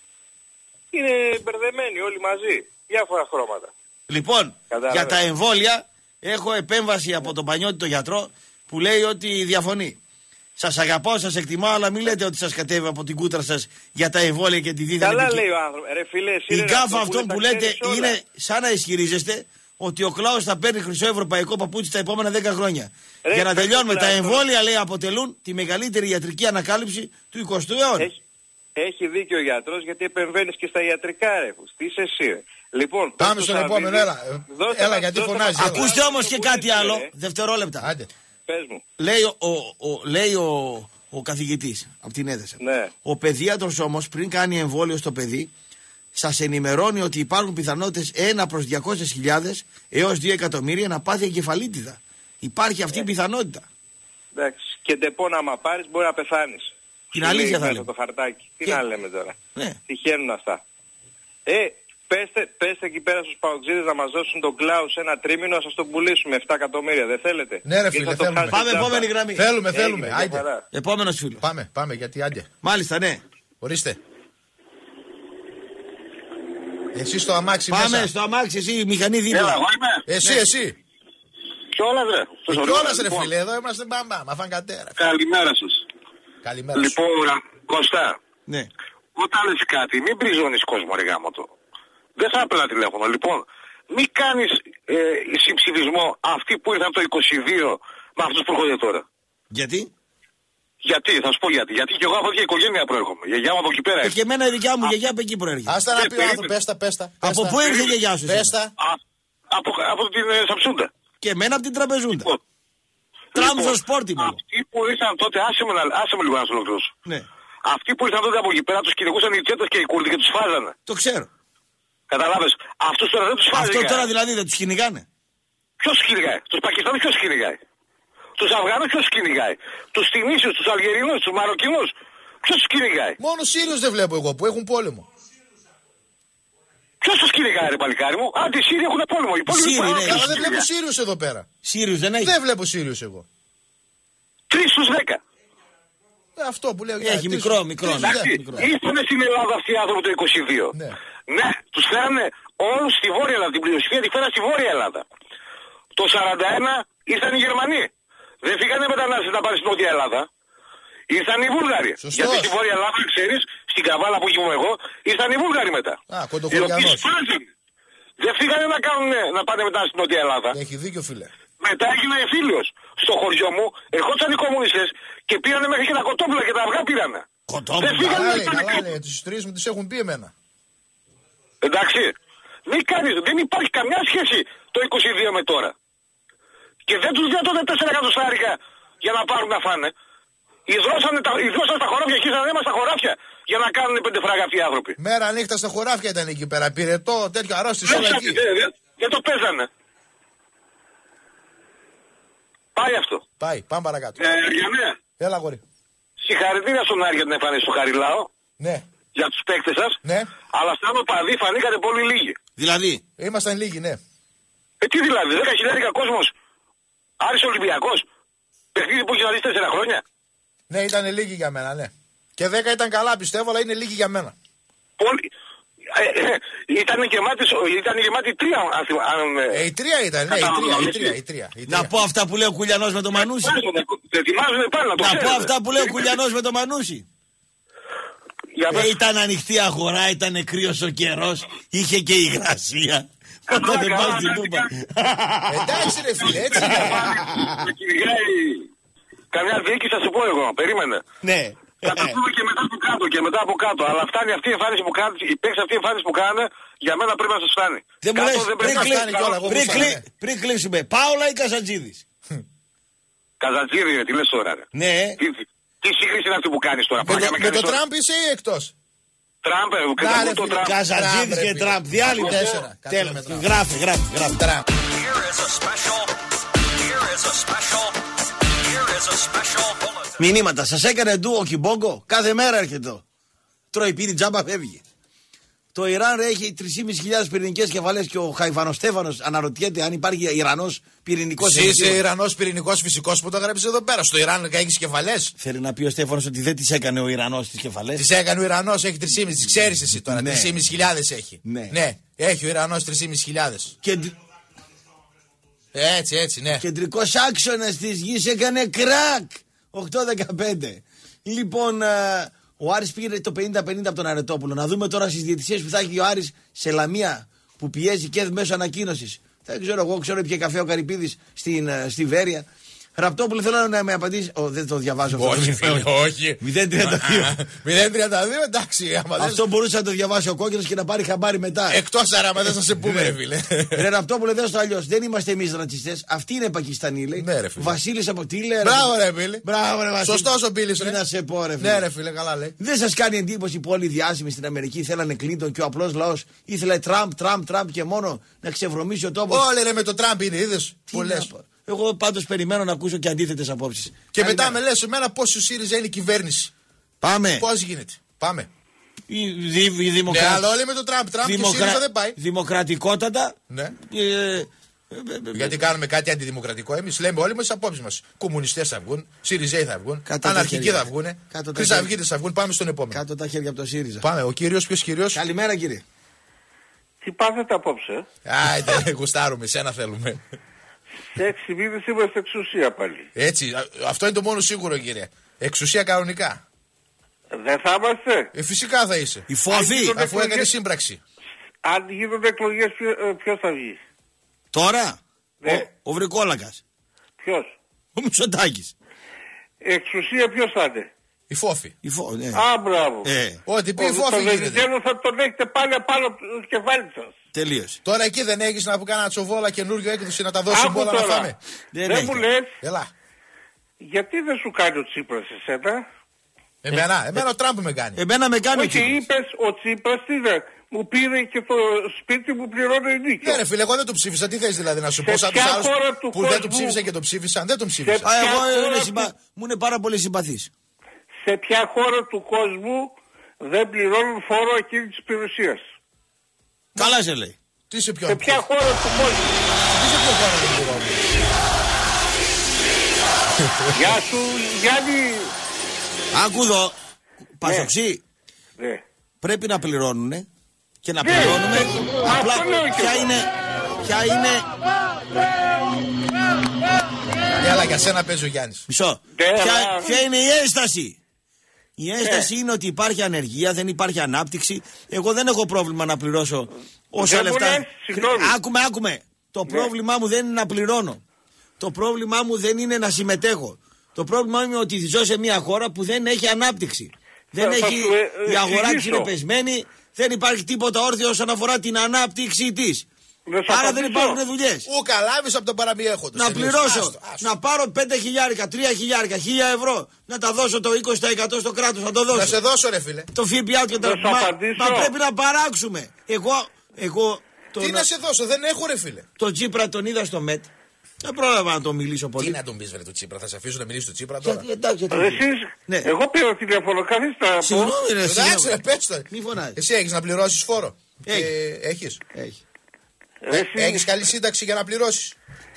Είναι μπερδεμένοι όλοι μαζί. Διάφορα χρώματα. Λοιπόν, κατάλαβες. Για τα εμβόλια έχω επέμβαση από τον Πανιώτη τον γιατρό που λέει ότι διαφωνεί. Σας αγαπάω, σας εκτιμώ, αλλά μην λέτε ότι σας κατέβει από την κούτρα σας για τα εμβόλια και τη δίδυμη. Καλά λέει ο άνθρωπος. Ρε φίλε, εσύ η γκάφα αυτό που λέτε είναι σαν να ισχυρίζεστε ότι ο Κλάους θα παίρνει χρυσό ευρωπαϊκό παπούτσι τα επόμενα δέκα χρόνια. Ρε, για να τελειώνουμε, τα εμβόλια λέει αποτελούν τη μεγαλύτερη ιατρική ανακάλυψη του εικοστού αιώνα. Έχει, έχει δίκιο ο γιατρός, γιατί επεμβαίνεις και στα ιατρικά ρε. Τι είσαι εσύ ρε. Λοιπόν, πάμε στον επόμενο, έλα. Δώστε έλα, γιατί φωνάζει. Ακούστε όμως και κάτι άλλο, ρε. Δευτερόλεπτα. Άντε. Πες μου. Λέει ο, ο, ο, λέει ο, ο καθηγητής από την έδεσα. Ναι. Ο παιδίατρος όμως πριν κάνει εμβόλιο στο παιδί, σας ενημερώνει ότι υπάρχουν πιθανότητες ένα προς διακόσιες χιλιάδες έως δύο εκατομμύρια να πάθει εγκεφαλίτιδα. Υπάρχει αυτή η πιθανότητα. Εντάξει. Και ντεπώνα άμα πάρεις μπορεί να πεθάνεις. Την αλήθεια θα λέμε. Το χαρτάκι. Τι και... να λέμε τώρα. Ναι. Τυχαίνουν αυτά. Ε, πέστε, πέστε εκεί πέρα στους παουτζίδες να μας δώσουν τον Κλάους ένα τρίμηνο, να σας τον πουλήσουμε επτά εκατομμύρια. Δεν θέλετε? Ναι ρε φίλε, θέλουμε. Πάμε επόμενη γραμμή. Θέλουμε, θέλουμε. Άιντε. Επόμενος φίλος. Πάμε, πάμε, γιατί άντε. Μάλιστα, ναι. Ορίστε. Εσύ στο αμάξι Πάμε μέσα. στο αμάξι, εσύ η μηχανή δίπλα. Έλα, εγώ είμαι. Εσύ, ναι. εσύ. Κιόλας ρε. Ε, κιόλας ρε φίλε, εδώ είμαστε μπαμπά, μα φαν κατέρα. Καλημέρα σας. Καλημέρα σας. Λοιπόν, Κωστά, ναι. Όταν λες κάτι, μην πριζώνεις κόσμο ρε γάμο το. Δεν θα έπαιρνα τηλέφωνο. Λοιπόν, μην κάνεις ε, συμψηφισμό αυτοί που ήρθαν το είκοσι δύο με αυτούς που έρχονται τώρα. Γιατί? Γιατί, θα σου πω γιατί. Γιατί και εγώ από την οικογένεια προέρχομαι. Η γιαγιά μου από εκεί πέρα. Και, και εμένα η δικιά μου γιαγιά από εκεί προέρχεται. Άστα να πει ο άνθρωπος, πέστα, πέστα. Από πού ήρθε η γιαγιά σου? Πέστα. Από, από την ε, Σαψούντα. Και εμένα από την Τραπεζούντα. Λοιπόν, Τράμζο σπόρτι μου. Αυτοί που ήρθαν τότε, άσε με, άσε με λίγο να σου ολοκληρώσω. Ναι. Αυτοί που ήρθαν τότε από εκεί πέρα τους κυνηγούσαν οι τσέτες και οι Κούρδοι και τους φάζανε. Το ξέρω. Καταλάβες. Αυτούς τώρα δεν τους φάζανε. Αυτό τώρα δηλαδή δεν τους κυνηγάνε. Ποιος κυνηγάει? Τους Πακιστάνους ποιος κυνηγάει? Τους Αφγανούς ποιος κυνηγάει? Τους Τινήσιους, τους Αλγερινούς, τους Μαροκινούς. Ποιος τους κυνηγάει? Μόνο Σύριους δεν βλέπω εγώ που έχουν πόλεμο. Ποιος τους κυνηγάει ρε παλικάρι μου? Α, οι Σύριοι έχουν πόλεμο. Οι Σύριοι, ναι. Αλλά δεν βλέπω Σύριους εδώ πέρα. Σύριους δεν έχει. Δεν βλέπω Σύριους εγώ. Τρεις στους δέκα. Ε, αυτό που λέω. Έχει τρεις, μικρό, μικρό. Ήρθανε στην Ελλάδα αυτοί οι άνθρωποι το είκοσι δύο. Ναι, ναι, τους φέρανε όλους στη Βόρεια Ελλάδα. Την πλειοψηφία τη φέρανε στη Βόρεια Ελλάδα. Το σαράντα ένα ήρθαν οι Γερμανοί. Δεν φύγανε μετανάστες να πάνε στην Νότια Ελλάδα. Ήρθαν οι Βούλγαροι. Σωστός. Γιατί στη Βόρεια Ελλάδα, ξέρεις, στην Καβάλα που ήμουν εγώ, ήρθαν οι Βούλγαροι μετά. Α, κοντοχωριανός. Δεν φύγανε να, κάνουν, να πάνε μετά στην Νότια Ελλάδα. Έχει δίκιο φίλε. Μετά έγινε εφήλιος. Στο χωριό μου ερχόντουσαν οι κομμουνιστές και πήρανε μέχρι και τα κοτόπουλα και τα αυγά πήρανε. Κοτόπουλα. Καλά λέει, καλά λέει. Τις ιστορίες μου τις έχουν πει εμένα. Εντάξει. Μην κάνεις, δεν υπάρχει καμιά σχέση το είκοσι δύο με τώρα. Και δεν τους δίνω τότε τέσσερα εκατοστάρικα για να πάρουν να φάνε. Ιδρώσανε τα, ιδρώσανε τα χωράφια, αρχίσανε να είμαστε στα χωράφια για να κάνουν πέντε φράγκα αυτοί οι άνθρωποι. Μέρα νύχτα στα χωράφια ήταν εκεί πέρα. Πυρετό, τέτοιο αρρώστης όλα εκεί. Δεν το παίζανε. Πάει αυτό. Πάει, πάμε παρακάτω. Ε, Γιάννε. Έλα, γόρι. Συγχαρητήρια στον Άρη για την εμφάνιση του Χαριλάου. Ναι. Για τους παίκτες σας. Ναι. Αλλά σαν οπαδοί φανήκατε πολύ λίγοι. Δηλαδή. Ήμασταν λίγοι, ναι. Ε, τι δηλαδή, δέκα χιλιάδες κόσμος. Άρης Ολυμπιακός. Παιχνίδι που έχει να δεις τέσσερα χρόνια. Ναι, ήταν λίγοι για μένα, ναι. Και δέκα ήταν καλά, πιστεύω, αλλά είναι λίγοι για μένα. Πολύ. Ε, ε, ήταν γεμάτη, ήταν γεμάτη τρία. Αν, ε, η τρία ήταν, ναι, η τρία, η τρία, η τρία, η τρία. Να πω αυτά που λέει ο Κουλιανός με το Μανούσι. Ετοιμάζουν πάνω, να το Να πω αυτά που λέει ο Κουλιανός με το Μανούσι. Ε, ήταν ανοιχτή αγορά, ήταν κρύος ο καιρός, είχε και υγρασία. Όταν δεν πας στην Τούμπα. Εντάξει ρε φίλε, έτσι είναι. Καμιά διοίκηση θα σου πω εγώ, περίμενε. Ναι. Θα το πούμε και μετά από κάτω και μετά από κάτω. Αλλά φτάνει αυτή η εμφάνιση που κάνουν, οι παίκτες αυτή η εμφάνιση που κάνουν, για μένα πρέπει να σας φτάνει. Δεν μου λες, δεν πριν κλείσουμε, Πάολα ή Καζατζίδης? Καζατζίδη, ρε, τι λες τώρα, ρε. Ναι. Τι, τι σύγκριση είναι αυτή που κάνεις τώρα? Με, το, με το Τραμπ είσαι ή εκτός? Τραμπ, ε, το Τραμπ. Καζατζίδης και Τραμπ, διάλειμμα. Γράφε, γράφε, γράφε. Τραμπ. Μηνύματα, σας έκανε ντου ο Κιμπόγκο? Κάθε μέρα έρχεται εδώ. Τρώει πίνει τζάμπα, φεύγει. Το Ιράν έχει τρεις χιλιάδες πεντακόσιες πυρηνικές κεφαλές και ο Χαϊφανοστέφανος αναρωτιέται αν υπάρχει Ιρανός πυρηνικός. Εσύ είσαι Ιρανός πυρηνικός φυσικός που το γράψεις εδώ πέρα. Στο Ιράν έχεις κεφαλές. Θέλει να πει ο Στέφανος ότι δεν τις έκανε ο Ιρανός τις κεφαλές. Τις έκανε ο Ιρανός, έχει τρεις χιλιάδες, τις ξέρεις εσύ τώρα. Ναι. τρεις χιλιάδες πεντακόσιες έχει. Ναι. Ναι, έχει ο Ιρανός τρεις χιλιάδες πεντακόσιες. Και... Έτσι, έτσι, ναι. Κεντρικός άξονας της γης έκανε κρακ. οκτώ δεκαπέντε. Λοιπόν, ο Άρης πήρε το πενήντα πενήντα από τον Αρετόπουλο. Να δούμε τώρα στις διαιτησίες που θα έχει ο Άρης σε Λαμία που πιέζει και μέσω ανακοίνωσης. Δεν ξέρω εγώ, ξέρω πια καφέ ο Καρυπίδης στην, στη Βέρεια. Ραπτόπουλο, θέλω να με απαντήσει. Oh, δεν το διαβάζω αυτό. Όχι, φίλε, όχι. μηδέν τριάντα δύο. μηδέν τριάντα δύο, εντάξει. Αυτό μπορούσε να το διαβάσει ο κόκκινος και να πάρει χαμπάρι μετά. Εκτός άρα, δεν θα σε πούμε, ρε φίλε. Ρε Ραπτόπουλο, δεν στο αλλιώς. Δεν είμαστε εμείς ρατσιστές. Αυτοί είναι Πακιστανοί, λέει. Ναι, ρε φίλε. Βασίλης από τι λέει. Μπράβο, ρε φίλε. Μπράβο, ρε Βασίλη. Σωστός ο Πίλης, ρε. Να σε πω, ρε φίλε. Ναι, ρε φίλε, καλά λέει. Δεν σας κάνει εντύπωση που όλοι οι διάσημοι στην Αμερική θέλανε Κλίντον και ο απλός λαός ήθελε Τραμπ, Τραμπ, Τραμπ και μόνο να ξεβρωμίσει ο τόπος. Όλοι ρε με το Τραμπ είναι, είδες. Που λες. Εγώ πάντως περιμένω να ακούσω και αντίθετες απόψεις. Και μετά με λες εμένα πώς ο ΣΥΡΙΖΑ είναι η κυβέρνηση. Πάμε. Πώς γίνεται. Πάμε. Η, δη, η δημοκρα... Ναι, αλλά όλοι με το Τραμπ. Τραμπ Δημοκρα... και ΣΥΡΙΖΑ δεν πάει. Δημοκρατικότατα. Ναι. Ε, Γιατί κάνουμε κάτι αντιδημοκρατικό. Εμείς λέμε όλοι μας τις απόψεις μας. Κομμουνιστές θα βγουν, ΣΥΡΙΖΑΙ θα βγουν, αναρχικοί θα βγουν, χρυσαυγίτες θα βγουν. Πάμε στον επόμενο. Κάτω τα χέρια από το ΣΥΡΙΖΑ. Πάμε. Ο κύριος, ποιος κύριος? Καλημέρα κύριε. Τι πάθετε απόψε? Άιντε, γουστάρουμε, σένα θέλουμε. Σε έξι μήνες είμαστε εξουσία πάλι. Έτσι, αυτό είναι το μόνο σίγουρο κύριε. Εξουσία κανονικά. Δεν θα είμαστε. Ε, φυσικά θα είσαι. Η φόβη, αφού έκανε σύμπραξη. Αν γίνονται εκλογές, ποιος θα βγει? Τώρα, ναι. ο, ο Βρικόλακας. Ποιος? Ο Μητσοτάκης. Εξουσία ποιος θα είναι? Η φόφη. Η φο... ναι. Α, μπράβο. Ε. Ό,τι πει η φόφη γίνεται. Θα τον έχετε πάλι απάνω από το κεφάλι σας. Τελείωσε. Τώρα εκεί δεν έχεις να κάνω τσοβόλα καινούριο έκδοση να τα δώσει όλα να φάμε. Δεν, δεν μου λες. Έλα. Γιατί δεν σου κάνει ο Τσίπρας εσένα? Εμένα, εμένα ο Τραμπ με κάνει. Εμένα με κάνει. Όχι, είπες ο Τσίπρας τι δεν. Μου πήρε και το σπίτι μου πληρώνει ενίκιο. Ναι, ρε φίλε, εγώ δεν το ψήφισα. Τι θες δηλαδή να σου πω, σαν τους άλλους που κόσμου... δεν το ψήφισαν και το ψήφισαν? Δεν το ψήφισαν. Α, εγώ είναι συμπα... του... μου είναι πάρα πολύ συμπαθής. Σε ποια χώρα του κόσμου δεν πληρώνουν φόρο εκείνη της περιουσίας? Καλά σε λέει. Τι σε ποιο? Σε ποια χώρα του κόσμου? Τι σε ποιο χώρα δεν πληρώνουν? Γεια σου Γιάννη. Άκου εδώ. Πασοξή. Ναι. Πρέπει να πληρώνουνε. Και να πληρώνουμε. Απλά ποια είναι. Ποια είναι. Έλα για σένα παίζει ο Γιάννης. Μισό. Ποια είναι η ένσταση? Η ένσταση είναι ότι υπάρχει ανεργία, δεν υπάρχει ανάπτυξη. Εγώ δεν έχω πρόβλημα να πληρώσω όσα λεφτά. Άκουμε, άκουμε. Το πρόβλημά μου δεν είναι να πληρώνω. Το πρόβλημά μου δεν είναι να συμμετέχω. Το πρόβλημά μου είναι ότι ζω σε μια χώρα που δεν έχει ανάπτυξη. Δεν έχει. Η αγορά της είναι πεσμένη. Δεν υπάρχει τίποτα όρθιο όσον αφορά την ανάπτυξή της. Άρα δεν υπάρχουν δουλειές. Ου καλάβεις από τον παραμιέχοντος. Να πληρώσω, άστο, άστο. να πάρω πέντε χιλιάρικα, τρία χιλιάρικα, χίλια ευρώ, να τα δώσω το είκοσι τοις εκατό στο κράτος, να το δώσω. Να σε δώσω ρε φίλε. Το ΦΠΑ και τα μα, μα πρέπει να παράξουμε. Εγώ, εγώ... Τι το, να σε δώσω, δεν έχω ρε φίλε. Το Τσίπρα τον είδα στο ΜΕΤ. Δεν πρόλαβα να τον μιλήσω πολύ. Τι να τον πεις βρε το Τσίπρα, θα σε αφήσω να μιλήσει το Τσίπρα τώρα. Γιατί, εντάξει, γιατί εσείς, ναι. Εγώ πήρα τηλέφωνο, καθίστε να πω. Συγγνώμη ρε, εντάξει ρε, πες το. Μη φωνάζεις. Εσύ έχεις να πληρώσεις φόρο. Έχει. Ε, έχεις. Έχει. Ε, έχεις καλή σύνταξη για να πληρώσεις.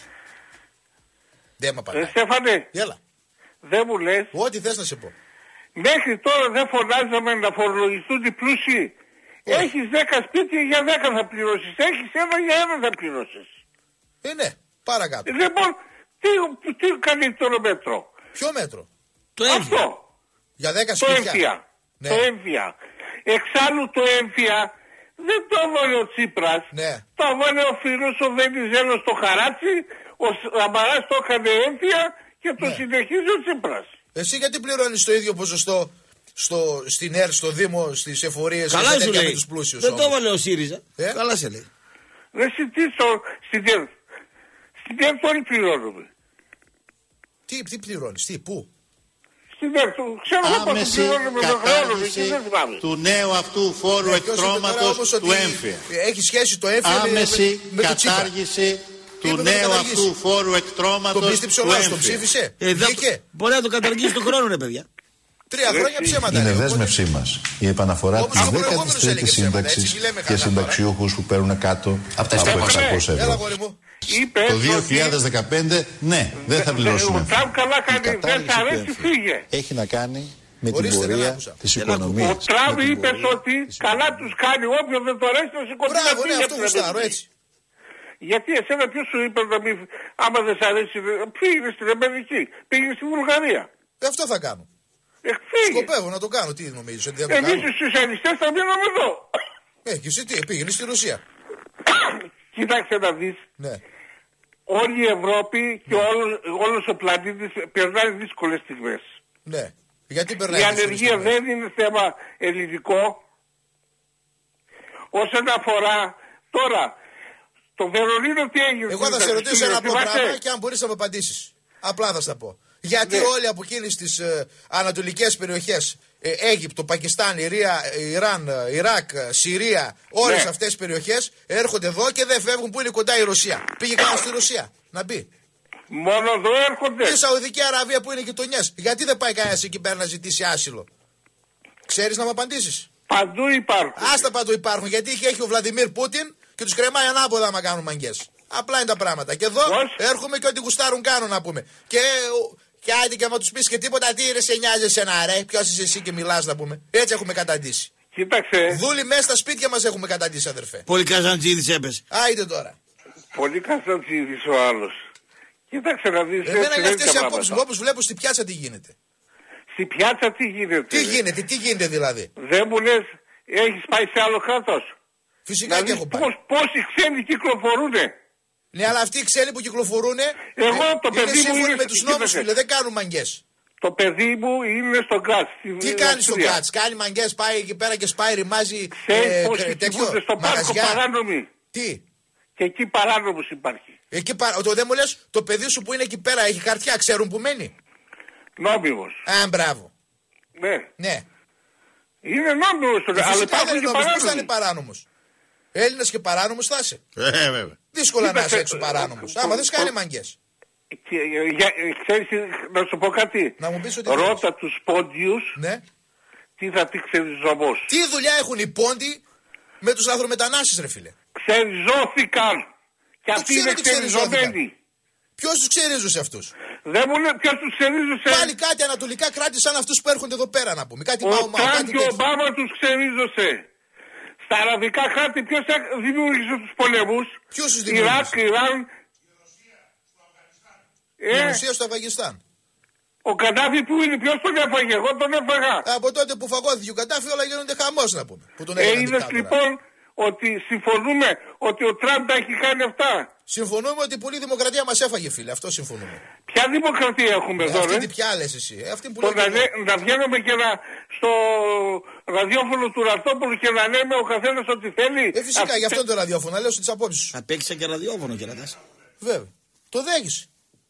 Δεν μ' απαντάει. Ε, Στέφανε, Έλα. Δεν μου λες. Ό,τι θες να σε πω. Μέχρι τώρα δεν φωνάζαμε να φορολογηθούν οι πλούσιοι. Oh. Έχεις δέκα σπίτια, για δέκα θα πληρώσεις. Έχεις ένα, για ένα θα πληρώσεις. Ε, ναι, παρακάτω. Ε, λοιπόν, τι, τι κάνει το μέτρο. Ποιο μέτρο? Το έμφυα. Αυτό. Για δέκα το σπίτια. Έμφυα. Ναι. Το έμφυα. Εξάλλου το έμφυα δεν το έβαλε ο Τσίπρας. Ναι. Το έβαλε ο φίλος ο Βενιζέλος στο χαράτσι, ο Σαμαράς το έκανε έμφυα και το ναι. συνεχίζει ο Τσίπρας. Εσύ γιατί πληρώνεις το ίδιο ποσοστό στο, στην ΕΡ, στο Δήμο, στις εφορίες και σε τέτοια με τους πλούσιους? Δεν όμως το έβαλε ο ΣΥΡΙΖΑ. Ε? Καλά σε λέει. Δεν συντήσω στην ΕΡ. Στην ΕΡ όλοι πληρώνουμε. Τι, τι πληρώνεις, τι, πού? Στην ΕΡ, ξέρω εγώ πώς πληρώνουμε το χρόνο και δεν θυμάμαι. Του νέου αυτού φόρου ναι, εκτρώματος του έμφυα. Έχει σχέση το έμφυα άμεση με, με, με κατάργηση του νέου αυτού φόρου εκτρώματος του έμφυα. Τον πίστεψε ο τον ψήφισε. Ε, δε, μπορεί να το καταργήσει τον χρόνο ρε παιδιά. Τρία χρόνια ψέματα. Είναι δέσμευσή μας η επαναφορά της δέκατης τρίτης σύνταξης για συνταξιούχους που παίρνουν κάτω από τα εξακόσια ευρώ. Το δύο χιλιάδες δεκαπέντε, ναι, δεν θα πληρώσουμε. Ο Τραμπ καλά κάνει, δεν σ' αρέσει, φύγε. Έχει να κάνει με την πορεία της οικονομίας. Ο Τραμπ είπε ότι καλά τους κάνει, όποιον δεν το αρέσει να σηκωθεί. Μπράβο, ναι, αυτό γουστάρω, έτσι. Γιατί εσένα ποιος σου είπε να μην, άμα δεν σ' αρέσει, πήγαινε στην Αμερική, πήγαινε στη Βουλγαρία. Αυτό θα κάνω. Εκφύγε. Σκοπεύω να το κάνω, τι νομίζεις ότι δεν το κάνω? Εμείς οι σοσιαλιστές θα μείναμε εδώ. Ε, και εσύ τι, πήγαινε στη Ρωσία. Κοίταξε να δεις. Ναι. Όλη η Ευρώπη και όλος, όλος ο πλανήτης περνάει δύσκολες στιγμές. Ναι. Γιατί περνάει η ανεργία δεν είναι θέμα ελληνικό. Όσον αφορά τώρα το Βερολίνο, τι έγινε? Εγώ θα σε ρωτήσω ένα απλό πράγμα και αν μπορείς να μου απαντήσεις. Απλά θα στα πω. Γιατί ναι. όλοι από εκείνες τις ε, ανατολικές περιοχές, ε, Αίγυπτο, Πακιστάν, Ιρία, Ιράν, Ιράκ, Συρία, όλες ναι. αυτές τις περιοχές έρχονται εδώ και δεν φεύγουν που είναι κοντά η Ρωσία. Πήγε κανένα στη Ρωσία να μπει. Μόνο εδώ έρχονται. Η Σαουδική Αραβία που είναι γειτονιές. Γιατί δεν πάει κανένας εκεί πέρα να ζητήσει άσυλο? Ξέρεις να μου απαντήσεις? Παντού υπάρχουν. Άστα παντού υπάρχουν. Γιατί έχει ο Βλαντιμίρ Πούτιν και τους κρεμάει ανάποδα άμα κάνουν μαγκές. Απλά είναι τα πράγματα. Και εδώ Πώς? έρχομαι και ό,τι γουστάρουν κάνουν να πούμε. Και, και άντε και άμα τους πεις και τίποτα, τι ρε σε νοιάζει εσένα ρε? Ποιος είσαι εσύ και μιλάς να πούμε? Έτσι έχουμε καταντήσει. Κοίταξε. Δούλοι μέσα στα σπίτια μας έχουμε καταντήσει, αδερφέ. Πολύ Καζαντζίδης έπεσε. Άιντε τώρα. Πολύ Καζαντζίδης ο άλλος. Κοίταξε να δεις. Εμένα είναι αυτές οι απόψεις μου. Όπως βλέπω στη πιάτσα τι γίνεται. Στη πιάτσα τι γίνεται? Τι γίνεται, τι γίνεται δηλαδή? Δεν μου λες, έχεις πάει σε άλλο κράτος? Φυσικά και έχω πάει. Πώς, πόσοι ξένοι κυκλοφορούνε? Ναι, αλλά αυτοί οι ξένοι που κυκλοφορούν Εγώ το είναι παιδί σύμφωνοι είναι με τους νόμους, φίλε, δεν κάνουν μαγκές. Το παιδί μου είναι στο Γκάτς. Τι κάνει στο Γκάτς? Κάνει μαγκές, πάει εκεί πέρα και σπάει, ρημάζει ε, τέτοιο στο πάρκο παράνομοι. Τι? Και εκεί παράνομος υπάρχει. Εκεί παρά... το, δεν μου λες, το παιδί σου που είναι εκεί πέρα έχει χαρτιά, ξέρουν που μένει? Νόμιμος. Α, μπράβο. Ναι. Ναι. Είναι νόμιμος. Ε, αλλά υπάρχουν και παράνομος. Πώς θα είναι παράνομος? Έλληνας και παράνομος θα είσαι. Ε, βέβαια. Δύσκολα να είσαι έξω παράνομος. Άμα δεν κάνει μαγκές. Ξέρεις, να σου πω κάτι. Να μου πεις ότι ρώτα τους πόντιους, ναι. τι θα πει ξεριζωμός. Τι δουλειά έχουν οι πόντιοι με τους λαθρομετανάστες ρε φίλε? Ξεριζώθηκαν. Και αυτοί είναι ξεριζωμένοι. Ποιος τους ξερίζωσε αυτούς? Δεν μου λέει ποιος τους ξερίζωσε. Πάλι κάτι ανατολικά κράτη σαν αυτούς που έρχονται εδώ πέρα να πούμε. Κάτι ο μάου, μάου, Τραμπ και ο Ομπάμα τους ξερίζωσε. Στα αραβικά κράτη ποιος δημιούργησε τους πολέμους? Ποιος τους δημιούργησε? Ιράκ, Ιράν. Η Ρωσία στο Αφγανιστάν. Ο Καντάφη που είναι, ποιος τον έφαγε? Εγώ τον έφαγα. Από τότε που φαγώθηκε ο Καντάφη όλα γίνονται χαμός να πούμε. Που τον ε, είδες λοιπόν ότι συμφωνούμε ότι ο Τραμπ τα έχει κάνει αυτά. Συμφωνούμε ότι η πολλή δημοκρατία μας έφαγε φίλε, αυτό συμφωνούμε. Ποια δημοκρατία έχουμε εδώ, Αυτή ρε? τι πια λες εσύ. Ε, αυτή που Το λέω να, και εγώ. να βγαίνουμε και να, στο ραδιόφωνο του Ραστόπουλου και να λέμε ο καθένας ό,τι θέλει. Ε, φυσικά, Αυτή- γι' αυτό είναι το ραδιόφωνο. Λέω τις απόψεις σου. Θα παίξει και ραδιόφωνο και ρωτάς. Βέβαια. Το δέχεσαι.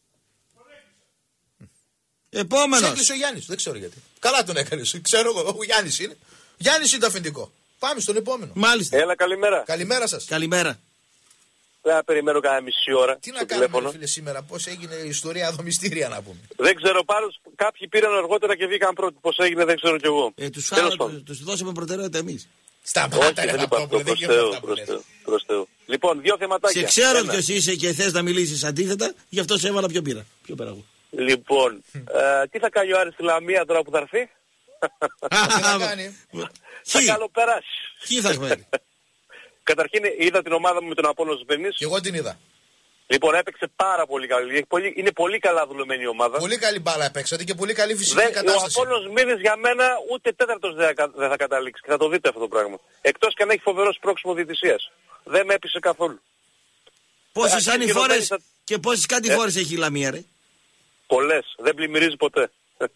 Επόμενος. Έκλεισε ο Γιάννης. Δεν ξέρω γιατί. Καλά τον έκανες. Ξέρω εγώ. Ο Γιάννης είναι. Γιάννης είναι το αφεντικό. Πάμε στον επόμενο. Μάλιστα. Έλα, καλημέρα. Καλημέρα σας. Καλημέρα. Δεν θα περιμένω κάνα μισή ώρα. Τι να στο κάνουμε, τηλέφωνο. ρε φίλε, σήμερα. Πώς έγινε η ιστορία δομηστήρια, να πούμε. Δεν ξέρω, πάντως κάποιοι πήραν αργότερα και βγήκαν πρώτοι. Πώς έγινε δεν ξέρω κι εγώ. Ε, τους, Τέλος φάω, πάντων. τους δώσαμε προτεραιότητα εμείς. Στα Όχι, πάτα, ρε δεν είπα αυτό. Παπτόπουλε, δεν Προς γίνονται Θεού, αυτά που προς λες. Θεού, προς Θεού. Λοιπόν, δύο θεματάκια. Σε ξέρω Ένα. ποιος είσαι και θες να μιλήσεις αντίθετα, γι' αυτό σε έβαλα πιο πήρα. Πιο πέρα εγώ. Λοιπόν, ε, τι θα κάνει ο Άρης στη Λαμία τώρα που θα έρθει. Τι να κάνει. Θα Χι, καλοπεράσει. χι θα φέρει. Καταρχήν είδα την ομάδα μου με τον Απόλλωνα Βενής. Και εγώ την είδα. Λοιπόν, έπαιξε πάρα πολύ καλή. Έχει πολύ- Είναι πολύ καλά δουλεμένη η ομάδα. Πολύ καλή μπάλα παίξατε και πολύ καλή φυσική Δεν, ο κατάσταση. Απόλλωνας Μήνης για μένα ούτε τέταρτος δεν θα, δεν θα καταλήξει. Και θα το δείτε αυτό το πράγμα. Εκτός και αν έχει φοβερό σπρώξιμο διαιτησίας. Δεν με έπεισε καθόλου. Πόσες Ε, ανηφόρες θα- και πόσες κατηφόρες έχει η Λαμία, ρε. Πολλές. Δεν πλημμυρίζει ποτέ.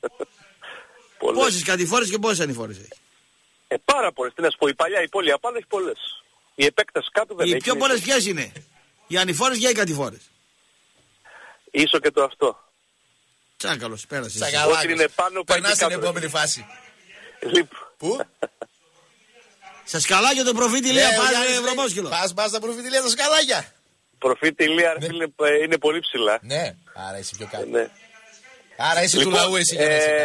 Πολλές. Πόσες κατηφόρες και πόσες ανηφόρες έχει. Ε, πάρα πολλές. Τι να σου πω, η παλιά, η πόλη απάνω έχει πολλές. Η επέκταση κάτω δεν Οι έχει. πιο πολλές ποιες είναι. Οι ανηφόρες και οι κατηφόρες. Ίσο και το αυτό. Τσάκαλος, πέρασε. Τσακαλάκος. Ό,τι είναι πάνω, πάει Περνάς και στην κάτω. επόμενη φάση. Λοιπόν. Πού? Στα σκαλάκια τον προφήτη λέει Ναι, ο πάνε Γιάννης λέει, βρωμόσκυλο. Πας, πας στα προφητηλία τα σκαλάκια. Προφήτη Ηλία, ρε φίλε, ε, είναι πολύ ψηλά. Ναι, άρα είσαι πιο κάτω. Ναι. Άρα είσαι του Λοιπόν, λαού εσύ για να είσαι κάτω.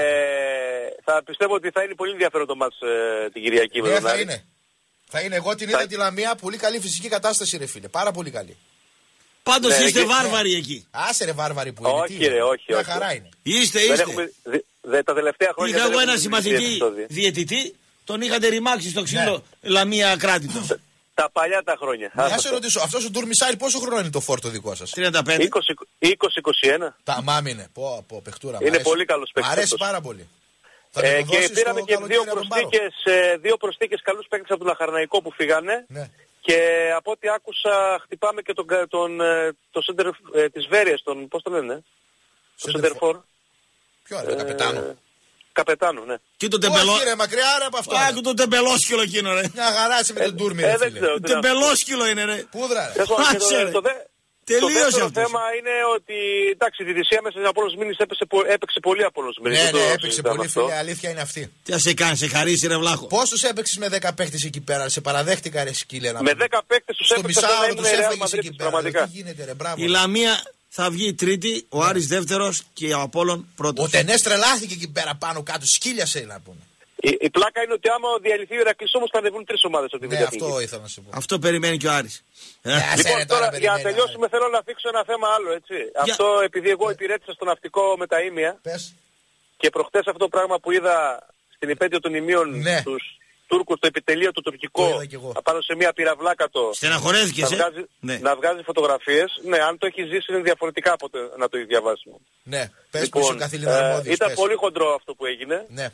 ε, θα πιστεύω ότι θα είναι πολύ ενδιαφέρον το μάτς ε, την Κυριακή με Ναι, τον θα Άρη. είναι. Θα είναι. Εγώ την είδα τη Λαμία, πολύ καλή φυσική κατάσταση, ρε φίλε. Πάρα πολύ καλή. Πάντως Ναι, είστε και- βάρβαροι εκεί. Άσε ρε βάρβαροι που είναι. Όχι, τι είναι. ρε, όχι, Μια όχι. χαρά είναι. Είστε, Δεν είστε. έχουμε, δε, δε, τα τελευταία χρόνια Είχα δεν εγώ έχουμε ένα δημιουργήσει συμμαθητή επεισόδια. διαιτητή, τον είχατε ρημάξει στο ξύλο Λαμία κράτητος. Τα παλιά τα χρόνια. Να σε ρωτήσω, αυτός ο Ντουρμισάρη πόσο χρόνο είναι το φόρτο δικό σας? τριάντα πέντε. είκοσι είκοσι ένα. Τα μάμ είναι. Πω, πω, παιχτούρα. μ' Είναι αρέσει. πολύ καλός Μ' παίκτης αρέσει αυτός. πάρα πολύ. Θα με Ε, το και δώσεις πήραμε το και καλοκαίρι δύο να τον πάρω. προσθήκες, ε, δύο προσθήκες καλούς παίκτες από τον Λαχαρναϊκό που φύγανε. Ναι. Και από ό,τι άκουσα χτυπάμε και τον, κα- τον, ε, το center ε, της Βέρειας, τον, πώς το λένε, το Center center for. Ποιο είναι, καπετάνο? Καπετάνο, ναι. Και το τεμπελό. Όχι ρε, μακριά ρε από αυτό. Άκου το τεμπελόσκυλο εκείνο, ρε. Μια χαρά είσαι με τον Ντούρμι, ε, ρε δεν φίλε. ξέρω. τι να- Τεμπελόσκυλο είναι, ρε. Πούδρα ρε. Τέλος πάντων, και Άσε, το- ρε. το δε- Το Τελείωσε δεύτερο αυτό. θέμα είναι ότι εντάξει, η διαιτησία μέσα στην Απόλλωνας Μήνης έπαιξε, πο- έπαιξε πολύ Απόλλωνας Μήνης. Ναι, δεν το ναι, έπαιξε συζητάμε πολύ αυτό. φίλε, αλήθεια είναι αυτή. Τι θα σε κάνει, σε χαρίσει, ρε βλάχο. Πόσους έπαιξες με δέκα παίχτες εκεί πέρα, σε παραδέχτηκα ρε σκύλε να Με πούμε. δέκα παίκτες τους Στο έπαιξε σαν να μισάωρο ήμουν τους η Real έφαγες Madrid εκεί τους, πέρα. πραγματικά. Τι γίνεται ρε, μπράβο. Η Λαμία θα βγει τρίτη, ο Άρης δεύτερος και ο Απόλλων Ο πρώτος. Τενές τρελάθηκε εκεί πέρα πάνω κάτω, σκύλιασε να πούμε. Η, η πλάκα είναι ότι άμα διαλυθεί ο Ηρακλής όμως θα ανεβούν τρεις ομάδες από τη Ναι, Β' αυτό Εθνική. ήθελα να σου πω. Αυτό περιμένει και ο Άρης. Ε, Ναι, άσε, Λοιπόν, ρε, τώρα, για να περιμένει, τελειώσουμε θέλω να θίξω ένα θέμα άλλο, έτσι. Αυτό επειδή εγώ υπηρέτησα στο ναυτικό με τα ίμια Πες. και προχτές αυτό το πράγμα που είδα στην επέτειο των ημείων Ναι. τους Τούρκους, το επιτελείο του Το τουρκικό, είδα κι εγώ. απάνω σε μια πυραυλάκατο, Στεναχωρέθηκες, να ε. βγάζει, Ναι. να βγάζει φωτογραφίες. Ναι, αν το έχει ζήσει είναι διαφορετικά από το, να το έχει διαβάσει. Ναι, πες που είσαι ο καθήλυνα ε, αρμόδιος, ήταν πες. πολύ χοντρό αυτό που έγινε. Ναι.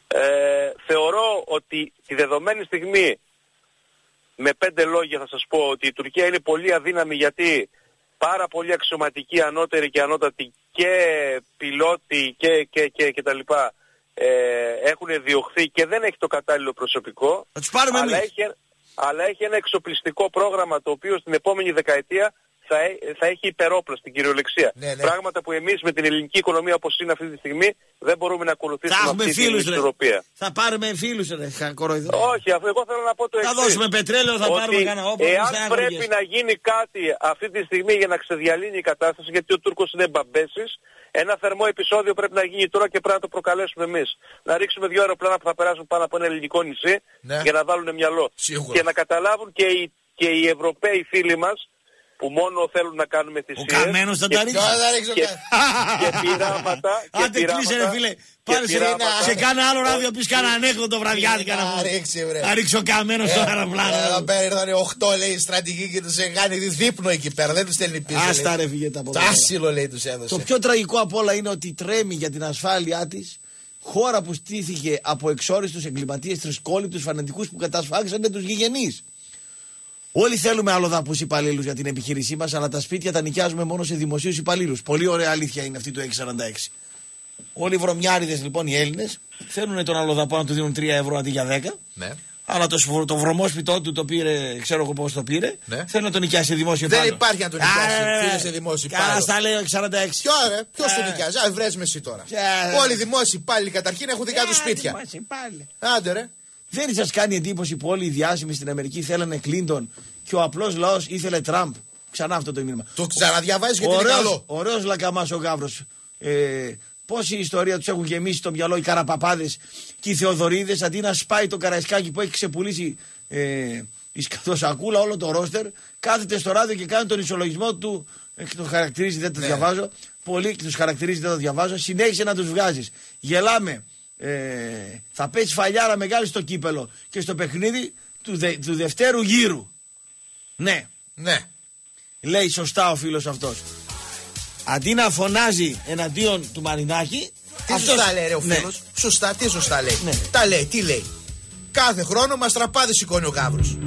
Ε, θεωρώ ότι τη δεδομένη στιγμή, με πέντε λόγια θα σας πω, ότι η Τουρκία είναι πολύ αδύναμη γιατί πάρα πολύ αξιωματικοί, ανώτεροι και ανώτατοι και πιλότοι και, και, και, και τα λοιπά ε, έχουν διωχθεί και δεν έχει το κατάλληλο προσωπικό. Θα τους πάρουμε αλλά, εμείς. έχει, αλλά έχει ένα εξοπλιστικό πρόγραμμα το οποίο στην επόμενη δεκαετία θα, έ- θα έχει υπερόπλα στην κυριολεξία. Ναι, ναι. Πράγματα που εμείς με την ελληνική οικονομία όπως είναι αυτή τη στιγμή δεν μπορούμε να Θα ακολουθήσουμε έχουμε αυτή την φίλους, ρε. ισορροπία. Θα πάρουμε φίλους, ρε. χα- κοροϊδό. Όχι, αφού εγώ θέλω να πω το Θα εξής. δώσουμε πετρέλαιο, θα ότι πάρουμε κανένα όπλο. εάν θα πρέπει αγωγές. να γίνει κάτι αυτή τη στιγμή για να ξεδιαλύνει η κατάσταση, γιατί ο Τούρκος είναι μπαμπέσης, ένα θερμό επεισόδιο πρέπει να γίνει τώρα και πρέπει να το προκαλέσουμε εμείς. Να ρίξουμε δύο αεροπλάνα που θα περάσουν πάνω από ένα ελληνικό νησί Ναι. για να βάλουν μυαλό. Σίγουρα. Και να καταλάβουν και οι, και οι Ευρωπαίοι φίλοι μας που μόνο θέλουν να κάνουμε Ο θυσίες Καμένος θα και- τα ρίξει. Ποιο θα ρίξω και, κα- και πειράματα και Άντε κλείσε, ρε πειράματα φίλε. και Πάρε σε, πειράματα. σε κάνα άλλο ράδιο πεις κάνα ανέκδοτο βραδιάτικα να Να πω. ρίξει, βρε. Να ρίξω Καμένος στο Εδώ αεροπλάνο. πέρα ήρθαν οχτώ λέει στρατηγοί και τους κάνει δείπνο εκεί πέρα. Δεν τους στέλνει πίσω. Άστα λέει. ρε φύγε τα από Το εδώ. άσυλο λέει τους Το έδωσε. πιο τραγικό απ' όλα είναι ότι τρέμει για την ασφάλειά της χώρα που στήθηκε από εξόριστους εγκληματίες, τρισκόληπτους, φανατικούς που κατασφάξανε τους γηγενείς. Όλοι θέλουμε αλλοδαπούς υπαλλήλους για την επιχείρησή μας, αλλά τα σπίτια τα νοικιάζουμε μόνο σε δημοσίους υπαλλήλους. Πολύ ωραία αλήθεια είναι αυτή του έξι σαράντα έξι. Όλοι οι βρωμιάριδες λοιπόν οι Έλληνες θέλουν τον αλλοδαπό να του δίνουν τρία ευρώ αντί για δέκα. Ναι. Αλλά το, το βρωμόσπιτό του το πήρε, ξέρω εγώ πώς το πήρε. Ναι. Θέλει να τον νοικιάσει σε δημόσιο Δεν πάνω. υπάρχει να τον νοικιάσει σε δημόσιο πάνω. Κάνα στα λέει έξι σαράντα έξι. Ποιο ρε, ποιος τον νοικιάζει, α βρες με εσύ τώρα. Όλοι οι δημόσιοι υπάλληλοι καταρχήν έχουν δικά του σπίτια. Άντε ρε. Δεν σας κάνει εντύπωση που όλοι οι διάσημοι στην Αμερική θέλανε Κλίντον και ο απλός λαός ήθελε Τραμπ? Ξανά αυτό το μήνυμα. Το ξαναδιαβάζεις γιατί είναι καλό. Ωραίος λακαμάς ο Γαύρος. Ε, Πόση ιστορία τους έχουν γεμίσει το μυαλό οι Καραπαπάδες και οι Θεοδωρίδες, αντί να σπάει το Καραϊσκάκι που έχει ξεπουλήσει ε, η σκατοσακούλα όλο το ρόστερ, κάθεται στο ράδιο και κάνει τον ισολογισμό του. Ε, το χαρακτηρίζει, δεν το ναι. διαβάζω. Πολύ τους χαρακτηρίζει, δεν το διαβάζω. Συνέχισε να τους βγάζεις. Γελάμε. Ε, θα πέσει φαλιάρα μεγάλη στο κύπελο και στο παιχνίδι του, δε, του δευτέρου γύρου. Ναι. Ναι. Λέει σωστά ο φίλος αυτός. Αντί να φωνάζει εναντίον του Μαρινάκη. Τι αυτός... σωστά λέει ρε ο φίλος. Ναι. Σωστά, τι σωστά λέει. Ναι. Τα λέει, τι λέει. Κάθε χρόνο μας τραπάδι σηκώνει ο Γαύρος.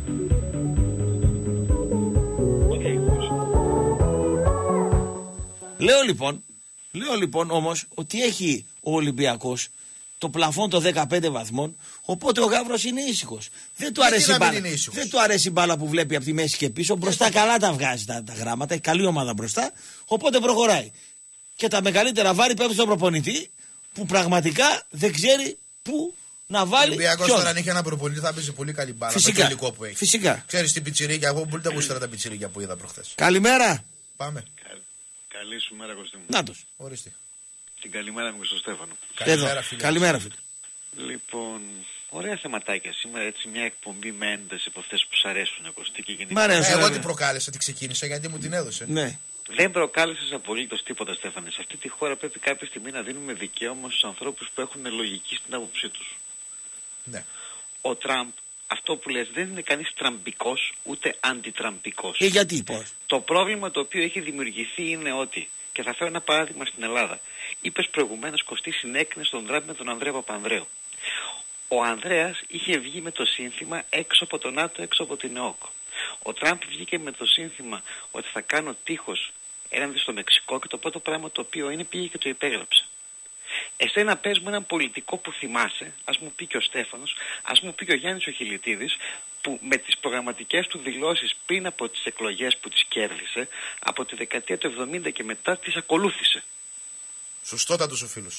Λέω λοιπόν, λέω λοιπόν όμως ότι έχει ο Ολυμπιακός το πλαφόν των δεκαπέντε βαθμών, οπότε ο Γαύρος είναι ήσυχος. Δεν του αρέσει η μπάλα. Δεν του αρέσει η μπάλα που βλέπει από τη μέση και πίσω. Μπροστά καλά τα βγάζει τα, τα γράμματα. Έχει καλή ομάδα μπροστά. Οπότε προχωράει. Και τα μεγαλύτερα βάρη πέφτουν στον προπονητή που πραγματικά δεν ξέρει πού να βάλει. Ο Ολυμπιακός τώρα αν είχε ένα προπονητή θα παίζει πολύ καλή μπάλα. Φυσικά. Με το υλικό που έχει. Φυσικά. Ξέρεις την πιτσιρίκια. Εγώ πολύ τα γούστερα τα πιτσιρίκια που είδα προχθές. Καλημέρα. Πάμε. Κα... Καλή σου μέρα, Κωστή μου. Νάτος. Ορίστε. Την καλημέρα μου και στον Στέφανο. Καλημέρα, φίλε. Καλημέρα, φίλε. Λοιπόν, ωραία θεματάκια σήμερα. Έτσι, μια εκπομπή με ένταση από αυτές που σ' αρέσουν, Κωστή και γενικά. Μ' αρέσει, ε, εγώ την προκάλεσα, την ξεκίνησα γιατί μου την έδωσε. Ναι. Δεν προκάλεσες απολύτως τίποτα, Στέφανε. Σε αυτή τη χώρα πρέπει κάποια στιγμή να δίνουμε δικαίωμα στους ανθρώπους που έχουν λογική στην άποψή τους. Ναι. Ο Τραμπ, αυτό που λες, δεν είναι κανείς τραμπικός ούτε αντιτραμπικός. Και γιατί, πώς? Το πρόβλημα το οποίο έχει δημιουργηθεί είναι ότι, και θα φέρω ένα παράδειγμα στην Ελλάδα. Είπες προηγουμένως, Κωστή, συνέκρινες τον Τραμπ με τον Ανδρέα Παπανδρέου. Ο Ανδρέας είχε βγει με το σύνθημα έξω από τον ΝΑΤΟ, έξω από την ΕΟΚ. Ο Τραμπ βγήκε με το σύνθημα ότι θα κάνω τείχος έναντι στο Μεξικό και το πρώτο πράγμα το οποίο είναι πήγε και το υπέγραψε. Εσένα πες μου έναν πολιτικό που θυμάσαι, ας μου πει και ο Στέφανος, ας μου πει και ο Γιάννης ο Χιλιτίδης, που με τις προγραμματικές του δηλώσεις πριν από τις εκλογές που τις κέρδισε, από τη δεκαετία του εβδομήντα και μετά τις ακολούθησε. Σωστότατος ο φίλος.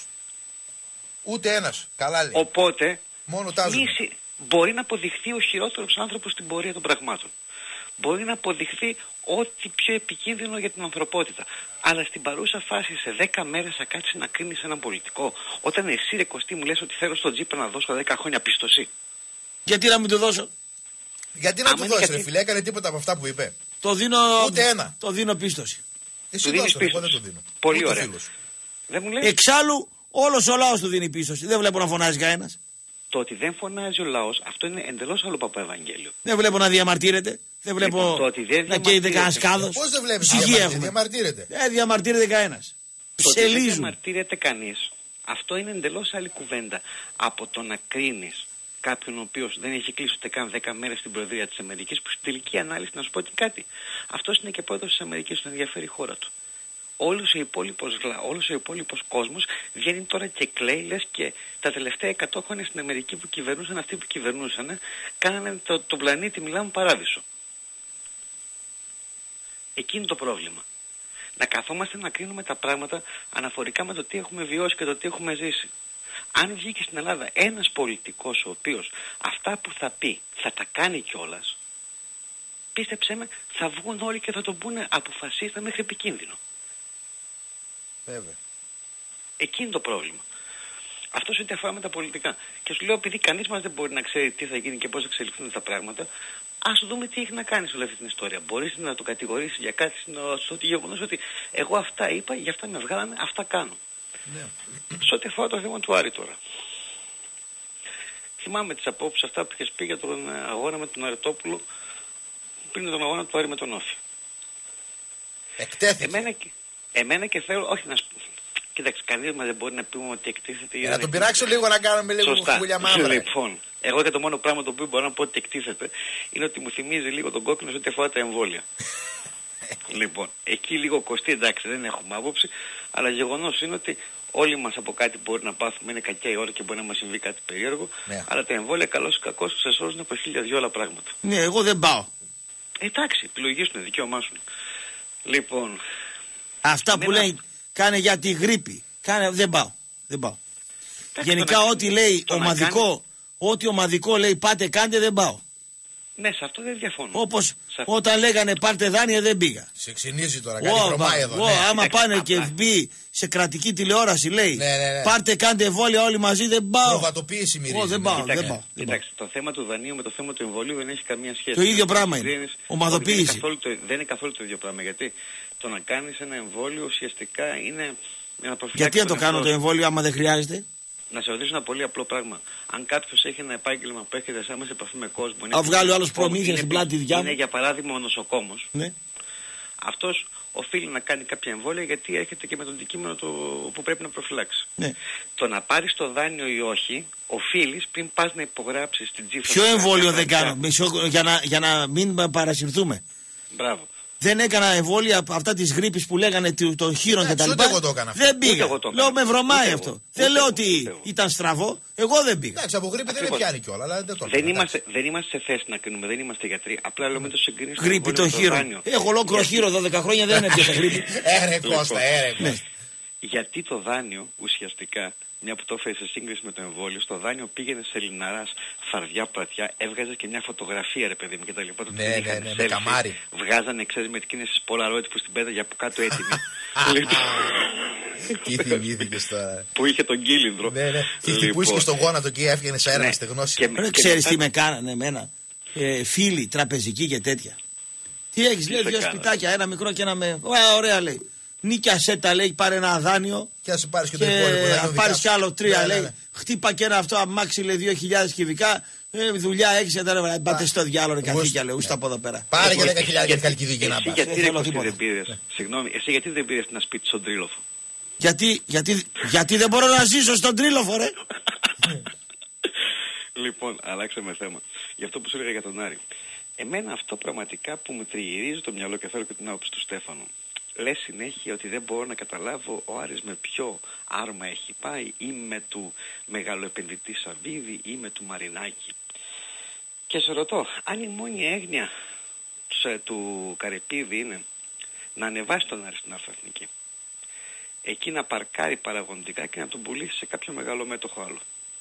Ούτε ένας. Καλά λέει. Οπότε, μόνο τάζουμε. Μη, μπορεί να αποδειχθεί ο χειρότερος άνθρωπος στην πορεία των πραγμάτων. Μπορεί να αποδειχθεί ό,τι πιο επικίνδυνο για την ανθρωπότητα. Αλλά στην παρούσα φάση σε δέκα μέρες θα κάτσεις να κρίνεις έναν πολιτικό. Όταν εσύ, ρε Κωστή, μου λες ότι θέλω στον Τζίπρα να δώσω δέκα χρόνια πίστοση. Γιατί να μην του δώσω? Γιατί να Άμα του δώσει, γιατί... ρε φίλε, έκανε τίποτα από αυτά που είπε. Το δίνω, ούτε ένα. Το δίνω πίστοση. Εσύ δίνεις πίστοση. Εγώ δεν το δίνω. Πολύ ούτε ωραία. Δεν μου λες... Εξάλλου, όλος ο λαός του δίνει πίστοση. Δεν βλέπω να φωνάζει κανένας. Το ότι δεν φωνάζει ο λαός, αυτό είναι εντελώς άλλο παπαευαγγέλιο. Δεν βλέπω να διαμαρτύρεται. Δεν βλέπω λοιπόν, το ότι δεν να καίγεται κανένα σκάδος. Πώς δεν βλέπεις να διαμαρτύρεται. Δεν διαμαρτύρεται κανένας. Το ότι δεν διαμαρτύρεται κανείς, αυτό είναι εντελώς άλλη κουβέντα από το να κρίνεις κάποιον ο οποίος δεν έχει κλείσει ούτε καν δέκα μέρες στην Προεδρία της Αμερικής, που στην τελική ανάλυση να σου πω ότι κάτι. Αυτός είναι και πρόεδρος της Αμερικής, τον ενδιαφέρει η χώρα του. Όλος ο υπόλοιπος, όλος ο υπόλοιπος κόσμος βγαίνει τώρα και κλαίει, λες και τα τελευταία εκατό χρόνια στην Αμερική που κυβερνούσαν αυτοί που κυβερνούσαν, κάνανε το, το πλανήτη μιλάμε παράδεισο. Εκείνο το πρόβλημα. Να καθόμαστε να κρίνουμε τα πράγματα αναφορικά με το τι έχουμε βιώσει και το τι έχουμε ζήσει. Αν βγει και στην Ελλάδα ένας πολιτικός ο οποίος αυτά που θα πει θα τα κάνει κιόλας, πίστεψέ με, θα βγουν όλοι και θα τον πούνε από φασίστα μέχρι επικίνδυνο. Βέβαια. Εκείνο το πρόβλημα. Αυτό σε ό,τι αφορά με τα πολιτικά. Και σου λέω, επειδή κανείς μας δεν μπορεί να ξέρει τι θα γίνει και πώς θα εξελιχθούν τα πράγματα, ας δούμε τι έχει να κάνει σε όλη αυτή την ιστορία. Μπορείς να το κατηγορήσεις για κάτι στο γεγονός ότι εγώ αυτά είπα, για αυτά με βγάλανε, αυτά κάνω. Ναι. Σε ό,τι αφορά το θέμα του Άρη τώρα. Θυμάμαι τις απόψεις αυτά που είχες πει για τον αγώνα με τον Αρετόπουλο πριν τον αγώνα του Άρη με τον Όφη. Εκτέθηκε. Εμένα, εμένα και θέλω, όχι να σου κοίταξε, κανείς μας δεν μπορεί να πούμε ότι εκτίθεται. Για να τον πειράξω λίγο να κάνουμε λίγο χουλιά μαύρα. Λοιπόν, Εγώ και το μόνο πράγμα το οποίο μπορώ να πω ότι εκτίθεται είναι ότι μου θυμίζει λίγο τον κόκκινο σε ό,τι αφορά τα εμβόλια. Λοιπόν, εκεί λίγο κοστί, εντάξει, δεν έχουμε άποψη, αλλά γεγονός είναι ότι όλοι μας από κάτι μπορεί να πάθουμε, είναι κακιά η ώρα και μπορεί να μας συμβεί κάτι περίεργο, ναι. Αλλά τα εμβόλια καλώς ή κακώς σε σώζουν από χίλια δυο άλλα πράγματα. Ναι, εγώ δεν πάω. Εντάξει, επιλογή σου είναι, δικαίωμά σου. Λοιπόν. Αυτά που λέει, κάνε για τη γρίπη. Κάνε, δεν πάω. Δεν πάω. Εντάξει, γενικά ό,τι λέει ομαδικό, κάνει... ό,τι ομαδικό λέει πάτε κάντε δεν πάω. Ναι, σε αυτό δεν διαφωνώ. Όπως όταν λέγανε πάρτε δάνεια δεν πήγα. Σε ξυνίζει τώρα, κάνει χρωμάει εδώ. Ναι. Άμα Եք, πάνε και μπει σε κρατική τηλεόραση λέει ναι, ναι, ναι. πάρτε κάντε εμβόλια όλοι μαζί δεν πάω. Προβατοποίηση μυρίζει. Oh, δεν πάω, ναι. δεν πάω. Κοιτάξτε, το θέμα του δανείου με το θέμα του εμβολίου δεν έχει καμία σχέση. Το ίδιο πράγμα είναι. Ομαδοποίηση. Δεν, δεν είναι καθόλου το ίδιο πράγμα. Γιατί το να κάνεις ένα εμβόλιο ουσιαστικά είναι να προφυλάξεις. Γιατί να το κάνω το εμβόλιο άμα δεν χρειάζεται. Να σε ρωτήσω ένα πολύ απλό πράγμα. Αν κάποιος έχει ένα επάγγελμα που έρχεται σε άμεση επαφή με κόσμο. Αν βγάλει ο άλλος προμήθεια στην πλάτη διά μου. Είναι για παράδειγμα ο νοσοκόμος. Ναι. Αυτός οφείλει να κάνει κάποια εμβόλια γιατί έρχεται και με το αντικείμενο το που πρέπει να προφυλάξει. Ναι. Το να πάρεις το δάνειο ή όχι, οφείλεις πριν πας να υπογράψεις την τσίφρα. Ποιο εμβόλιο δεν κάνω, μισό, για, να, για να μην παρασυρθούμε. Μπράβο. Δεν έκανα εμβόλια αυτά τη γρήπη που λέγανε των χείρων κτλ. Δεν πήγα. Λέω με βρωμάει αυτό. Ούτε δεν λέω ότι ούτε ήταν στραβό. Εγώ δεν πήγα. Εντάξει, από γρήπη δεν με πιάνει κιόλα. Αλλά δεν το δεν, είμαστε, δεν είμαστε σε θέση να κρίνουμε, δεν είμαστε γιατροί. Απλά λέω με το συγκρίνει. Γρήπη των χείρων. Έχω ολόκληρο χείρο δώδεκα χρόνια δεν έπιασα γρήπη. Έρε Κώστα, έρε Κώστα. Γιατί το δάνειο ουσιαστικά. Μια που το έφερε σε σύγκριση με το εμβόλιο, στο δάνειο πήγαινε σε λιναράς, φαρδιά, πλατιά, έβγαζε και μια φωτογραφία, ρε παιδί μου και τα λοιπά. Ναι, ναι, ναι, ναι, με καμάρι. Βγάζανε, ξέρεις, με εκείνες τις Polaroid που στην πέταγε από κάτω έτοιμη. Τι θυμήθηκες τώρα. Που είχε τον κύλινδρο. Ναι, ναι. Και χτυπούσεις στο γόνατο και έφυγαινε σε αέρα στεγνώση. Δεν ξέρεις τι με κάνανε εμένα. Φίλοι, τραπεζικοί και τέτοια. Τι έχεις, λέει, δύο σπιτάκια, ένα μικρό και ένα με. Ωραία, λέει. Νίκιασέ τα, λέει, πάρε ένα δάνειο. Και α πάρει και το υπόλοιπο. Πάρει κι άλλο τρία, ναι, λέει. Ναι, ναι. Χτύπα και ένα αυτό αμάξι, λέει, δύο χιλιάδες κυβικά. Ε, δουλειά έξι, δεν πάτε στο διάλογο, καθήκια, λέει, ούστε από εδώ πέρα. Πάρε και δέκα χιλιάδες καλκιδική να πάρει. Συγγνώμη, εσύ γιατί δεν πήρε ένα σπίτι στον Τρίλοφο. Γιατί, γιατί, γιατί δεν μπορώ να ζήσω στον Τρίλοφο, ρε. Λοιπόν, αλλάξαμε θέμα. Γι' αυτό που σου έλεγα για τον Άρη. Εμένα αυτό πραγματικά που μου τριγυρίζει το μυαλό και θέλω και την άποψη του Στέφανου. Λες συνέχεια ότι δεν μπορώ να καταλάβω ο Άρης με ποιο άρμα έχει πάει, ή με του μεγαλοεπενδυτή Σαββίδη ή με του Μαρινάκη. Και σε ρωτώ, αν η μόνη έγνοια του Καρυπίδη είναι να ανεβάσει τον Άρη στην Αλφα-Εθνική, εκεί να παρκάρει παραγωγικά και να τον πουλήσει σε κάποιο μεγάλο μέτοχο άλλο.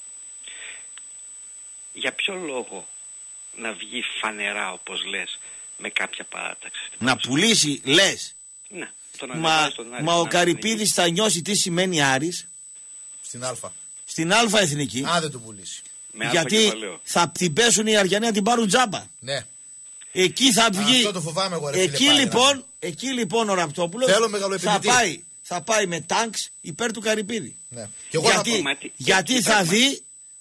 Για ποιο λόγο να βγει φανερά, όπως λες, με κάποια παράταξη? Να πουλήσει, λες. Ναι, μα μα ο Καρυπίδης θα νιώσει τι σημαίνει Άρης στην Α. Στην Α Εθνική. Α, δεν το πουλήσει. Με γιατί θα την πέσουν οι Αριανοί να την πάρουν τζάμπα. Ναι. Εκεί θα βγει. Αυτό το φοβάμαι εγώ, ρε, εκεί, φίλε, λοιπόν, να... εκεί λοιπόν ο Ραπτόπουλος θα πάει, θα πάει με τάγκς υπέρ του Καρυπίδη. Ναι. Γιατί, να... γιατί θα δει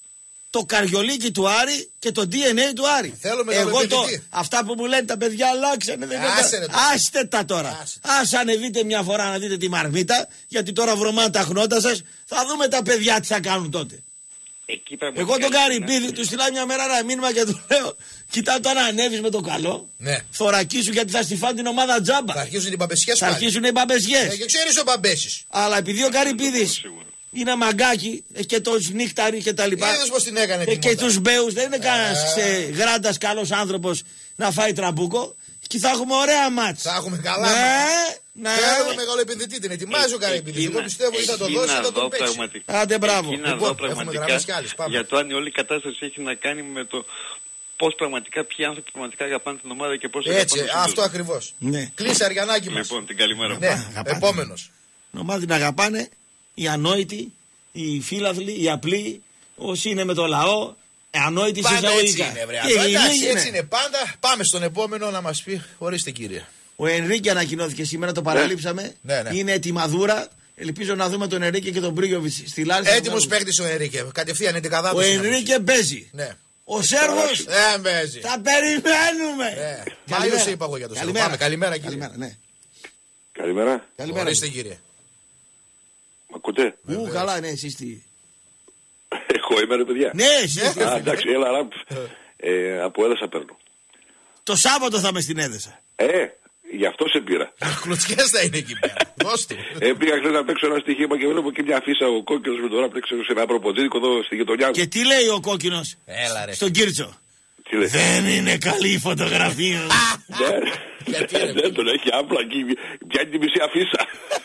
το καριολίκι του Άρη και το ντι εν έι του Άρη. Εγώ το, αυτά που μου λένε τα παιδιά αλλάξανε. Δεν Άσε, Άστε τα τώρα. Άσε ανεβείτε μια φορά να δείτε τη μαρμίτα, γιατί τώρα βρωμάνε τα χνότα σας. Θα δούμε τα παιδιά τι θα κάνουν τότε. Εκεί Εγώ τον Καρυπίδη του στείλα μια μέρα ένα μήνυμα και του λέω: κοιτά τώρα να ανέβεις με το καλό. Ναι. Θωρακίσου γιατί θα στη φάνε την ομάδα τζάμπα. Θα αρχίσουν οι μπαμπεσιές. Θα αρχίσουν οι μπαμπεσιές. Ε, και ξέρεις ο μπαμπέσης. Αλλά επειδή ο Καρυπίδης είναι μαγκάκι και το σνίχταρι και τα λοιπά. Είδες πως την έκανε την και τους μπέους, δεν είναι κανένας ε... γράντας καλός άνθρωπος να φάει τραμπούκο. Και θα έχουμε ωραία μάτς. Θα έχουμε καλά. Ναι, ναι. Θέλουμε μεγάλο επενδυτή, την ετοιμάζει ο Καρυπίδης. Εγώ πιστεύω ότι θα το δώσει, θα το παίξει. Άντε μπράβο. Εκεί να δω πραγματικά για το αν η όλη κατάσταση έχει να κάνει με το πώς πραγματικά ποιοι άνθρωποι πραγματικά αγαπάνε την ομάδα και πώς. Έτσι, αυτό ακριβώς. Κλείσε Αριανάκη μας. Λοιπόν, την καλημέρα. Επόμενος. Την ομάδα την αγαπάνε οι ανόητοι, οι φίλαθλοι, οι απλοί, όσοι είναι με το λαό. Ανόητη πάντα έτσι είναι, βρε. Εντάξει, έτσι είναι πάντα. Πάμε στον επόμενο να μας πει, ορίστε κύριε. Ο Ενρίκε ανακοινώθηκε σήμερα, το παραλείψαμε. Ναι, ναι. Είναι ετοιμαδούρα. Ελπίζω να δούμε τον Ενρίκε και τον Μπρίγιοβιτς στη Λάρισα. Έτοιμος παίκτης ο Ενρίκε. Κατευθείαν είναι ο Ενρίκε παίζει. Ναι. Ο Σέρβος δεν παίζει. Θα περιμένουμε. Ναι. Μάλιστα είπα εγώ για το Σέρβο. Πάμε, καλημέρα κύριε. Καλημέρα, ναι. Καλημέρα. Ορίστε κύριε. Μ' ακούτε? Ου, καλά, ναι, εσείς τι. Εγώ είμαι ρε παιδιά. Ναι, εσύ. Α, εντάξει, έλα ραπ. Ε, από Έδεσα παίρνω. Το Σάββατο θα είμαι στην Έδεσα. Ε, γι' αυτό σε πήρα. Χλουτσιές θα είναι εκεί πέρα. Δώσ' του. Ε, πήγα χθες να παίξω ένα στοιχείο και βλέπω και μια αφίσα ο κόκκινος με τον ραπ παίξω σε ένα προποτζίδικο εδώ στη γειτονιά μου. Και τι λέει ο κόκκινος στον Κίρτσο? Τι λέει? Δεν είναι καλή η φωτογραφία. Δεν τον έχει άπλα και πιάνει τη μισή αφίσα.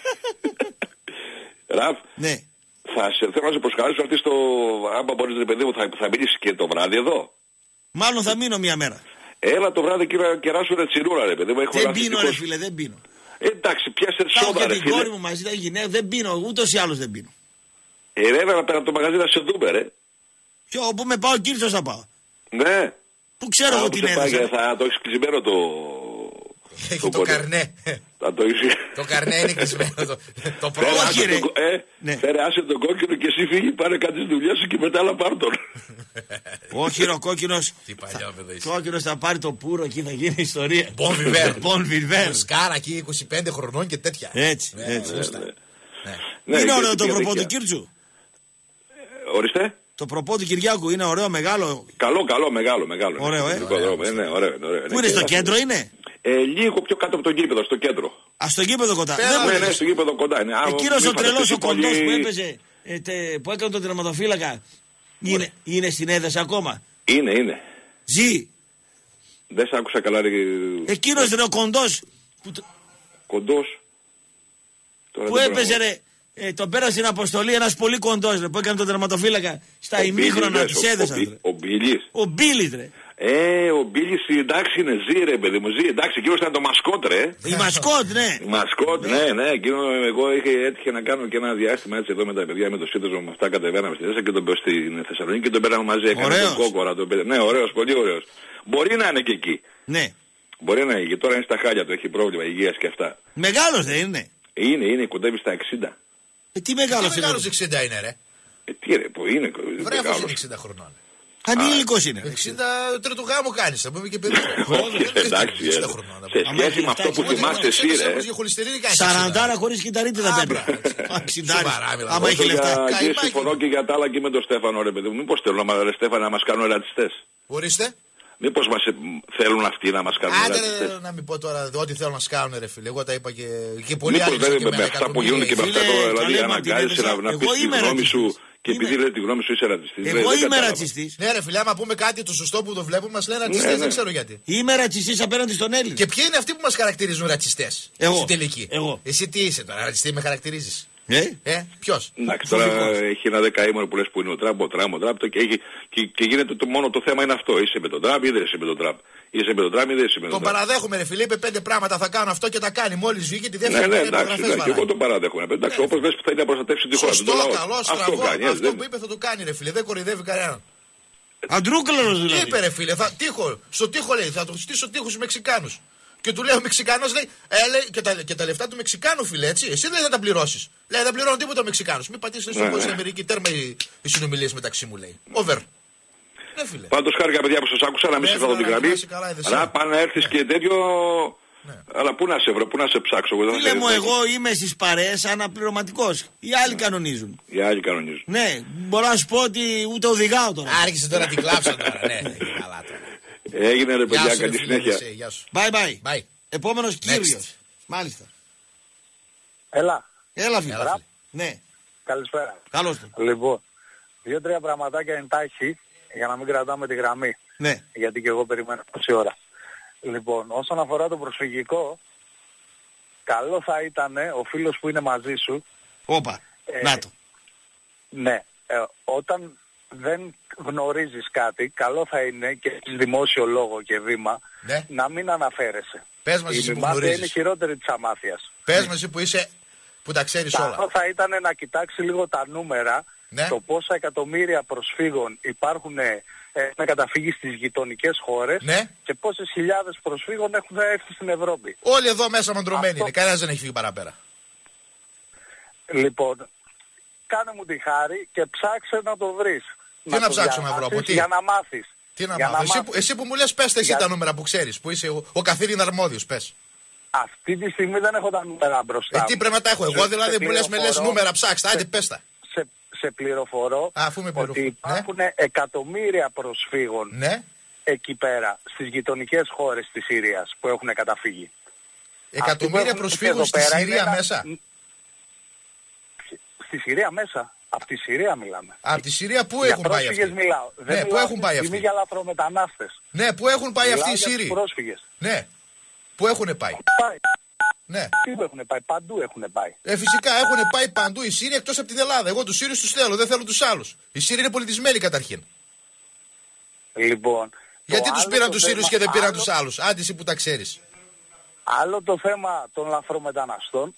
Ραπ. Ναι. Θα σε, θέλω να σε προσκαλέσω αυτή στο. Άμα μπορείς ρε παιδί μου, θα, θα μείνεις και το βράδυ εδώ. Μάλλον θα μείνω μια μέρα. Έλα το βράδυ και να κεράσω ρε τσιρούρα ρε παιδί μου. Δεν πίνω ρε φίλε, δεν πίνω. Ε, εντάξει, πιάσε σόδα ρε φίλε. Πάω και την κόρη μου μαζί, τα γυναίκα, δεν πίνω, ούτως ή άλλως δεν πίνω. Ε, ρε, να πέρα από το μαγαζί να σε δούμε ρε. Ποιο, όπου με πάω Κίρτσος θα πάω. Ναι. Πού ξέρω εγώ την Έδεσα. Θα το έχεις κλεισμένο το... Έχει το καρνέ. Το καρνέ είναι κλεισμένο. Το πρόγραμμα. Φέρε άσε τον κόκκινο και εσύ φύγει, πάρε κάτι στη δουλειά σου και μετά άλλα πάρ' τον. Όχι ρε, ο κόκκινος. Κόκκινος θα πάρει το πουρο εκεί, θα γίνει ιστορία. Bon Viver. Σκάρα εκεί είκοσι πέντε χρονών και τέτοια. Έτσι, έτσι. Είναι ωραίο το προπό του Κίρτσου. Ορίστε. Το προπό του Κυριάκου είναι ωραίο, μεγάλο. Καλό, καλό, μεγάλο, μεγάλο. Ωραίο, ε. Ναι, ωραίο, ωραίο. Πού είναι, στο κέντρο είναι? Ε, λίγο πιο κάτω από το γήπεδο, στο κέντρο. Α, στο γήπεδο κοντά. Ναι, ναι, στο γήπεδο κοντά είναι. Εκείνος ο τρελός ο κοντός που έπαιζε, που έκανε τον τερματοφύλακα, είναι, είναι στην Έδεσα ακόμα? Είναι, είναι. Ζει. Δεν σ' άκουσα καλά ρε. Εκείνος είναι ο κοντός. Κοντός. Που έπαιζε ρε. Ε, τον πέρασε στην αποστολή ένας πολύ κοντός ρε, που έκανε τον τερματοφύλακα στα ημίχρονα της Έδεσας. Ο Μπίλης. Ο Μπίλης ρε. Ε, ο Μπίλης εντάξει είναι ζει ρε παιδί μου, ζει. Εντάξει, εκείνος ήταν το μασκότ ρε. Η μασκότ, ναι. Η μασκότ, ναι, ναι. Εκείνο εγώ είχε, έτυχε να κάνω και ένα διάστημα έτσι εδώ με τα παιδιά με το σύνδεσμο με αυτά κατεβαίναμε στη Έδεσα και τον πέρα στην Θεσσαλονίκη και τον πέραμε μαζί. Έκανε τον κόκορα. Τον πέρα. Ναι, ωραίος, πολύ ωραίος. Μπορεί να είναι και εκεί. Ναι. Μπορεί να είναι και τώρα είναι στα χάλια του, έχει πρόβλημα υγείας και αυτά. Μεγάλος δεν είναι? Είναι, είναι, κοντεύει στα εξήντα. Ε, τι μεγάλος είναι? Μεγάλος εξήντα είναι ρε. Ε, τι ρε, που είναι. Βρέφος είναι εξήντα χρονών. Ανήλικος είναι. εξήντα τρίτο γάμο κάνεις, θα πούμε και παιδί. Εντάξει, σε σχέση με αυτό που θυμάσαι εσύ ρε. Σαραντάρα χωρίς κυταρίτη θα παίρνει. Άμα έχει λεφτά. Και συμφωνώ και για τα άλλα και με τον Στέφανο ρε παιδί μου. Μήπως θέλουν ρε Στέφανο να μας κάνουν ρατσιστές? Ορίστε. Μήπως μας θέλουν αυτοί να μας κάνουν ρατσιστές? Άντε να μην πω τώρα ό,τι θέλουν να μας κάνουν ρε φίλε. Εγώ τα είπα και πολλοί άλλοι. Μήπως δεν με αυτά που γίνουν και με αυτά τώρα δηλαδή αναγκάζεσαι να πεις τη γνώμη σου. Και επειδή λέει τη γνώμη σου είσαι ρατσιστής. Εγώ είμαι ρατσιστής. Ναι, ρε φίλε, άμα πούμε κάτι το σωστό που το βλέπουμε, μας λένε ρατσιστές, δεν ξέρω γιατί. Είμαι ρατσιστής απέναντι στον Έλληνα. Και ποιοι είναι αυτοί που μας χαρακτηρίζουν ρατσιστές? Εγώ. Στην τελική. Εγώ. Εσύ τι είσαι τώρα, ρατσιστή με χαρακτηρίζεις? Ε, ε ποιος? Εντάξει, τώρα έχει ένα δεκαήμερο που λες που είναι ο Τραμπ, ο Τραμπ, ο Τραμπ και, έχει, και, και γίνεται το μόνο το θέμα είναι αυτό. Είσαι με τον Τραμπ ή δεν είσαι με τον Τραμπ? Είσαι με τον Τραμπ ή δεν είσαι με τον Τραμπ? Τον παραδέχομαι, ρε φίλε, είπε πέντε πράγματα θα κάνω αυτό και τα κάνει. Μόλις βγήκε τη δεύτερη ναι, ναι, εντάξει, εντάξει, εγώ τον παραδέχομαι. Εντάξει, όπως λες που θέλει να προστατεύσει τη χώρα του. Σωστό, καλό, στραβό. Αυτό που είπε θα το κάνει, ρε φίλε, δεν κοροϊδεύει κανέναν. Αντρούκλαρος δηλαδή. Είπε ρε φίλε, θα, τείχο, στο τείχο λέει, θα το στήσω τείχο στους Μεξικάνους. Και του λέει ο Μεξικάνος, λέει, ε, λέει και, τα, και τα λεφτά του Μεξικάνου, φίλε, έτσι. Εσύ δεν θα τα πληρώσεις. Λέει, δεν πληρώνω τίποτα ο Μεξικάνος. Μην πατήσετε στον κόσμο στην Αμερική, τέρμα οι, οι συνομιλίες μεταξύ μου, λέει. Over. Ναι, φίλε. Πάντως χάρηκα, παιδιά, που σας άκουσα, να μην σε φάω την γραμμή. Να πάνε να έρθεις και τέτοιο. Αλλά πού να σε βρω, πού να σε ψάξω. Φίλε μου, εγώ είμαι στις παρέες αναπληρωματικός. Οι άλλοι κανονίζουν. Οι άλλοι κανονίζουν. Ναι, μπορώ να σου πω ότι ούτε οδηγάω τώρα. Άρχισε τώρα την κλάψα τώρα, ναι, καλά τώρα. Έγινε ρε παιδιά, καλή συνέχεια. Bye bye. Bye. Επόμενος Κύριος. Μάλιστα. Έλα. Έλα φίλε. Ναι. Καλησπέρα. Καλώς το. Λοιπόν, δύο-τρία πραγματάκια εντάχει για να μην κρατάμε τη γραμμή. Ναι. Γιατί και εγώ περιμένω τόση ώρα. Λοιπόν, όσον αφορά το προσφυγικό, καλό θα ήταν ο φίλος που είναι μαζί σου. Όπα. Ε, να το. Ναι. Ε, όταν δεν γνωρίζεις κάτι, καλό θα είναι και σε δημόσιο λόγο και βήμα ναι. να μην αναφέρεσαι. Πες μας εσύ που γνωρίζεις. Είναι χειρότερη της αμάθειας. Πες μας εσύ που είσαι, που τα ξέρεις όλα. Αυτό θα ήταν να κοιτάξει λίγο τα νούμερα, ναι. το πόσα εκατομμύρια προσφύγων υπάρχουν ε, με καταφύγει στις γειτονικές χώρες ναι. και πόσες χιλιάδες προσφύγων έχουν έρθει στην Ευρώπη. Όλοι εδώ μέσα μαντρωμένοι Αυτό... είναι, κανένας δεν έχει φύγει παραπέρα. Λοιπόν, κάνε μου τη χάρη και ψάξε να το βρεις. Τι να, να ψάξω να βρω, από τι? Για να μάθεις. Τι να μάθω, εσύ, που, εσύ που μου λες πες εσύ για... τα νούμερα που ξέρεις, που είσαι ο, ο καθήλυνα αρμόδιος, πες. Αυτή τη στιγμή δεν έχω τα νούμερα μπροστά. Ε, τι πρέπει να τα έχω εγώ, δηλαδή που λες με λες νούμερα ψάξτε, άντε πες τα. Σε, σε πληροφορώ Α, αφού με πληροφορώ. ότι υπάρχουν ναι. εκατομμύρια προσφύγων ναι. εκεί πέρα, στις γειτονικές χώρες της Συρίας που έχουν καταφύγει. Εκατομμύρια προσφύγων στη Συρία ένα... μέσα. Στη Συρία μέσα. Από τη Συρία μιλάμε. Από τη Συρία πού έχουν πάει αυτοί. Μιλάω. Ναι, Δεν πού έχουν πάει αυτοί. Είναι για λαθρομετανάστες. Ναι, πού έχουν πάει μιλάω αυτοί οι Σύριοι. Πρόσφυγες. Ναι, πού έχουν πάει. πάει. Ναι. Τι που έχουν πάει, παντού έχουν πάει. Ε, φυσικά έχουν πάει παντού οι Σύριοι εκτός από την Ελλάδα. Εγώ τους Σύριους τους θέλω, δεν θέλω τους άλλους. Οι Σύριοι είναι πολιτισμένοι καταρχήν. Λοιπόν. Γιατί τους πήραν τους Σύριους και δεν πήραν άλλο... τους άλλους. Άντε εσύ που τα ξέρεις. Άλλο το θέμα των λαθρομεταναστών.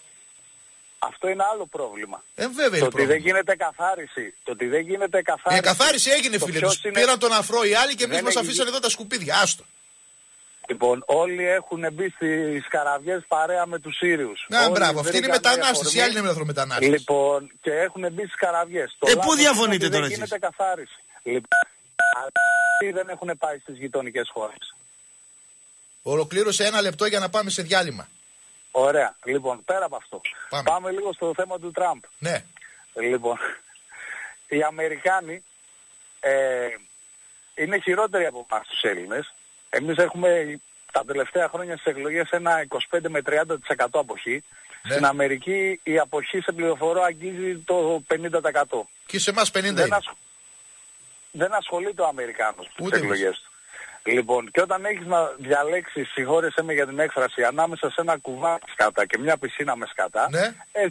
Αυτό είναι άλλο πρόβλημα. Ε, βέβαια το ότι δεν γίνεται καθάριση. Το ότι δεν γίνεται καθάριση. Η καθάριση έγινε, φίλε. Τους είναι... πήραν τον αφρό οι άλλοι και εμείς μας έχει... αφήσαν εδώ τα σκουπίδια. Άστο. Λοιπόν, όλοι έχουν μπει στις καραβιές παρέα με τους Σύριους. Να, μπράβο. Αυτοί είναι μετανάστες. Οι άλλοι είναι μεθρομετανάστες. Λοιπόν, και έχουν μπει στις καραβιές. Ε, πού διαφωνείτε τώρα εσείς? Δεν γίνεται καθάριση. Λοιπόν, αυτοί δεν έχουν πάει στις γειτονικές χώρες. Ολοκλήρωσε ένα λεπτό για να πάμε σε διάλειμμα. Ωραία. Λοιπόν, πέρα από αυτό. Πάμε, πάμε λίγο στο θέμα του Τραμπ. Ναι. Λοιπόν, οι Αμερικάνοι ε, είναι χειρότεροι από εμάς τους Έλληνες. Εμείς έχουμε τα τελευταία χρόνια στις εκλογές ένα είκοσι πέντε με τριάντα τοις εκατό αποχή. Ναι. Στην Αμερική η αποχή σε πληροφορώ αγγίζει το πενήντα τοις εκατό. Και σε εμάς πενήντα τοις εκατό. Δεν, ασχ... δεν ασχολείται ο Αμερικάνος στις εκλογές του. Λοιπόν, και όταν έχεις να διαλέξεις, συγχώρεσέ με για την έκφραση, ανάμεσα σε ένα κουβά σκάτα και μια πισίνα με σκάτα, ναι. ε,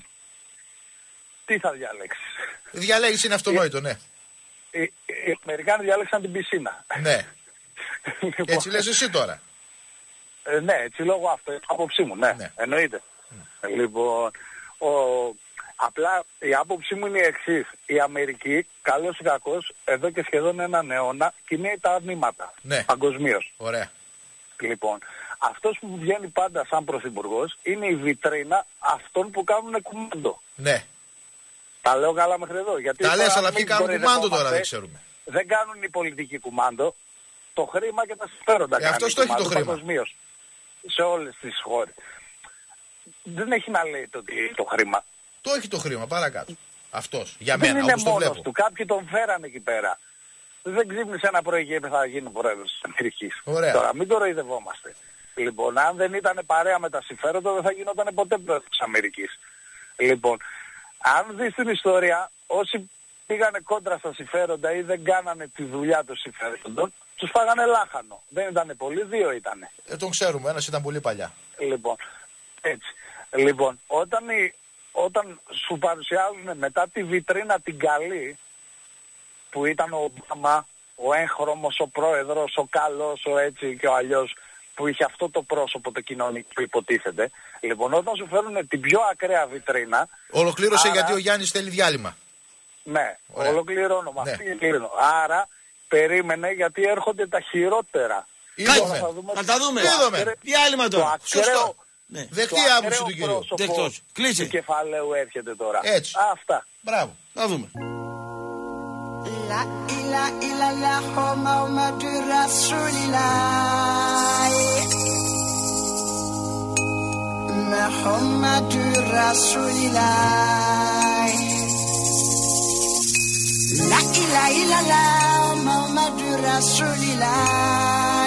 τι θα διαλέξεις? Διαλέγεις είναι αυτονόητο, ναι. Οι, οι, οι Αμερικάνοι διάλεξαν την πισίνα. Ναι. Λοιπόν, έτσι λες εσύ τώρα. Ε, ναι, έτσι λόγω αυτό, άποψή μου, ναι, ναι. Εννοείται. Mm. Λοιπόν, ο... Απλά η άποψή μου είναι η εξής. Η Αμερική, καλώς ή κακώς, εδώ και σχεδόν έναν αιώνα, κινεί τα νήματα. Ναι. Παγκοσμίως. Ωραία. Λοιπόν, αυτός που βγαίνει πάντα σαν πρωθυπουργός είναι η βιτρίνα αυτών που κάνουν κουμάντο. Ναι. Τα λέω καλά μέχρι εδώ. Γιατί τα λες, αλλά ποιοι κάνουν κουμάντο τώρα, δεν ξέρουμε. Δεν κάνουν οι πολιτικοί κουμάντο. Το χρήμα και τα συμφέροντα. Ε, αυτός το έχει το χρήμα. Παγκοσμίως. Σε όλες τις χώρες. Δεν έχει να λέει το, το χρήμα. Το έχει το χρήμα, παρακάτω. Αυτός, για δεν μένα, είναι όπως το βλέπω. του. Κάποιοι τον φέρανε εκεί πέρα. Δεν ξύπνησε ένα πρωί και θα γίνει πρόεδρος της Αμερικής. Τώρα μην το ροϊδευόμαστε. Λοιπόν, αν δεν ήταν παρέα με τα συμφέροντα δεν θα γινόταν ποτέ πρόεδρος της Αμερικής. Λοιπόν, αν δεις την ιστορία, όσοι πήγανε κόντρα στα συμφέροντα ή δεν κάνανε τη δουλειά των συμφέροντων, τους φάγανε λάχανο. Δεν ήταν πολλοί, δύο ήτανε. Ε, τον ξέρουμε, ένας ήταν πολύ παλιά. Λοιπόν, έτσι. Λοιπόν, όταν η... Όταν σου παρουσιάζουν μετά τη βιτρίνα την καλή, που ήταν ο Ομπάμα, ο έγχρωμος, ο πρόεδρος, ο καλός, ο έτσι και ο αλλιώς, που είχε αυτό το πρόσωπο το κοινωνικό που υποτίθεται. Λοιπόν, όταν σου φέρουν την πιο ακραία βιτρίνα... Ολοκλήρωσε άρα... γιατί ο Γιάννης θέλει διάλειμμα. Ναι, ωραία. Ολοκληρώνω με ναι. αυτή κλείνω. Άρα, περίμενε γιατί έρχονται τα χειρότερα. Είδαμε. Θα, δούμε... θα τα δούμε. Είδαμε. Διάλειμμα τώρα. Σωστό. Ναι. Δεχτεί η άποψη του κυρίου. Δεκτός. Κλείσε. Του κεφαλαίου έρχεται τώρα. Έτσι. Αυτά. Μπράβο. Να δούμε. La ila ila la Muhammadu Rasulillah Muhammadu Rasulillah La ila ila la Muhammadu Rasulillah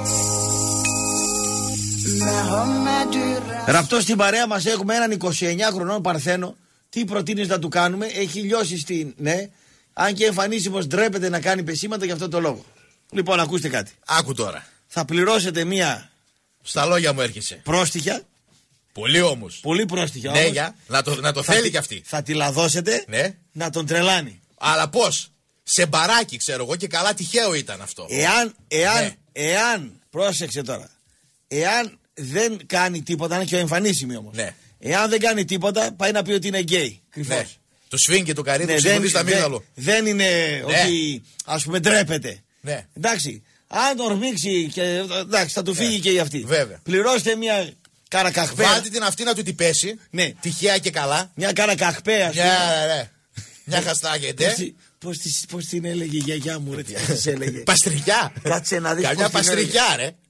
Ραπτό στην παρέα μας έχουμε έναν είκοσι εννιά χρονών Παρθένο. Τι προτείνεις να του κάνουμε? Έχει λιώσει στην... Ναι. Αν και εμφανίσει πως ντρέπεται να κάνει πεσήματα για αυτό το λόγο. Λοιπόν, ακούστε κάτι. Άκου τώρα. Θα πληρώσετε μία... Στα λόγια μου έρχεσαι. Πρόστιχια. Πολύ όμως. Πολύ πρόστιχια. Ναι, για να το, να το θέλει τη, κι αυτή. Θα τη λαδώσετε. Ναι. Να τον τρελάνει. Αλλά πώς? Σε μπαράκι, ξέρω εγώ, και καλά τυχαίο ήταν αυτό. Εάν, εάν, ναι. εάν, πρόσεξε τώρα. Εάν δεν κάνει τίποτα, είναι και ο εμφανίσιμη όμως. Ναι. Εάν δεν κάνει τίποτα, πάει να πει ότι είναι γκέι. Κρυφός. Ναι. Το σφίγγει και το καρύδι, ναι, δεν, στα δεν, δεν είναι ναι. ότι ας πούμε ντρέπεται. Ναι. Εντάξει. Αν τον ρμίξει και εντάξει, θα του φύγει ναι. και η αυτή. Βέβαια. Πληρώστε μια καρακαχπέα. Βάλτε την αυτή να του την πέσει. Ναι. Τυχαία και καλά. Μια καρακαχπέα. Μια, ναι. Μια χαστάγεται. Πώς, πώς την έλεγε η γιαγιά μου, ρε, τι της έλεγε. Παστρικιά. Κάτσε να δεις. Καμιά παστρικιά, ρε.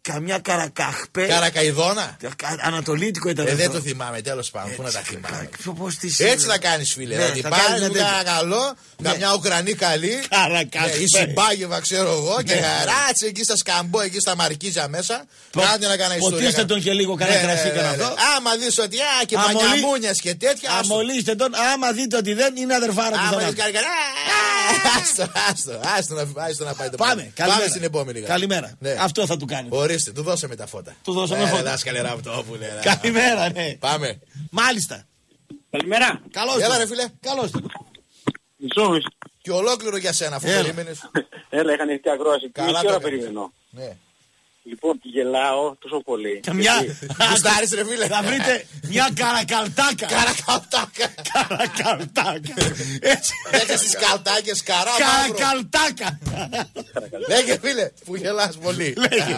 καμιά καρακαχπέ. Καρακαϊδόνα. Ανατολίτικο ήταν. Ε, δεν το θυμάμαι, τέλος πάντων. Πού να τα θυμάμαι. Τις... Έτσι θα κάνεις, φίλε. Ναι, να την πάρεις με ένα καλό, ναι. Καμιά Ουκρανή καλή. Καρακαχπέ. Ναι, η Συμπάγεβα, ξέρω εγώ. Ναι. Και ράτσε εκεί στα Σκαμπό, εκεί στα Μαρκίζα μέσα. Πο... Κάντε να κάνει ιστορία. Ποτίστε τον και λίγο κανένα ναι, κρασί ναι, ναι, ναι, αυτό. Άμα δεις ότι α, και μανιαμούνιας και τέτοια. Αμολύστε τον, άμα δείτε ότι δεν είναι αδερφάρα του θανάτου. Άστο, άστο, άστο να πάει το Πάμε, πάμε στην επόμενη. Καλημέρα. Ναι. Αυτό θα του κάνει. Ορίστε, του δώσαμε τα φώτα. Του δώσαμε φώτα. Δάσκαλε Ραπτόπουλε. Καλημέρα, ναι. Πάμε. Μάλιστα. Καλημέρα. Καλώς. Έλα, ρε φίλε. Καλώς. Μισό. Και ολόκληρο για σένα, αφού περίμενες. Έλα, είχα ανοιχτή ακρόαση. Καλά, ώρα περιμένω. Ναι. Λοιπόν, γελάω τόσο πολύ. Καμιά. Γουστάρεις, ρε φίλε. Θα βρείτε μια καρακαλτάκα. Καρακαλτάκα. Καρακαλτάκα. Έτσι. Έχεις τις καλτάκες καρά. Καρακαλτάκα. Λέγε, φίλε, που γελάς πολύ. Λέγε.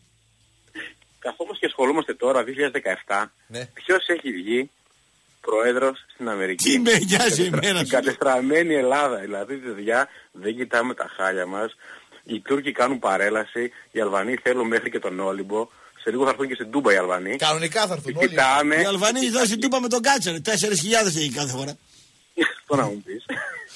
Καθώς και ασχολούμαστε τώρα, δύο χιλιάδες δεκαεπτά, ποιος έχει βγει πρόεδρος στην Αμερική? Τι με νοιάζει εμένα. Η κατεστραμμένη Ελλάδα, δηλαδή, παιδιά, δεν κοιτάμε τα χάλια μας. Οι Τούρκοι κάνουν παρέλαση, οι Αλβανοί θέλουν μέχρι και τον Όλυμπο. Σε λίγο θα έρθουν και στην Τούμπα οι Αλβανοί. Κανονικά θα έρθουν όλοι. Κοιτάμε. Οι Αλβανοί εδώ στην Τούμπα με τον Κάτσερ. τέσσερις χιλιάδες έχει κάθε φορά. Το να μου πεις.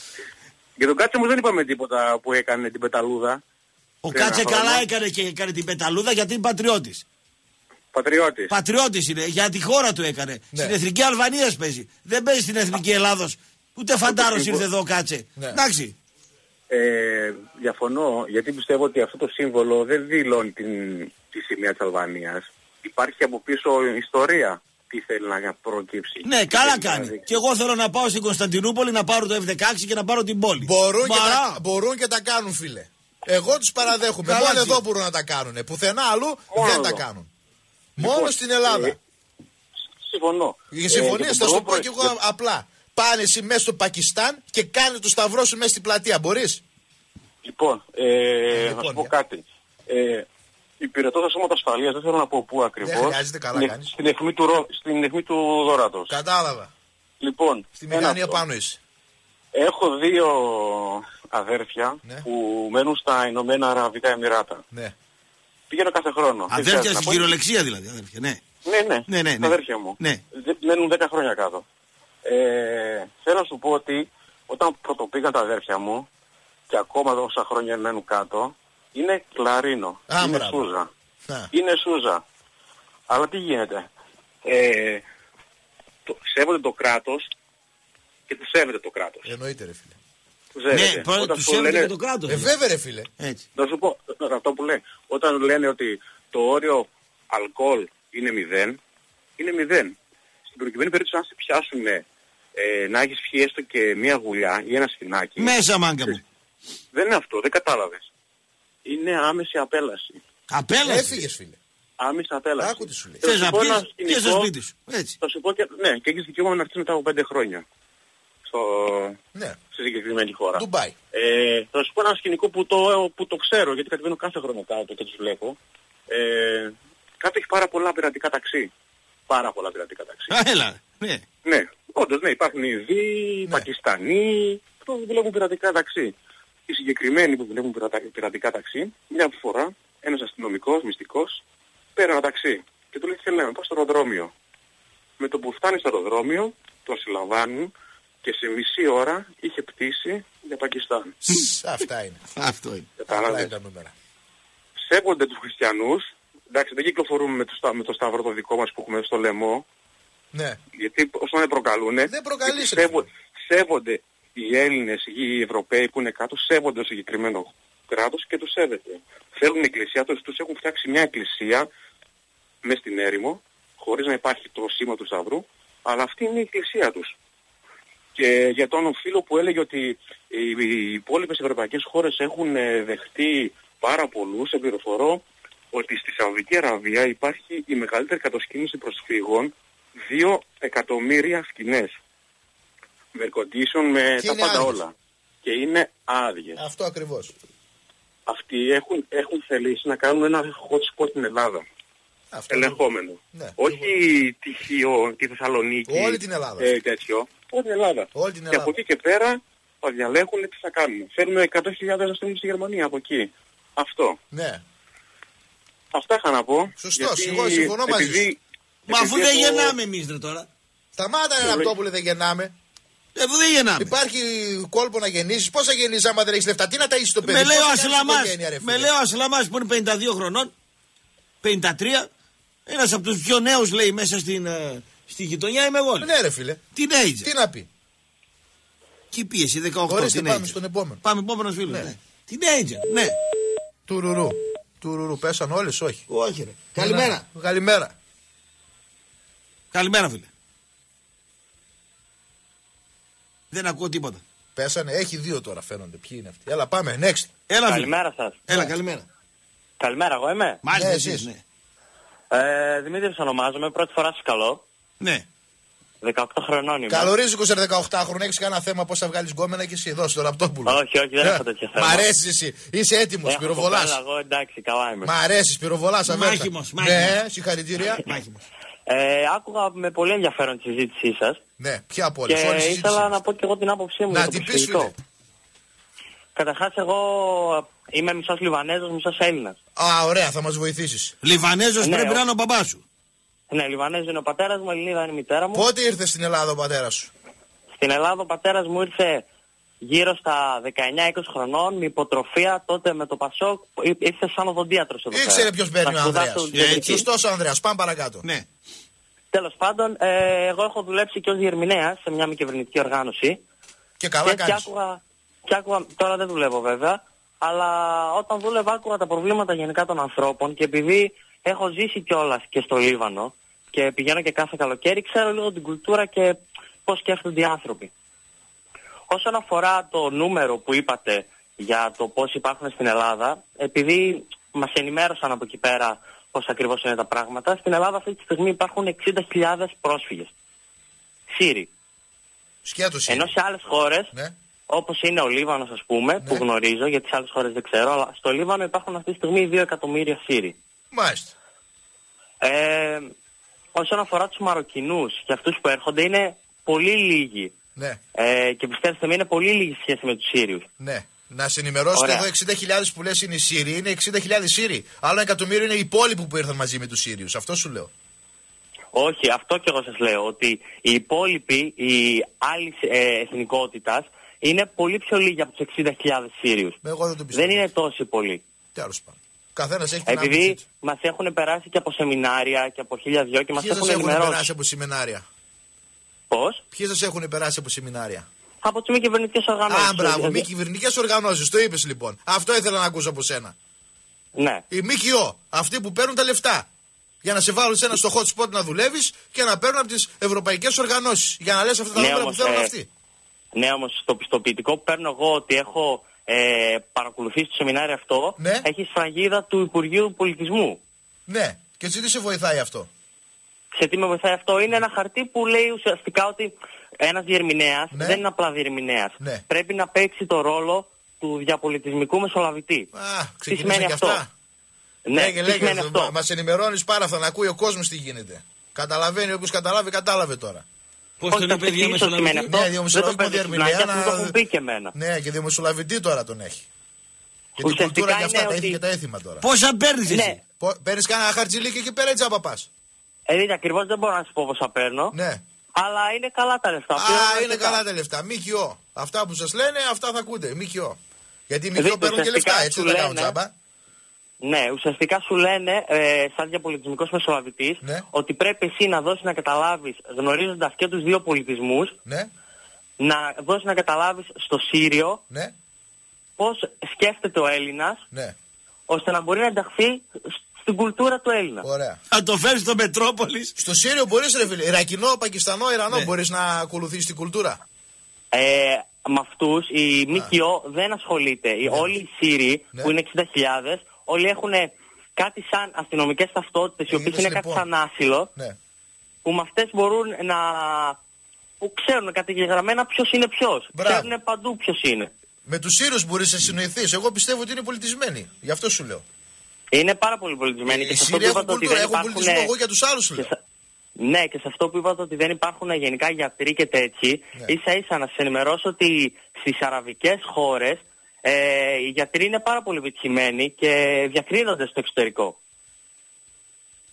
Για τον Κάτσερ μου δεν είπαμε τίποτα που έκανε την πεταλούδα. Ο Κάτσε καλά έκανε και έκανε την πεταλούδα γιατί είναι πατριώτης. Πατριώτης. Πατριώτης είναι, για τη χώρα του έκανε. Ναι. Στην εθνική Αλβανίας παίζει. Δεν παίζει στην εθνική Ελλάδος. Ούτε φαντάρος ήρθε εδώ ο Κάτσε. Ναι. Εντάξει. Ε, διαφωνώ, γιατί πιστεύω ότι αυτό το σύμβολο δεν δηλώνει την, τη σημαία της Αλβανίας. Υπάρχει από πίσω ιστορία τι θέλει να προκύψει. Ναι, καλά κάνει. Και εγώ θέλω να πάω στην Κωνσταντινούπολη να πάρω το εφ δεκαέξι και να πάρω την πόλη. Μπορούν, και τα, μπορούν και τα κάνουν, φίλε. Εγώ τους παραδέχομαι. Καλά, μόνο εδώ μπορούν να τα κάνουν. Πουθενά αλλού μόνο δεν εδώ. Τα κάνουν. Λοιπόν, μόνο στην Ελλάδα. Ε, συμφωνώ. Οι συμφωνίες ε, θα σου πω και εγώ για... απλά. Πάνε εσύ μέσα στο Πακιστάν και κάνε το σταυρό σου μέσα στην πλατεία. Μπορείς? Λοιπόν, ε, λοιπόν, να σου πω για. κάτι. Ε, υπηρετώ τα σώματα ασφαλείας, δεν θέλω να πω πού ακριβώς. Δεν χρειάζεται, καλά στην, κάνεις. Στην αιχμή του, στην αιχμή του δωράτος. Κατάλαβα. Λοιπόν, στη μηχανία πάνω είσαι. Έχω δύο αδέρφια ναι. που μένουν στα Ηνωμένα Αραβικά Εμιράτα. Ναι. Πηγαίνω κάθε χρόνο. Αδέρφια στην κυριολεξία δηλαδή, αδέρφια, ναι. Ναι, ναι, ναι, ναι, ναι. αδέρφια μου. Ναι. Μένουν δέκα χρόνια κάτω. Ε, θέλω να σου πω ότι όταν πρωτοπήγαν τα αδέρφια μου και ακόμα όσα χρόνια μένουν κάτω, είναι κλαρίνο, Α, είναι μπράβο. σούζα. Α. Είναι σούζα. Αλλά τι γίνεται. Ε, το, σέβονται το κράτος και του σέβεται το κράτος. Εννοείται, ρε φίλε. Ναι, πρώτα του σέβεται λένε... και το κράτος. Ε, βέβαια, ρε φίλε. Έτσι. Να σου πω, αυτό που λέει. Όταν λένε ότι το όριο αλκοόλ είναι μηδέν, είναι μηδέν. Στην προκειμένη περίπτωση, αν σε πιάσουν ε, να έχεις πιει έστω και μία γουλιά ή ένα σφινάκι. Μέσα, μάγκα μου. Δεν είναι αυτό, δεν κατάλαβες. Είναι άμεση απέλαση. Απέλαση. Έφυγες, φίλε. Άμεση απέλαση. Άκου τι σου λέει. Θες να πεις και στο σπίτι σου. Έτσι. Θα σου πω και, ναι, και έχεις δικαίωμα να έρθεις μετά από πέντε χρόνια. Στο... Ναι. Στη συγκεκριμένη χώρα. Ντουμπάι. Ε, θα σου πω ένα σκηνικό που το, που το ξέρω, γιατί κατεβαίνω κάθε χρόνο κάτω και τους βλέπω. Ε, κάτω έχει πάρα πολλά πειρατικά ταξί. Πάρα πολλά πειρατικά ταξί. Α, έλα. Ναι. Ναι, όντως, ναι, υπάρχουν Ινδοί, ναι. Πακιστανοί, που δουλεύουν πειρατικά ταξί. Οι συγκεκριμένοι που δουλεύουν πειρατικά ταξί, μια φορά ένας αστυνομικός, μυστικός, πέρα ένα ταξί και του λέει τι θέλει να πάω στο αεροδρόμιο. Με το που φτάνει στο αεροδρόμιο, τον συλλαμβάνουν και σε μισή ώρα είχε πτήσει για Πακιστάν. Αυτά είναι. Αυτό είναι. Αυτά είναι τα νούμερα. Σέβονται τους χριστιανούς. Εντάξει, δεν κυκλοφορούμε με το, με το σταυρό το δικό μας που έχουμε στο λαιμό. Ναι. Γιατί όσο δεν προκαλούνε. Δεν προκαλείς. Σέβο, σέβονται οι Έλληνες, οι Ευρωπαίοι που είναι κάτω, σέβονται το συγκεκριμένο κράτος και τους σέβεται. Θέλουν εκκλησία, τους, τους έχουν φτιάξει μια εκκλησία μες στην έρημο, χωρίς να υπάρχει το σήμα του σταυρού, αλλά αυτή είναι η εκκλησία τους. Και για τον φίλο που έλεγε ότι οι υπόλοιπες ευρωπαϊκές χώρες έχουν δεχτεί πάρα πολλούς, εμπληροφορώ ότι στη Σαουδική Αραβία υπάρχει η μεγαλύτερη κατοσκήνηση προσφύγων, δύο εκατομμύρια σκηνές. Με κοντίσεων, με και τα πάντα άδειες. Όλα. Και είναι άδειες. Αυτό ακριβώς. Αυτοί έχουν, έχουν θελήσει να κάνουν ένα hot spot στην Ελλάδα. Αυτό ελεγχόμενο. Ναι, όχι τυχείο, τη Θεσσαλονίκη. Όλη την Ελλάδα. Ε, τέτοιο. Όλη την Ελλάδα. Όλη την Ελλάδα. Και από εκεί και πέρα θα διαλέγουν τι θα κάνουν. Φέρνουν εκατό χιλιάδες να στείλουν στη Γερμανία από εκεί. Αυτό. Ναι. Αυτά είχα να πω. Σωστός, εγώ συμφωνώ μαζί σου. Μα αφού δεν γεννάμε εμείς ρε τώρα. Σταμάτα ρε Ραπτόπουλε, δεν γεννάμε. Ε, αφού δεν γεννάμε. Υπάρχει κόλπο να γεννήσεις. Πώς θα γεννήσεις άμα δεν έχεις λεφτά? Τι να ταΐσεις το παιδί? Με λέει ο Ασλαμάς, με λέει ο Ασλαμάς που είναι πενήντα δύο χρονών, πενήντα τρία, ένας από τους πιο νέους λέει μέσα στην, στη γειτονιά είμαι εγώ. Ναι ρε φίλε. Teenager. Τι να πει? Τι πίεση, δεκαοκτώ. Ορίστε, πάμε στον επόμενο. Πάμε επόμενος φίλος. Ναι. ναι. Teenager, ναι. Τουρουρού. Τουρουρού, πέσαν όλες, όχι. Όχι ρε. Καλημέρα. Καλημέρα. Καλημέρα φίλε. Δεν ακούω τίποτα. Πέσανε, έχει δύο τώρα φαίνονται. Ποιοι είναι αυτοί? Έλα πάμε, next. Έλα, καλημέρα σας. Έλα, καλημέρα. Καλημέρα, εγώ είμαι. Μάλιστα, ναι, εσείς, ναι. Ε, Δημήτρης ονομάζομαι, πρώτη φορά σας καλώ. Ναι. δεκαοκτώ χρονών είμαι. Καλορίζικος δεκαοκτώ χρονών, έχεις κανένα θέμα πώς θα βγάλεις γκόμενα και εσύ εδώ στο Ραπτόπουλο? Όχι, όχι, δεν έχω τέτοια θέμα. Μ' αρέσεις εσύ, είσαι έτοιμος, πυροβολάς. Εγώ εντάξει, καλά είμαι. Μ' αρέσεις, πυροβολάς αβέρτα. Μάχημος, μάχημος. Ναι, συγχαρητήρια. Μάχημος. Ε, άκουγα με πολύ ενδιαφέρον τη συζήτησή σας. Ναι, ποια από όλες? Και όλες ήθελα να πω και εγώ την άποψή μου. Να για το την πεις, προσφυγικό. Καταρχάς εγώ είμαι μισός Λιβανέζος, μισός Έλληνας. Α, ωραία, θα μας βοηθήσεις. Λιβανέζος ναι, πρέπει ο... να είναι ο μπαμπάς σου. Ναι, Λιβανέζος είναι ο πατέρας μου, Ελληνίδα είναι η μητέρα μου. Πότε ήρθε στην Ελλάδα ο πατέρας σου? Στην Ελλάδα ο πατέρας μου ήρθε γύρω στα δεκαεννιά είκοσι χρονών, με υποτροφία, τότε με το Πασόκ, ήρθε σαν οδοντίατρος εδώ. Ήξερε ποιος παίρνει ο Ανδρέας. Σωστός ο Ανδρέας, πάμε παρακάτω. Ναι. Τέλος πάντων, ε, εγώ έχω δουλέψει και ως διερμηνέας σε μια μη κυβερνητική οργάνωση. Και καλά και, κάνεις. Και άκουγα, και άκουγα, τώρα δεν δουλεύω βέβαια, αλλά όταν δούλευα άκουγα τα προβλήματα γενικά των ανθρώπων και επειδή έχω ζήσει κιόλας και στο Λίβανο και πηγαίνω και κάθε καλοκαίρι, ξέρω λίγο την κουλτούρα και πώς σκέφτονται οι άνθρωποι. Όσον αφορά το νούμερο που είπατε για το πώς υπάρχουν στην Ελλάδα, επειδή μας ενημέρωσαν από εκεί πέρα πώς ακριβώς είναι τα πράγματα, στην Ελλάδα αυτή τη στιγμή υπάρχουν εξήντα χιλιάδες πρόσφυγες. Σύριοι. Σκέτο Σύριοι. Ενώ σε άλλες χώρες, ναι. όπως είναι ο Λίβανος ας πούμε, ναι. που γνωρίζω, γιατί σε άλλες χώρες δεν ξέρω, αλλά στο Λίβανο υπάρχουν αυτή τη στιγμή δύο εκατομμύρια Σύριοι. Μάλιστα. Ε, όσον αφορά τους Μαροκινούς και αυτούς που έρχονται, είναι πολύ λίγοι. Ναι. Ε, και πιστέψτε με, είναι πολύ λίγοι σχέση με τους Σύριους. Ναι. Να σε ενημερώσω ότι εδώ εξήντα χιλιάδες που λες είναι οι Σύριοι, είναι εξήντα χιλιάδες Σύριοι. Άλλο ένα εκατομμύριο είναι οι υπόλοιποι που ήρθαν μαζί με τους Σύριους. Αυτό σου λέω. Όχι, αυτό και εγώ σας λέω. Ότι οι υπόλοιποι, οι άλλοι ε, εθνικότητας, είναι πολύ πιο λίγοι από τους εξήντα χιλιάδες Σύριους. Εγώ δεν το πιστεύω. Δεν είναι τόσοι πολλοί. Τέλος πάντων. Καθένας έχει την Επειδή μας έχουν περάσει και από σεμινάρια και από χίλια δυο και μας έχουν ενημερώσει. Ποιοι σας έχουν περάσει από σεμινάρια? Πώς? Ποιοι σας έχουν περάσει από σεμινάρια? Από τις μη κυβερνητικές οργανώσεις. Α, μπράβο, μη κυβερνητικές οργανώσεις, το είπες λοιπόν. Αυτό ήθελα να ακούσω από σένα. Ναι. Οι ΜΚΟ, αυτοί που παίρνουν τα λεφτά. Για να σε βάλουν σε ένα στο hot spot να δουλεύεις και να παίρνουν από τις ευρωπαϊκές οργανώσεις. Για να λες αυτά τα ναι, νούμερα όμως, που θέλουν ε, αυτοί. Ναι, όμως το πιστοποιητικό που παίρνω εγώ ότι έχω ε, παρακολουθήσει το σεμινάριο αυτό, ναι. έχει σφραγίδα του Υπουργείου Πολιτισμού. Ναι, και σε τι σε βοηθάει αυτό? Σε τι με βοηθάει αυτό? Είναι ένα χαρτί που λέει ουσιαστικά ότι ένας διερμηνέας ναι. δεν είναι απλά διερμηνέας. Ναι. Πρέπει να παίξει το ρόλο του διαπολιτισμικού μεσολαβητή. Α, τι σημαίνει αυτό? Αυτά. Ναι, λέγε, τι λέγε, σημαίνει αυτό? Μα, μας ενημερώνεις πάρα αυτά, να ακούει ο κόσμος τι γίνεται. Καταλαβαίνει, όποιος καταλάβει, κατάλαβε τώρα. Πώς τον είπε διαμεσολαβητή? Ναι, διαμεσολαβητή διερμηνέα. Να... Το έχουν πει και εμένα. Ναι, και διαμεσολαβητή τώρα τον έχει. Και την κουλτούρα και αυτά, τα έχει και τα έθιμα τώρα. Πόσα παίρνεις εσύ? Ναι. Παίρνεις κανένα χαρτζηλίκι εκεί πέρα, έτσι άμα πας? Ε, ακριβώς δεν μπορώ να σου πω πόσα παίρνω. Ναι. Αλλά είναι καλά τα λεφτά. Α, είναι καλά τα λεφτά. ΜΚΟ. Αυτά που σας λένε, αυτά θα ακούτε. ΜΚΟ. Γιατί οι ΜΚΟ παίρνουν και λεφτά, έτσι δεν τα κάνουν τζάμπα. Ναι, ουσιαστικά σου λένε, ε, σαν διαπολιτισμικός μεσολαβητής, ναι. ότι πρέπει εσύ να δώσεις να καταλάβεις, γνωρίζοντας και τους δύο πολιτισμούς, ναι. να δώσεις να καταλάβεις στο Σύριο, ναι. πώς σκέφτεται ο Έλληνας, ναι. ώστε να μπορεί να ενταχθεί στην κουλτούρα του Έλληνα. Ωραία. Αν το φέρεις στο Μετρόπολης. Στο Σύριο μπορείς, ρε φίλε, Ιρακινό, Πακιστανό, Ιρανό, ναι. μπορείς να ακολουθήσεις την κουλτούρα. Ε, με αυτούς η ΜΚΟ δεν ασχολείται. Ναι. Όλοι οι Σύριοι, ναι. που είναι εξήντα χιλιάδες, όλοι έχουν κάτι σαν αστυνομικές ταυτότητες, οι οποίες είναι λοιπόν. κάτι σαν άσυλο, ναι. που με αυτές μπορούν να... που ξέρουν καταγεγραμμένα ποιος είναι ποιος. Μπράβο. Ξέρουν παντού ποιος είναι. Με τους Σύρους μπορείς να συνοηθείς. Εγώ πιστεύω ότι είναι πολιτισμένοι. Γι' αυτό σου λέω. Είναι πάρα πολύ πολιτισμένοι. Οι Σύριοι έχουν κουλτούρα, έχουν πολιτισμό. Εγώ για τους άλλους σου λέω. Και... Ναι, και σε αυτό που είπατε ότι δεν υπάρχουν γενικά γιατροί και τέτοιοι, ναι. ίσα ίσα να σας ενημερώσω ότι στις αραβικές χώρες ε, οι γιατροί είναι πάρα πολύ επιτυχημένοι και διακρίνονται στο εξωτερικό.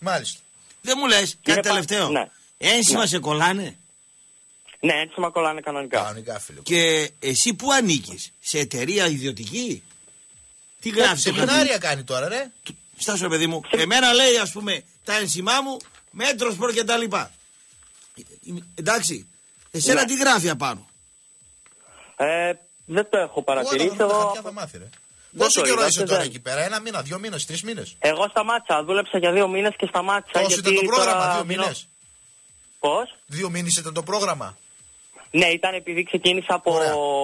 Μάλιστα. Δεν μου λες κάτι τελευταίο. Ναι. Ένσημα Ναι. σε κολλάνε. Ναι, ένσημα κολλάνε κανονικά. Κανονικά, φίλε. Και εσύ που ανήκεις, σε εταιρεία ιδιωτική. Τι γράφει. Σεμινάρια κάνει τώρα, ρε. Στάσου, παιδί μου. Εμένα λέει, ας πούμε, τα ένσημά μου, μέτρο σπορ και τα λοιπά. Εντάξει. Εσένα Ναι. τι γράφει απάνω. Ε, δεν το έχω παρατηρήσει. Εγώ Εγώ... θα μάθει, ρε. Πόσο καιρό είσαι τώρα εκεί πέρα, ένα μήνα, δύο μήνες, τρεις μήνες. Εγώ σταμάτησα, δούλεψα για δύο μήνες και σταμάτησα. Τόσο γιατί ήταν το πρόγραμμα, τώρα... δύο μήνες. Πώς? Δύο μήνες ήταν το πρόγραμμα. Ναι, ήταν επειδή ξεκίνησα από...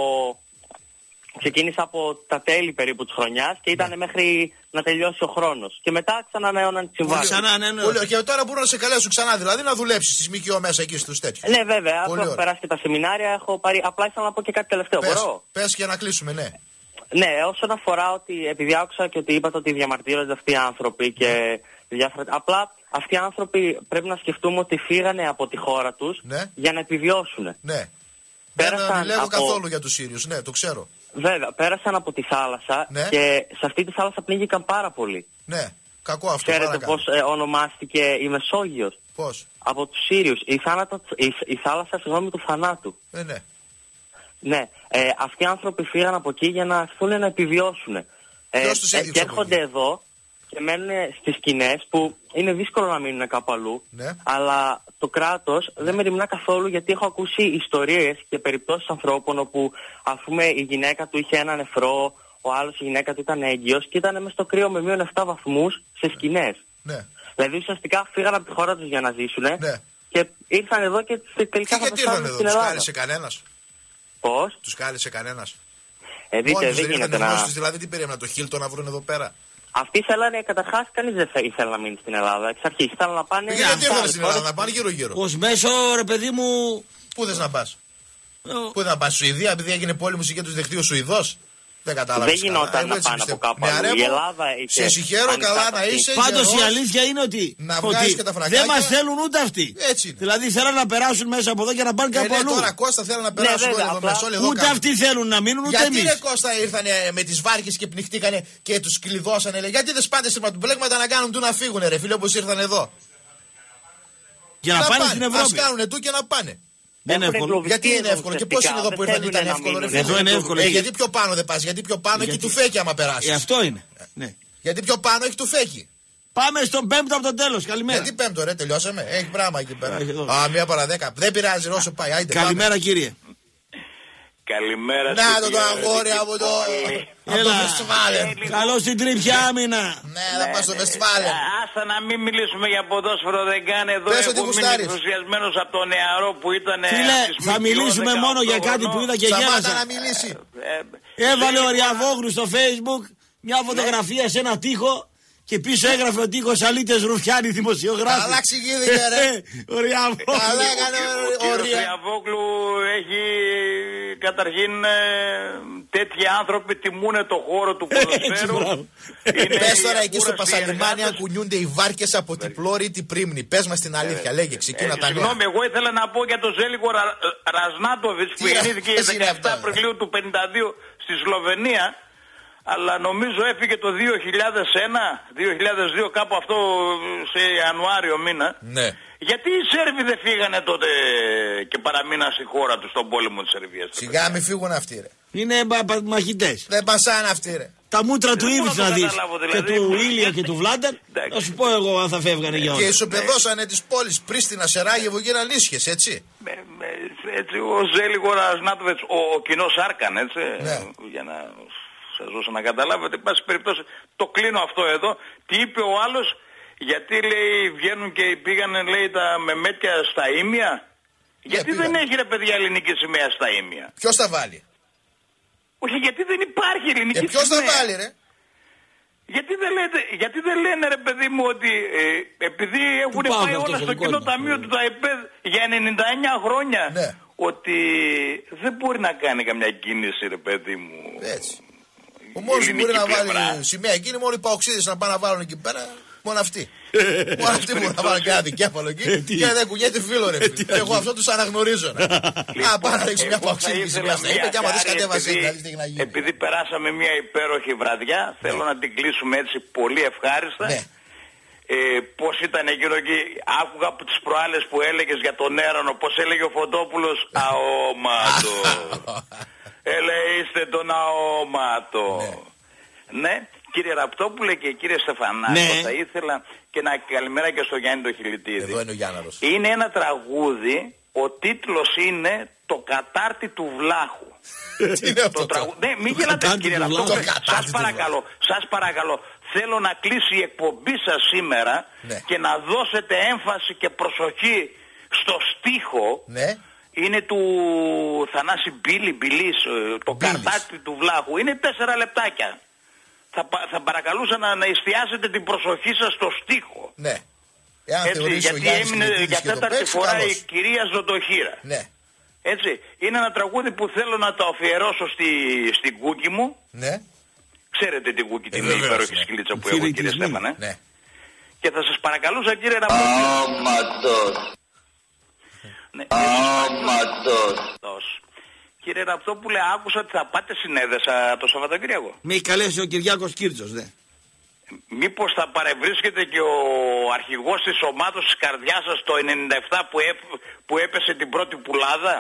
Ξεκίνησα από τα τέλη περίπου της χρονιάς και ήταν Ναι. μέχρι να τελειώσει ο χρόνος. Και μετά ξανανέωναν τις συμβάσεις. Πολύ, και τώρα μπορούν να σε καλέσουν ξανά, δηλαδή να δουλέψεις στις ΜΚΟ μέσα εκεί στους τέτοιους. Ναι, βέβαια, Πολύ αφού έχω ωραία. περάσει και τα σεμινάρια, έχω πάρει... απλά ήθελα να πω και κάτι τελευταίο. Πες, Μπορώ? πες για να κλείσουμε, ναι. Ναι, όσον αφορά ότι επειδή άκουσα και ότι είπατε ότι διαμαρτύρονται αυτοί οι άνθρωποι και διάφορα... Απλά αυτοί οι άνθρωποι πρέπει να σκεφτούμε ότι φύγανε από τη χώρα τους Ναι. για να επιβιώσουν. Ναι. Πέρασαν Δεν μιλάω από... καθόλου για τους Σύριους, ναι, το ξέρω. Βέβαια, πέρασαν από τη θάλασσα Ναι. και σε αυτή τη θάλασσα πνίγηκαν πάρα πολύ. Ναι, κακό αυτό. Ξέρετε παρακαλώ. πώς ε, ονομάστηκε η Μεσόγειος? Πώς? Από τους Σύριους. Η, θάνατο, η, η θάλασσα, συγγνώμη, του θανάτου. Ε, ναι. Ναι, ε, αυτοί οι άνθρωποι φύγαν από εκεί για να έρθουν να επιβιώσουν. Ε, Ποιος τους ε, έδιωξε και από έρχονται εδώ και μένουν στις σκηνές που είναι δύσκολο να μείνουν κάπου αλλού. Ναι. Αλλά το κράτος δεν μεριμνά καθόλου, γιατί έχω ακούσει ιστορίες και περιπτώσεις ανθρώπων όπου ας πούμε η γυναίκα του είχε ένα νεφρό, ο άλλος η γυναίκα του ήταν έγκυος και ήταν μέσα στο κρύο με μείον επτά βαθμούς σε σκηνές. Ναι. Δηλαδή ουσιαστικά φύγαν από τη χώρα τους για να ζήσουν Ναι. και ήρθαν εδώ και τελικά Και θα γιατί ήρθαν πεθάνουν εδώ, στην τους Ελλάδα. κάλεσε κανένας. Πώς? Τους κάλεσε κανένας. Ε, δείτε, Μόνοι τους δεν δεν γίνεται ήρθαν να... γνώσεις τους, δηλαδή τι περίμενα το Χίλτο να βρουν εδώ πέρα. Αυτοί θέλανε, καταρχάς κανείς δεν θε- ήθελε να μείνει στην Ελλάδα. Εξ αρχής ήθελαν να πάνε... Γιατί ήρθαν στην Ελλάδα, να πάνε γύρω-γύρω. Ως μέσο, ρε παιδί μου. Πού θες να πας? Πού θες να πας, Σουηδία, επειδή έγινε πόλεμος και τους δεχτεί ο Σουηδός? Δεν κατάλαβες. Δεν γινόταν να πάνε από κάπου αλλού. Η Ελλάδα είχε... Σε συγχαίρω, καλά να είσαι. Πάντως γερός, η αλήθεια είναι ότι, να βγάζεις ότι και τα φραγκάκια. δεν μας θέλουν ούτε αυτοί. Έτσι είναι. Δηλαδή θέλουν να περάσουν μέσα από εδώ και να πάνε κάπου Ε, ναι, αλλού. τώρα Κώστα θέλουν να περάσουν βέβαια, όλοι εδώ απλά μέσα, όλοι εδώ Ούτε κάτω. αυτοί θέλουν να μείνουν, ούτε Γιατί εμείς. ρε Κώστα ήρθανε με τις βάρκες και πνιχτήκανε και τους κλειδώσανε, λέει. Γιατί δεν σπάτε σειρματοπλέγματα να κάνουν του να φύγουνε, ρε φίλε, όπως ήρθαν εδώ. Για να πάνε στην Ας Ευρώπη. κάνουνε του και να πάνε. Δεν είναι εύκολο. Γιατί είναι εύκολο και πώς είναι εδώ που ήρθαν ήταν εύκολο, ρε φίλε. Εδώ είναι εύκολο. Ε, εκεί. γιατί πιο πάνω δεν πας, γιατί πιο πάνω εκεί του φέκει άμα περάσεις. Ε, αυτό είναι. Ναι. Γιατί πιο πάνω έχει του φέκει. Πάμε στον πέμπτο από το τέλος. Καλημέρα. Γιατί πέμπτο, ρε, τελειώσαμε. Έχει πράγμα εκεί πέρα. Έχει εδώ. Α, μία παρά δέκα. Δεν πειράζει, όσο πάει. Άιντε, Καλημέρα, πάμε. κύριε. Καλημέρα. Να το το αγόρι από το. Από το φεστιβάλ. Καλό στην τρίπια άμυνα. Ναι, θα πας στο φεστιβάλ. Άστα να μην μιλήσουμε για ποδόσφαιρο, δεν κάνει εδώ. Πες ότι Έχω μείνει γουστάρεις. ενθουσιασμένος από το νεαρό που ήταν. Φίλε, θα μιλήσουμε μόνο για κάτι που είδα και Σταμάτα γέλασα. να μιλήσει. Έβαλε ο Ριαβόγλου στο Facebook μια φωτογραφία σε ένα τοίχο και πίσω έγραφε ο τοίχος Αλίτες Ρουφιάνη δημοσιογράφη. Καλά εξηγήθηκε, ρε. Ο Ριαβόγλου. Καλά έκανε Ο ο κύριος Ρια. Ριαβόγλου έχει καταρχήν ε, τέτοιοι άνθρωποι τιμούν το χώρο του ποδοσφαίρου. Πες τώρα εκεί στο Πασαλιμάνι αν κουνιούνται οι βάρκες από την πλώρη ή την πρίμνη. Πες μας την αλήθεια, λέγε, ξεκίνα τα νέα. Συγγνώμη, εγώ ήθελα να πω για τον Ζέλικο Ρα, Ρασνάτοβιτς που Τι, γεννήθηκε πες είναι δεκαεπτά αυτά, Απριλίου του πενήντα δύο στη Σλοβενία, αλλά νομίζω έφυγε το δύο χιλιάδες ένα, δύο χιλιάδες δύο, κάπου αυτό σε Ιανουάριο μήνα. Ναι. Γιατί οι Σέρβοι δεν φύγανε τότε και παραμείναν στη χώρα τους στον πόλεμο της Σερβίας? Σιγά μη φύγουν αυτοί, ρε. Είναι μαχητές. Δεν πασάνε αυτοί, ρε. Τα μούτρα του Δεν μπορώ Ήβιτς να να το δεις. καταλάβω, Και δηλαδή. του Ήλια και του Βλάντερ. Θα σου πω εγώ αν θα φεύγανε για Και όλα. ισοπεδώσανε τις πόλεις Πρίστινα, Σεράγεβο, γίναν ίσχες, έτσι. Με, με, έτσι ο Ζέλικο Ρασνάτοβιτς, ο, ο κοινός Άρκαν, έτσι, Ναι. για να σας δώσω να καταλάβετε, εν πάση περιπτώσει, το κλείνω αυτό εδώ. Τι είπε ο άλλος, γιατί λέει βγαίνουν και πήγανε, λέει, τα μεμέτια στα ίμια. Γιατί δεν έχει, ρε παιδιά, ελληνική σημαία στα ίμια? Ποιος θα βάλει? Όχι, γιατί δεν υπάρχει ελληνική Και ποιος θα σημαία. βάλει, ρε? Γιατί δεν, λέτε, γιατί δεν λένε, ρε παιδί μου, ότι ε, επειδή έχουν πάω πάει αυτό όλα στον στο κοινό κόσμο. ταμείο του ΤΑΕΠΕΔ για ενενήντα εννιά χρόνια, Ναι. ότι δεν μπορεί να κάνει καμιά κίνηση, ρε παιδί μου. Έτσι. Ο μόνος που μπορεί να ελληνική πλευρά. βάλει σημαία εκεί είναι μόνο οι παοξίδες να πάνε να βάλουν εκεί πέρα. Μόνο αυτοί. Μόνο αυτοί μπορούν να βάλουν και ένα δικέφαλο εκεί και δεν κουνιέται φίλο, ρε φίλε. Εγώ αυτό τους αναγνωρίζω. Α, πάνε να ρίξει μια παοξίδη σημαία στα ύπε και άμα δεις κατέβασε να δεις τι έχει να γίνει. Επειδή περάσαμε μια υπέροχη βραδιά, θέλω να την κλείσουμε έτσι πολύ ευχάριστα. Ναι. ε, πώς ήταν εκείνο εκεί. Άκουγα από τις προάλλες που έλεγες για τον Έρανο, πώς έλεγε ο Φωτόπουλος. Αόματο. Έλεγε είστε τον αόματο. Ναι. Κύριε Ραπτόπουλε και κύριε Στεφανάκο, ναι. θα ήθελα και να καλημέρα και στο Γιάννη το Χιλιτίδη. Εδώ είναι ο Γιάνναρος. Είναι ένα τραγούδι, ο τίτλος είναι «Το κατάρτι του βλάχου». Τι είναι αυτό το τραγούδι? Ναι, μην γελάτε κύριε Ραπτόπουλε, σας παρακαλώ, σας παρακαλώ. Θέλω να κλείσει η εκπομπή σας σήμερα, ναι. και να δώσετε έμφαση και προσοχή στο στίχο. Ναι. Είναι του Θανάση Μπίλη Μπιλής, το Μπίλης. Κατάρτι του βλάχου. Είναι τέσσερα λεπτάκια. Θα, θα παρακαλούσα να, να εστιάσετε την προσοχή σας στο στίχο. Ναι. Εάν έτσι, γιατί έμεινε για τέταρτη φορά καλώς. Η κυρία Ζωτοχύρα. Ναι. Έτσι, είναι ένα τραγούδι που θέλω να το αφιερώσω στη, στην Κούκη μου. Ναι. Ξέρετε την Κούκη, ε, την βεβαίως, υπέροχη ναι. σκυλίτσα που έχω, κύριε Στέφανε. Ναι. Και θα σας παρακαλούσα, κύριε Ραπτόπουλε. Άματος. Ναι. Άματος. Κύριε Ραπτόπουλε, άκουσα ότι θα πάτε συνέδεσα το Σαββατοκύριακο. Με έχει καλέσει ο Κυριάκος Κίρτσος, ναι. Μήπως θα παρευρίσκεται και ο αρχηγός της ομάδος της καρδιάς σας το ενενήντα επτά που, έ, που έπεσε την πρώτη πουλάδα?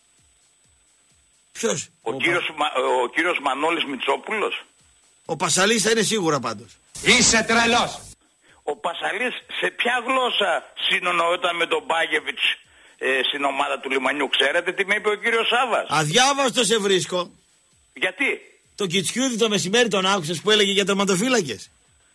Ποιος? Ο, ο, κύριος, Μα, ο κύριος Μανώλης Μητσόπουλος. Ο Πασαλής θα είναι σίγουρα πάντως. Είσαι τρελός. Ο Πασαλής σε ποια γλώσσα συνονοόταν με τον Μπάγεβιτς ε, στην ομάδα του Λιμανιού? Ξέρετε τι με είπε ο κύριος Σάβας? Αδιάβαστο σε βρίσκω. Γιατί? Το Κιτσιούδη το μεσημέρι τον άκουσες που έλεγε για τερματοφύλακες?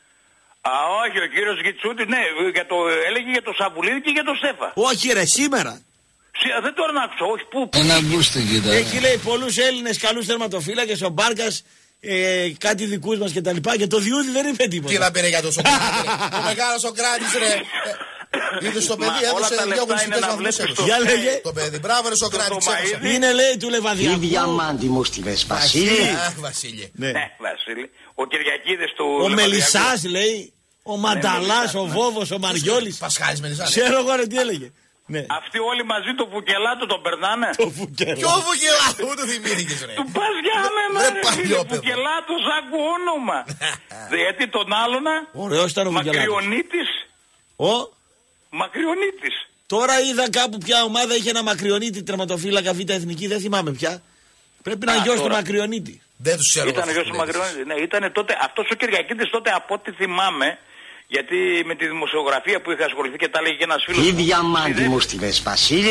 Α, όχι, ο κύριος Κιτσιούδη, ναι, για το, έλεγε για το Σαβουλίδη και για το Στέφα. Όχι ρε, σήμερα. Σι, δεν τον άκουσα, όχι, πού, πού. Ένα μπούστι, κοίτα. Έχει λέει πολλούς Έλληνες καλούς τερματοφύλακες, ο Μπάρκας, ε, κάτι δικούς μας κτλ. Και, και το Διούδη δεν είπε τίποτα. Τι να πήρε για το Σοκράτη, ο μεγάλος Σοκράτης, ρε. Είδες το παιδί, έδωσε δυο γλυκές βαθμούς. Για λέγε. Το παιδί, μπράβο ρε Σοκράτη, ξέχασα. Είναι λέει του Λεβαδιακού. Τι διαμάντι μου στείλες, Βασίλη. Βασίλη. Ναι, Βασίλη. Ο Κυριακίδης του Ο Μελισσάς λέει. Ο Μανταλάς, ο Βόβος, ο Μαριόλης. Πασχάλης Μελισσάς. Ξέρω εγώ ρε τι έλεγε. Ναι. Αυτοί όλοι μαζί το Βουκελάτο τον περνάνε. Το Βουκελάτο. Ποιο Βουκελάτο, ούτε θυμήθηκες ρε. Του πας για μένα ρε. Βουκελάτο άκου όνομα. Γιατί τον άλλονα. Ωραίος ήταν ο Βουκελάτος. Μακριονίτης. Ο. Μακριονίτης. Τώρα είδα κάπου ποια ομάδα είχε ένα Μακριονίτη τερματοφύλακα Β' Εθνική, δεν θυμάμαι πια. Πρέπει να είναι γιος του Μακριονίτη. Δεν τους ξέρω. Ήταν γιος του Μακριονίτη. Ναι, ήταν τότε, αυτός ο Κυριακίδης τότε από ό,τι θυμάμαι. Γιατί με τη δημοσιογραφία που είχα ασχοληθεί και τα έλεγε και ένας φίλος. Τι διαμάντι μου στείλες, Βασίλη.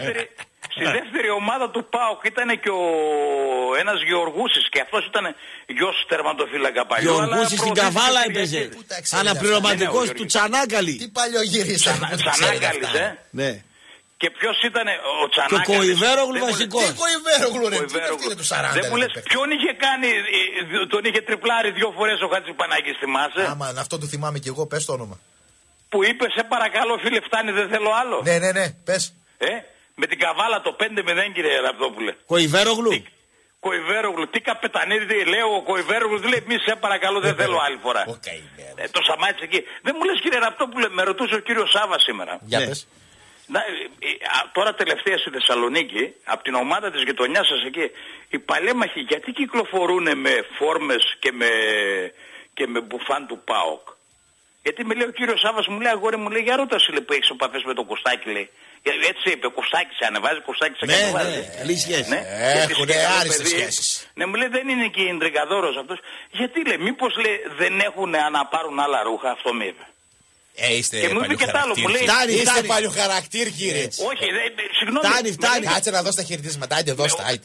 Στη δεύτερη ομάδα του ΠΑΟΚ ήταν και ο ένας Γεωργούσης και αυτός ήταν γιος τερματοφύλακα παλιό. Γεωργούσης στην Καβάλα έπαιζε. Αναπληρωματικός του Τσανάκαλη. Τι παλιό γυρίσανε. Τσανάκαλης, ε. Ναι. Και ποιος ήταν ο Τσανάκαλης? Και ο Κοϊβέρογλου βασικός. Τι Κοϊβέρογλου ρε, τι είναι του σαράντα. Δεν μου λες ποιον είχε κάνει, τον είχε τριπλάρει δυο φορές ο Χατζηπανάκης, θυμάσαι? Άμα αυτό το θυμάμαι κι εγώ, πες το όνομα. Που είπε σε παρακαλώ φίλε φτάνει δεν θέλω άλλο. Ναι, ναι, ναι, πες. Ε, με την Καβάλα το πέντε μηδέν κύριε Ραπτόπουλε. Κοϊβέρογλου. Κοϊβέρογλου, τι καπετανίδι λέει ο Κοϊβέρογλου, λέει μη σε παρακαλώ δεν θέλω άλλη φορά. Ε, το σταμάτησε εκεί. Δεν μου λες κύριε Ραπτόπουλε, με ρωτούσε ο κύριος Σάβα σήμερα. Για πες. Να, τώρα τελευταία στη Θεσσαλονίκη, από την ομάδα της γειτονιάς σας εκεί, οι παλέμαχοι γιατί κυκλοφορούν με φόρμες και με, και με μπουφάν του ΠΑΟΚ? Γιατί με λέει ο κύριος Σάββας, μου λέει αγόρι μου, λέει για ρώταση λέει, που έχεις επαφές με τον Κωστάκη, λέει. Έτσι είπε, Κωστάκη σε ανεβάζει, Κωστάκη σε κατεβάζει. Ναι, καλή σχέση. Ναι, έχουνε άριστες σχέσεις. Ναι, μου λέει δεν είναι και ιντρικαδόρος αυτός. Γιατί λέει, μήπως λέει δεν έχουν να πάρουν άλλα ρούχα, αυτό με είπε. Ε, είστε και μου είπε και τ' άλλο, μου λέει. Φτάνει, είστε παλιοχαρακτήρ, κύριε. Όχι, δε, συγγνώμη. Φτάνει, φτάνει. Κάτσε να δώσει τα χαιρετίσματα. Άιντε, δώσ' τα.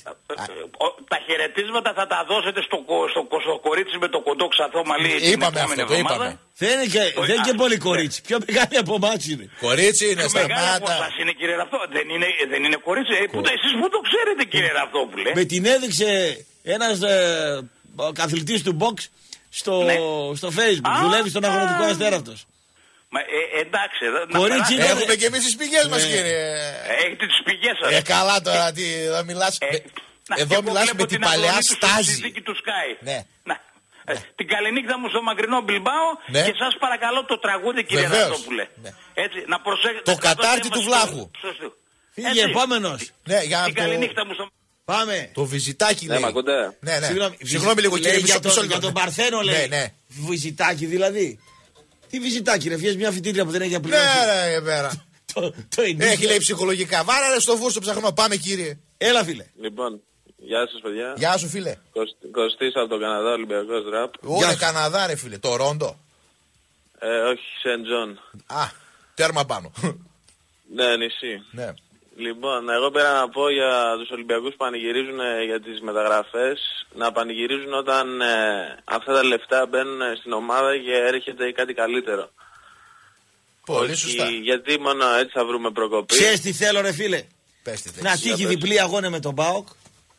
Τα χαιρετίσματα θα τα δώσετε στο, στο, στο κορίτσι με το κοντό ξαθό μαλλί. Είπαμε αυτό, το είπαμε. Δεν είναι και, δεν είναι και πολύ κορίτσι. Πιο μεγάλη από εμάς είναι. Κορίτσι είναι, σταμάτα. Μεγάλη από εσάς είναι, κύριε Ραυτό. Δεν είναι, δεν είναι κορίτσι. Ε, που, εσείς που το ξέρετε, κύριε Ραυτόπουλε. Με την έδειξε ένας ε, καθηγητής του box στο, ναι. στο Facebook. Α, δουλεύει στον αγροτικό αστέρα αυτός. Μα, ε, εντάξει, κορίτσι, να έχουμε και εμείς τις πηγές μας, ναι. κύριε. Έχετε τις πηγές σας. Ε, καλά τώρα, τι, εδώ μιλάς, ε, με, να, εδώ μιλάς με την παλαιά στάζη. Στη δίκη του Sky. Ναι. Να, ναι. Ε, την καληνύχτα μου στο μακρινό Μπιλμπάο, ναι. Και σας παρακαλώ το τραγούδι, κύριε Ραπτόπουλε. Ναι. Έτσι, να προσέχετε. Το κατάρτι του βλάχου. Φύγε, επόμενος. Ναι, για την καληνύχτα μου στο... Πάμε. Το βυζιτάκι λέει. Ναι, ναι. Συγγνώμη λίγο, κύριε, για τον Παρθένο λέει. Βυζιτάκι δηλαδή. Τι βυζιτάκι, ρε, βγες μια φοιτήτρια που δεν έχει απληρώσει. Ναι, ρε, πέρα. το, το έχει λέει ψυχολογικά. Βάρα ρε στο βούρστο ψαχνό, πάμε κύριε. Έλα, φίλε. Λοιπόν, γεια σας παιδιά. Γεια σου, φίλε. Κωστής από τον Καναδά, Ολυμπιακός Ραπ. Ωραία, Καναδά, ρε φίλε. Το Ρόντο. Ε, όχι, Σεντ Τζον. Α, τέρμα πάνω. Ναι, νησί. Ναι. Λοιπόν, εγώ πέρα να πω για τους Ολυμπιακούς που πανηγυρίζουν ε, για τις μεταγραφές, να πανηγυρίζουν όταν ε, αυτά τα λεφτά μπαίνουν στην ομάδα και έρχεται κάτι καλύτερο. Πολύ Όχι, σωστά. γιατί μόνο έτσι θα βρούμε προκοπή. Ξέρεις τι θέλω, ρε φίλε. Πες τι να τύχει διπλή αγώνα με τον ΠΑΟΚ.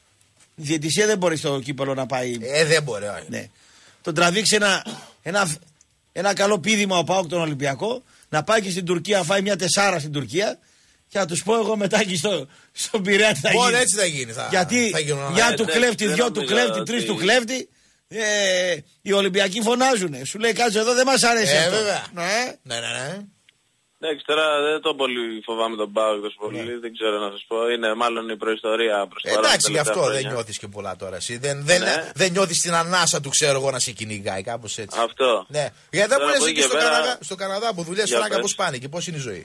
Η διαιτησία δεν μπορεί στο κύπελο να πάει. Ε, δεν μπορεί. Όχι. Ναι. Τον τραβήξει ένα, ένα, ένα καλό πήδημα ο ΠΑΟΚ τον Ολυμπιακό, να πάει και στην Τουρκία, φάει μια τεσσάρα στην Τουρκία. Και να τους πω εγώ μετά και στο, στον Πειραιά τι θα γίνει. Μόνο έτσι θα γίνει. Θα, γιατί θα για του κλέφτη, δυο του κλέφτη, τρεις του κλέφτη, ε, οι Ολυμπιακοί φωνάζουνε. Σου λέει κάτσε εδώ δεν μας αρέσει ε, αυτό. Βέβαια. Ναι, ναι, ναι. ναι. Εντάξει, τώρα δεν το πολύ φοβάμαι τον ΠΑΟΚ τόσο πολύ, ναι. Δεν ξέρω να σας πω. Είναι μάλλον η προϊστορία προς το παρόν. Εντάξει, γι' αυτό χρόνια. Δεν νιώθεις και πολλά τώρα εσύ. Δεν, δεν, ναι. δεν νιώθεις την ανάσα του, ξέρω εγώ, να σε κυνηγάει, κάπως έτσι. Αυτό. Ναι. Γιατί δεν μου λες εκεί στο, πέρα... Καναδά, στο Καναδά που δουλειές φράγκα πώς πάνε και πώς είναι η ζωή.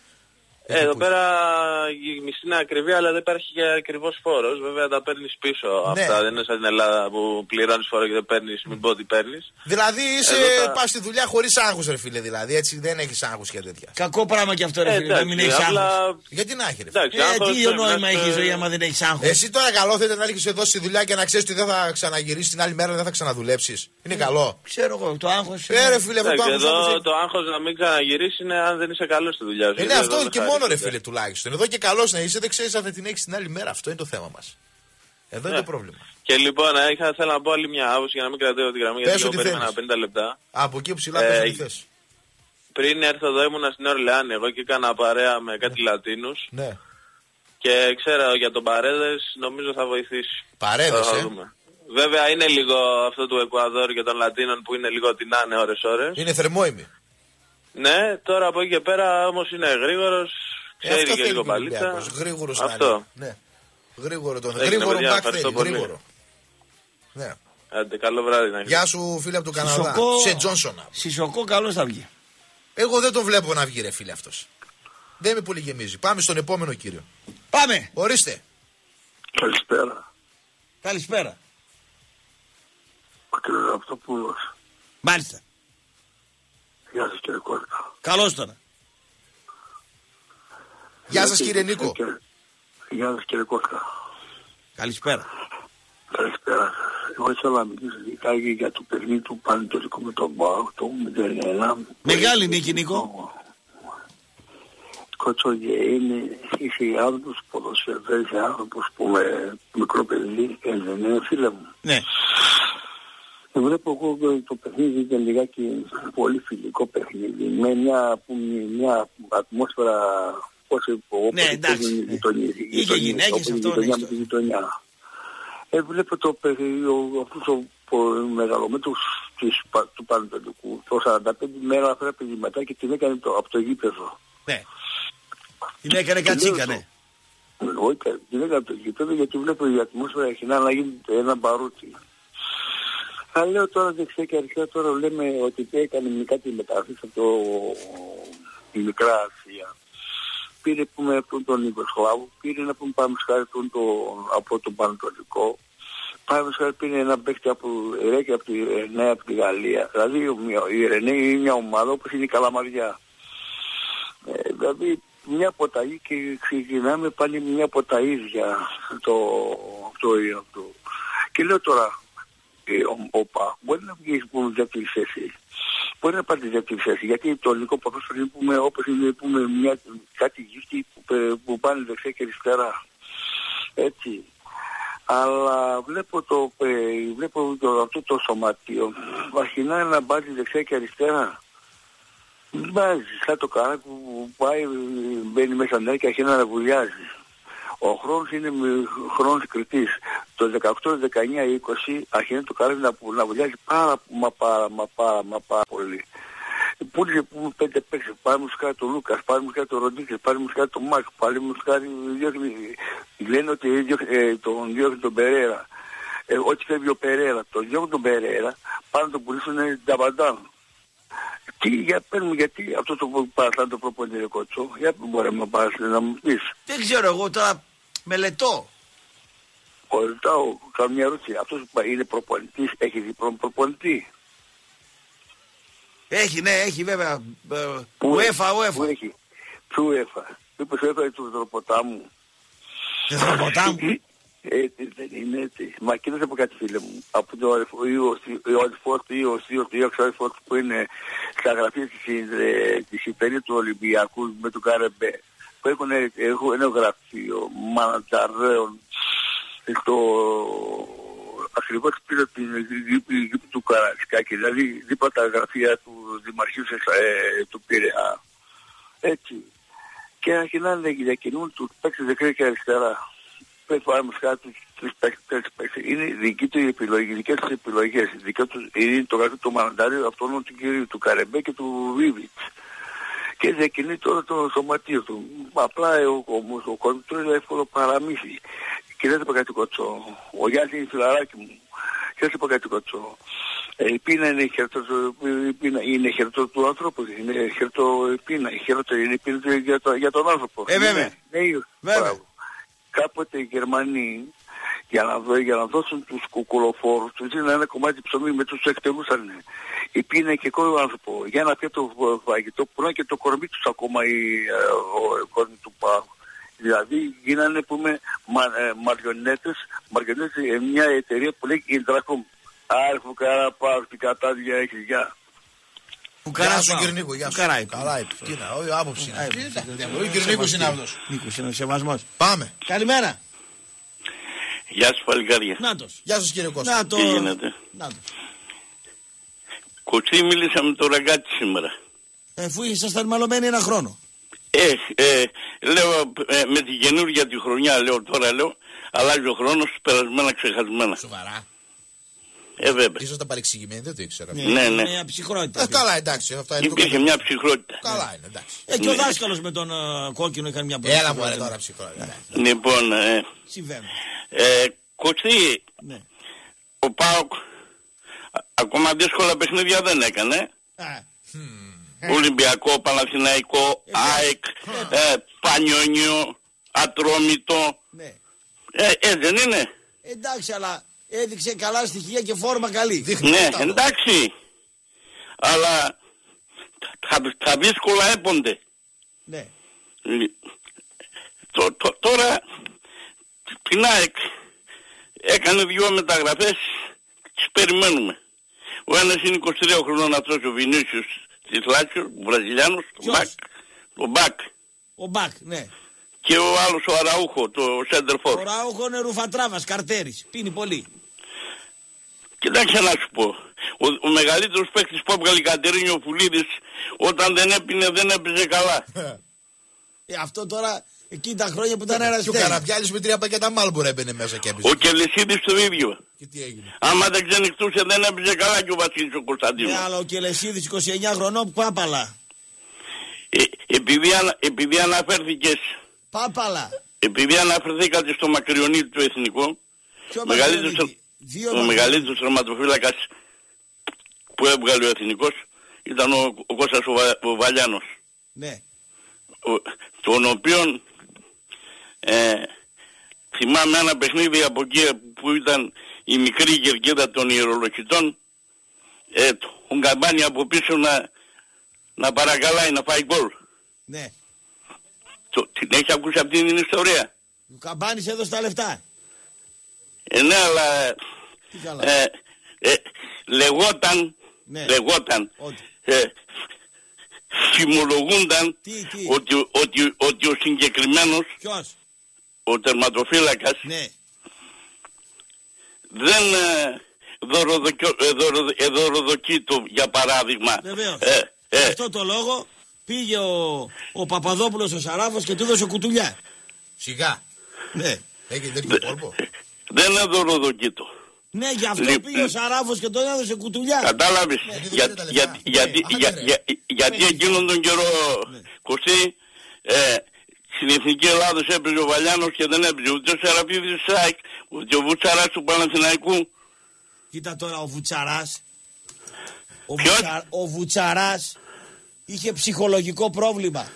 Ε, εδώ πέρα η μισή είναι ακριβή, αλλά δεν υπάρχει και ακριβώς φόρος. Βέβαια τα παίρνεις πίσω ναι. Αυτά. Δεν είναι σαν την Ελλάδα που πληρώνεις φόρο και δεν παίρνεις, μην πω ότι παίρνεις. Δηλαδή είσαι, τα... πας στη δουλειά χωρίς άγχος, ρε φίλε. Δηλαδή έτσι δεν έχεις άγχος και τέτοια. Κακό πράγμα και αυτό, ρε φίλε. Ε, να μην έχεις απλά... άγχος. Γιατί να έχει, ρε φίλε. Εντάξει, ε, τι νόημα έχει η ζωή άμα δεν έχεις άγχος. Εσύ τώρα καλό θέλετε να έρχεσαι εδώ στη δουλειά και να ξέρεις ότι δεν θα ξαναγυρίσεις την άλλη μέρα, δεν θα ξαναδουλέψεις. Είναι ε, καλό. Ξέρω εγώ, το άγχος. Ε, ρε φίλε, αυτό το άγχος να μην ξαναγυρίσεις είναι αν δεν είσαι καλός στη δουλειά σου. Είναι αυτό και μόνο, ρε φίλε, τουλάχιστον. Εδώ και καλός να είσαι, δεν ξέρεις αν θα την έχεις την άλλη μέρα. Αυτό είναι το θέμα μας. Εδώ είναι το πρόβλημα. Και λοιπόν, είχα θέλω να πω άλλη μια άποψη για να μην κρατήσω τη γραμμή, γιατί εγώ περίμενα πενήντα λεπτά. Από εκεί ψηλά πες ό,τι θες. Πριν έρθω εδώ ήμουνα στην Ορλεάνη, εγώ και έκανα παρέα με κάτι ναι. Λατίνους. Ναι. Και ξέρω για τον Παρέδες νομίζω θα βοηθήσει. Παρέδες, ε. Βέβαια είναι λίγο αυτό του Εκουαδόρ και των Λατίνων που είναι λίγο την άνε ώρες ώρες. Είναι θερμόιμη. Ναι, τώρα από εκεί και πέρα όμως είναι γρήγορος. Ξέρει και λίγο παλίτσα. Γρήγορος αυτό. Ναι. Γρήγορο τον. Γρήγορο back θέλει. Γρήγορο. Ναι. Άντε, καλό βράδυ να έχεις. Γεια σου φίλε από τον Καναδά. Σε Τζόνσον. Σισοκό καλώς θα βγει. Εγώ δεν τον βλέπω να βγει ρε φίλε αυτός. Δεν με πολύ γεμίζει. Πάμε στον επόμενο κύριο. Πάμε. Ορίστε. Καλησπέρα. Καλησπέρα. Ο κύριος Αυτοπούλος. Μάλιστα. Γεια σας κύριε Κόρτα. Καλώς τώρα. Γεια σας κύριε Νίκο. Γεια σας κύριε Κόρτα. Καλησπέρα. Καλησπέρα. Εγώ ήθελα να μιλήσω λιγάκι για το παιχνίδι του Πανετολικού με τον ΠΑΟΚ, το μηδέν ένα. Μεγάλη νίκη Νίκο. Κότσογε είναι, είσαι άνθρωπος ποδοσφαιρδές, είσαι άνθρωπος που με μικρό παιδί, δεν είναι φίλε μου. Ναι. Βλέπω εγώ το παιχνίδι ήταν λιγάκι πολύ φιλικό παιχνίδι, με μια, μια ατμόσφαιρα πώς όπως ναι, εντάξει. Είχε γυναίκες αυτό γειτονιά με τη γειτονιά. Ε, βλέπω το παιχνίδι, αυτός ο μεγαλομέτρος του Πανετολικού, το σαράντα πέντε μέρα πρέπει μετά και την έκανε το, από το γήπεδο. Ναι. Την έκανε κατσίκα, ναι. Όχι, την έκανε από το γήπεδο γιατί βλέπω η ατμόσφαιρα έχει να γίνει ένα μπαρούτι. Θα λέω τώρα δεξιά και αριστερά, τώρα λέμε ότι έκανε κάτι μεταγραφή από το η Μικρά Ασία. Πήρε πούμε τον Ιγκοσλάβο, πήρε να πούμε πάμε σχάρι τον, το, από τον Πανετολικό. Πάμε σχάρι πήρε ένα παίκτη από Ρέκη από τη Ρενέα από τη Γαλλία. Δηλαδή η Ρενέα είναι μια ομάδα όπως είναι η Καλαμαριά. Ε, δηλαδή μια από τα ίδια και ξεκινάμε πάλι μια από τα ίδια το, το, το, το. Και λέω τώρα ο ΠΑ μπορεί να βγει πούμε δεύτερη θέση. Μπορεί να πάρει τη δεύτερη θέση, γιατί το ελληνικό ποδόσφαιρο είναι πούμε, όπως είναι πούμε, μια, κάτι γύφτη που, που πάνε δεξιά και αριστερά. Έτσι. Αλλά βλέπω, το, βλέπω το, αυτό το σωματείο, αρχινά να μπάζει δεξιά και αριστερά. Μην μπάζει σαν το καράκι που πάει, μπαίνει μέσα νέα και αρχινά να βουλιάζει. Ο χρόνος είναι χρόνος κριτής. Το δεκαοκτώ, δεκαεννιά, είκοσι αρχίζει το καράβι να, να βουλιάζει πάρα μα πάρα μα πάρα μα πάρα πολύ. Πούλησε που πέντε παίξεις, πάρε μου σκάρει τον Λούκας, πάρε μου σκάρει τον Ροντίκες, πάρε μου σκάρει τον Μάκ, πάρε μου σκάρει λένε ότι ε, τον διώχνει τον Περέρα. Ε, ό,τι φεύγει ο Περέρα, τον διώχνει τον Περέρα, πάνε να τον πουλήσουν Νταμπαντάν. Τι, για παίρνουμε, γιατί αυτό το παραθάνε το προπονητή Κότσο, για που μπορεί να πας να μου πεις. Δεν ξέρω εγώ τώρα, μελετώ. Ρωτάω, κάνω μια ερώτηση. Αυτός που είναι προπονητής, έχει διπλώμα προπονητή? Έχει, ναι, έχει βέβαια. Πού UEFA, UEFA. Πού έχει, ποιο UEFA? Μήπως έφερε του Δροποτάμου. Του Δροποτάμου. Έτσι δεν είναι έτσι. Μα κοίτασε από κάτι φίλε μου. Από το Ολυφόρτ ή ο Ξαριφόρτ που είναι στα γραφεία της υπέρη του Ολυμπιακού με του Καρεμπέ. Που έχουν ένα γραφείο μανατζαρέων στο ακριβώς πίσω από την γήπη του Καραϊσκάκη. Δηλαδή δίπλα τα γραφεία του Δημαρχείου του Πειραιά. Έτσι. Και αρχινάνε να διακινούν τους παίκτες δεξιά και αριστερά. Πες πάμε κάτι, τρεις παίκτες, είναι δική του επιλογή, δικές τους επιλογές, είναι το γραφείο του Μαναντάριου, αυτόν του κυρίου του Καρεμπέ και του Βίβιτς. Και διακινεί τώρα το σωματείο του. Απλά όμως ο κόσμος του είναι εύκολο παραμύθι. Και δεν θα πω κάτι Κότσο, ο Γιάννης είναι φιλαράκι μου, και δεν θα πω κάτι Κότσο. Η πείνα είναι η χαιρετό του άνθρωπου, είναι χαιρετό η πείνα, η χαιρετό είναι η πείνα για, το, για τον άνθρωπο. Ε, βέβαια. Ναι, βέβαια. Κάποτε οι Γερμανοί για να, δω, για να δώσουν τους κουκουλοφόρους τους είναι ένα κομμάτι ψωμί με τους εκτελούσαν. Η πείνα και ο άνθρωπο για να πιει το φαγητό που είναι και το κορμί τους ακόμα οι κόσμοι του πάγου. Δηλαδή γίνανε πούμε μα, ε, μαριονέτες, μαριονέτες ε, μια εταιρεία που λέει Ιντρακόμ. Άρε φουκαρά πάρ' την κατάδια έχεις, γεια. Γεια σου κύριε Νίκο, γεια σου. Καλά, τι να, όχι άποψη είναι. Ο κύριος Νίκος είναι αυτός. Νίκος είναι ο σεβασμός. Πάμε. Καλημέρα. Γεια σου παλικάρια. Νάτος. Γεια σας κύριε Κώστα. Να το... Τι γίνεται. Νάτος. Κωστή, μίλησα με το ραγκάτι σήμερα. Εφού ήσασταν μαλωμένοι ένα χρόνο. Ε, ε, λέω ε, με την καινούργια τη χρονιά, λέω τώρα λέω, αλλάζει ο χρόνος, περασμένα ξεχασμένα. Σοβαρά. Ε, βέβαια. Ίσως τα παρεξηγημένοι, δεν το ήξερα. Ναι, ναι. ναι. Μια ψυχρότητα. Ε, καλά, εντάξει. Αυτά είναι υπήρχε το... μια ψυχρότητα. Καλά είναι, εντάξει. Ε, και ο δάσκαλος με τον uh, κόκκινο είχαν μια ψυχρότητα. Έλα μου αρέσει τώρα ψυχρότητα. Λοιπόν, ε, συμβαίνει. Ε, Κωστή, ναι. Ο ΠΑΟΚ ακόμα δύσκολα παιχνίδια δεν έκανε. Mm. Ολυμπιακό, Παναθηναϊκό, ε, ΑΕΚ, ε, Πανιόνιο, Ατρόμητο. Ναι. Ε, ε, δεν είναι. Εντάξει, αλλά έδειξε καλά στοιχεία και φόρμα καλή. Ναι, εντάξει. Αλλά τα, τα δύσκολα έπονται. Ναι. Το, το, τώρα την ΑΕΚ έκανε δυο μεταγραφές, τις περιμένουμε. Ο ένας είναι είκοσι τρία χρονών αυτός ο Βινίσιος της Λάτσιο, ο Βραζιλιάνος, ο Μπακ. Ο Μπακ. Ο Μπακ, ναι. Και ο άλλος ο Αραούχο, το Σέντερφορ. Ο Αραούχο είναι ρουφατράβας, καρτέρης, πίνει πολύ. Κοιτάξτε να σου πω, ο, ο μεγαλύτερος παίκτης που έβγαλε η Κατερίνη ο Πουλίδης, όταν δεν έπινε δεν έπαιζε καλά. Ε, αυτό τώρα, εκεί τα χρόνια που ήταν ένας και ο Καραβιάλης με τρία πακέτα Μάλμπορα έμπαινε μέσα και έπαιζε. Ο Κελεσίδης το ίδιο. Και τι έγινε. Άμα δεν ξενυχτούσε δεν έπαιζε καλά και ο Βασίλης ο Κωνσταντίνος. Ναι, αλλά ο Κελεσίδης είκοσι εννιά χρονών πάπαλα. Ε, επειδή, ανα, επειδή αναφέρθηκες... Πάπαλα. Επειδή αναφερθήκατε στο μακριονί του εθνικού, ο μεγαλύτερος τερματοφύλακας που έβγαλε ο εθνικός ήταν ο, ο Κώστας ο, Βα, ο Βαλιάνος. Ναι. Ο, τον οποίον ε, θυμάμαι ένα παιχνίδι από εκεί που ήταν η μικρή κερκίδα των ιερολογητών, ε, τον Καμπάνι από πίσω να, να παρακαλάει να φάει γκολ. Ναι. Το, την έχει ακούσει αυτή την ιστορία? Ο Καμπάνης έδωσε τα λεφτά. Ε, ναι, αλλά ε, ε, λεγόταν, ναι. λεγόταν, ε, φημολογούνταν τι, τι. Ότι, ότι, ότι ο συγκεκριμένος, ποιος? Ο τερματοφύλακας, ναι. δεν ε, δωροδοκεί, ε, δωροδο, ε, δωροδοκεί το, για παράδειγμα. Βεβαίως. Ε, ε, αυτό το λόγο πήγε ο, ο Παπαδόπουλος ο Σαράφος και του έδωσε κουτουλιά. Σιγά. Ναι. Έχει τέτοιο κόλπο. Δεν είναι δωροδοκίτο. Ναι, γι' αυτό Λε... πήγε ο Σαράφος και τον έδωσε κουτουλιά. Κατάλαβες. Ναι, για, για, γιατί, για, για, γιατί εκείνον τον καιρό, ναι. Κωστή, ε, στην Εθνική Ελλάδος έπαιζε ο Βαλιάνος και δεν έπαιζε ούτε ο Σεραφείδης του ΣΑΕΚ, ούτε ο Βουτσαράς του Παναθηναϊκού. Κοίτα τώρα ο Βουτσαράς. Ο, Βουτσα, ο Βουτσαράς είχε ψυχολογικό πρόβλημα.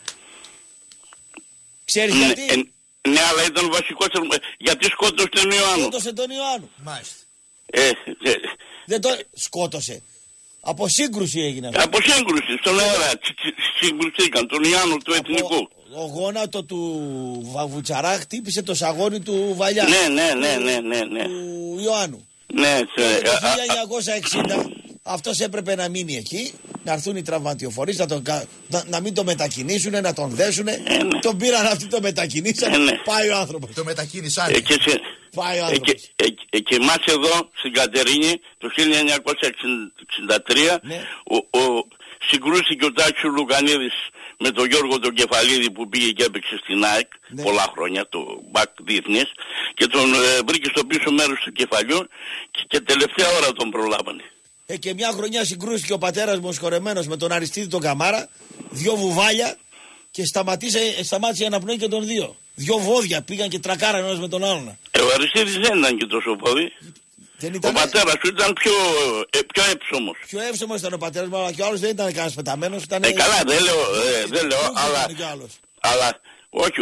Ξέρεις ναι, γιατί? Ε, ναι, αλλά ήταν βασικός. Γιατί σκότωσε τον Ιωάννου. Σκότωσε τον Ιωάννου. Μάλιστα. Ε, ε, Δεν το σκότωσε. Από σύγκρουση έγινε αυτό. Από σύγκρουση, στον αέρα. Συγκρουσήκαν τον Ιωάννου του Εθνικού. Ο γόνατο του Βουτσαρά χτύπησε το σαγόνι του Βαλιά. Ναι, ναι, ναι, ναι, ναι, ναι. Του Ιωάννου. Ναι, το χίλια εννιακόσια εξήντα αυτός έπρεπε να μείνει εκεί, να έρθουν οι τραυματιοφορείς, να, τον, να, να μην το μετακινήσουν, να τον δέσουν. Ε, ναι. Τον πήραν αυτοί, το μετακινήσαν. Ε, ναι. Πάει ο άνθρωπος. Το μετακίνησαν. Ε, και, σε, πάει ο ε, και, ε, ε, και εμάς εδώ στην Κατερίνη το χίλια εννιακόσια εξήντα τρία ναι. ο, ο, συγκρούστηκε ο Τάξιος Λουκανίδης με τον Γιώργο τον Κεφαλίδη που πήγε και έπαιξε στην ΑΕΚ ναι. πολλά χρόνια, το μπακ διεθνής, και τον ε, βρήκε στο πίσω μέρος του κεφαλιού και, και τελευταία ώρα τον προλάβανε. Ε, και μια χρονιά συγκρούστηκε ο πατέρας μου σχορεμένος με τον Αριστίδη τον Καμάρα, δυο βουβάλια και σταματήσε, σταμάτησε να πνέει και τον δύο. Δυο βόδια πήγαν και τρακάραν ένας με τον άλλον. Ε, ο Αριστίδης δεν ήταν και τόσο πόδι. Ο πατέρας σου ήταν πιο, ε, πιο έψωμος. Πιο έψωμος ήταν ο πατέρας μου, αλλά και ο άλλος δεν ήταν κανένας πεταμένος. Ήταν ε, καλά, δεν λέω, ε, δεν λέω αλλά, αλλά όχι.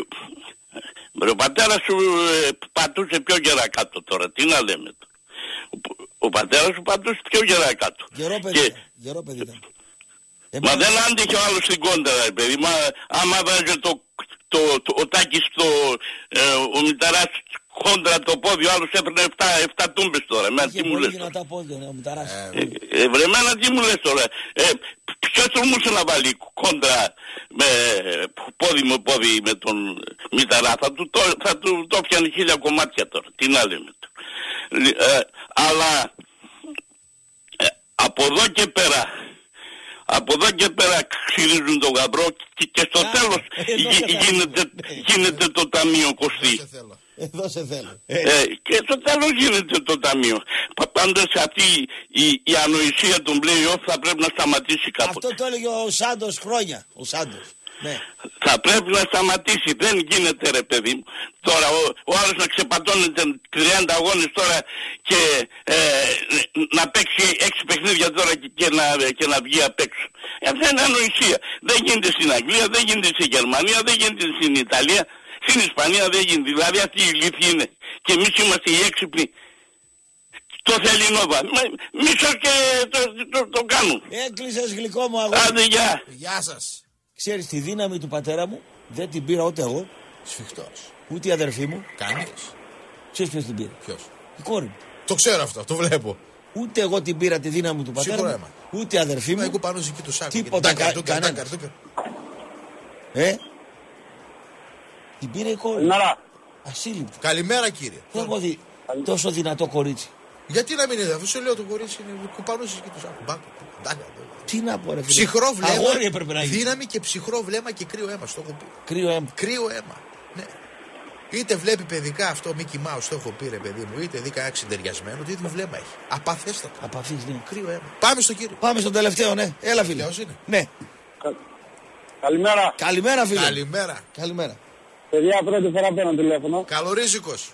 Ο πατέρας σου ε, πατούσε πιο γερά κάτω τώρα, τι να λέμε. Ο, ο πατέρας σου πατούσε πιο γερά κάτω. Γερό παιδί, και... γερό παιδί ήταν. Μα Εμάς... δεν άντυχε ο άλλος στην κόντρα, παιδί. Μα άμα βάζει το, το, το, ο Τάκης το, ε, ο Μηταράς κόντρα το πόδι, ο άλλος έπαιρνε εφτά τούμπες τώρα. Εμένα τι μου λες τώρα. Πόδια, ναι, ο Μηταράς. Ε, ε, βρε, εμένα τι μου λες τώρα. Ε, ποιος τολμούσε να βάλει κόντρα με πόδι με πόδι με τον Μηταρά. Θα του το, θα του, το πιανε χίλια κομμάτια τώρα. Τι να λέμε τώρα. Ε, αλλά ε, από εδώ και πέρα από εδώ και πέρα ξυρίζουν τον γαμπρό και, και στο yeah, τέλος γι, γίνεται, γίνεται το ταμείο Κωστή. Εδώ σε θέλω. Ε, και στο τέλος γίνεται το ταμείο. Πάντως αυτή η, η ανοησία των play-off θα πρέπει να σταματήσει κάποτε. Αυτό το έλεγε ο Σάντος χρόνια. Ο Σάντος. Ναι. Θα πρέπει να σταματήσει. Δεν γίνεται ρε παιδί μου. Τώρα ο, ο άλλος να ξεπατώνεται τριάντα αγώνες τώρα και ε, να παίξει έξι παιχνίδια τώρα και, και, να, και να βγει απ' έξω. Ε, αυτό είναι ανοησία. Δεν γίνεται στην Αγγλία, δεν γίνεται στην Γερμανία, δεν γίνεται στην Ιταλία, στην Ισπανία δεν γίνεται. Δηλαδή αυτή η λύθη είναι. Και εμείς είμαστε οι έξυπνοι. Το θέλει η Νόβα. Μίσος και το, το, το, το κάνουν. Έκλεισες γλυκό μου αγόρι. Άντε γεια. Γεια σας. Ξέρεις τη δύναμη του πατέρα μου δεν την πήρα ούτε εγώ. Σφιχτός. Ούτε η αδερφή μου. Κανείς. Ξέρεις ποιος την πήρε? Ποιος? Η κόρη μου. Το ξέρω αυτό, το βλέπω. Ούτε εγώ την πήρα τη δύναμη του πατέρα Σίγουρα μου. Ούτε η αδερφή μου. Εγώ πάνω εκεί του σάκου. Τίποτα κανένα. Ε? Την πήρε η κόρη. Καλημέρα. Ασύλληπτη. Καλημέρα κύριε. Δεν έχω δει τόσο δυνατό κορίτσι. Γιατί να μην είναι, αφού σου λέω το κορίτσι είναι κουπανούσες εκεί του σάκου. Τι να πω ρε φίλε. Ψυχρό βλέμμα, αγόρι έπρεπε να γίνει. Δύναμη και ψυχρό βλέμμα και κρύο αίμα, στο έχω πει. Κρύο αίμα. Κρύο αίμα, ναι. Είτε βλέπει παιδικά αυτό Mickey Mouse, το έχω πει ρε παιδί μου, είτε δει κανένα ξεντεριασμένο, το ίδιο βλέμμα έχει. Απαθέστατο. Απαθής, ναι. Κρύο αίμα. Πάμε στο κύριο. Πάμε στον τελευταίο, ναι. Έλα φίλε. Είναι. Ναι. Κα... Καλημέρα. Καλημέρα φίλε. Καλημέρα. Καλημέρα. Παιδιά, πρώτη φορά παίρνω τηλέφωνο. Καλορίζικος.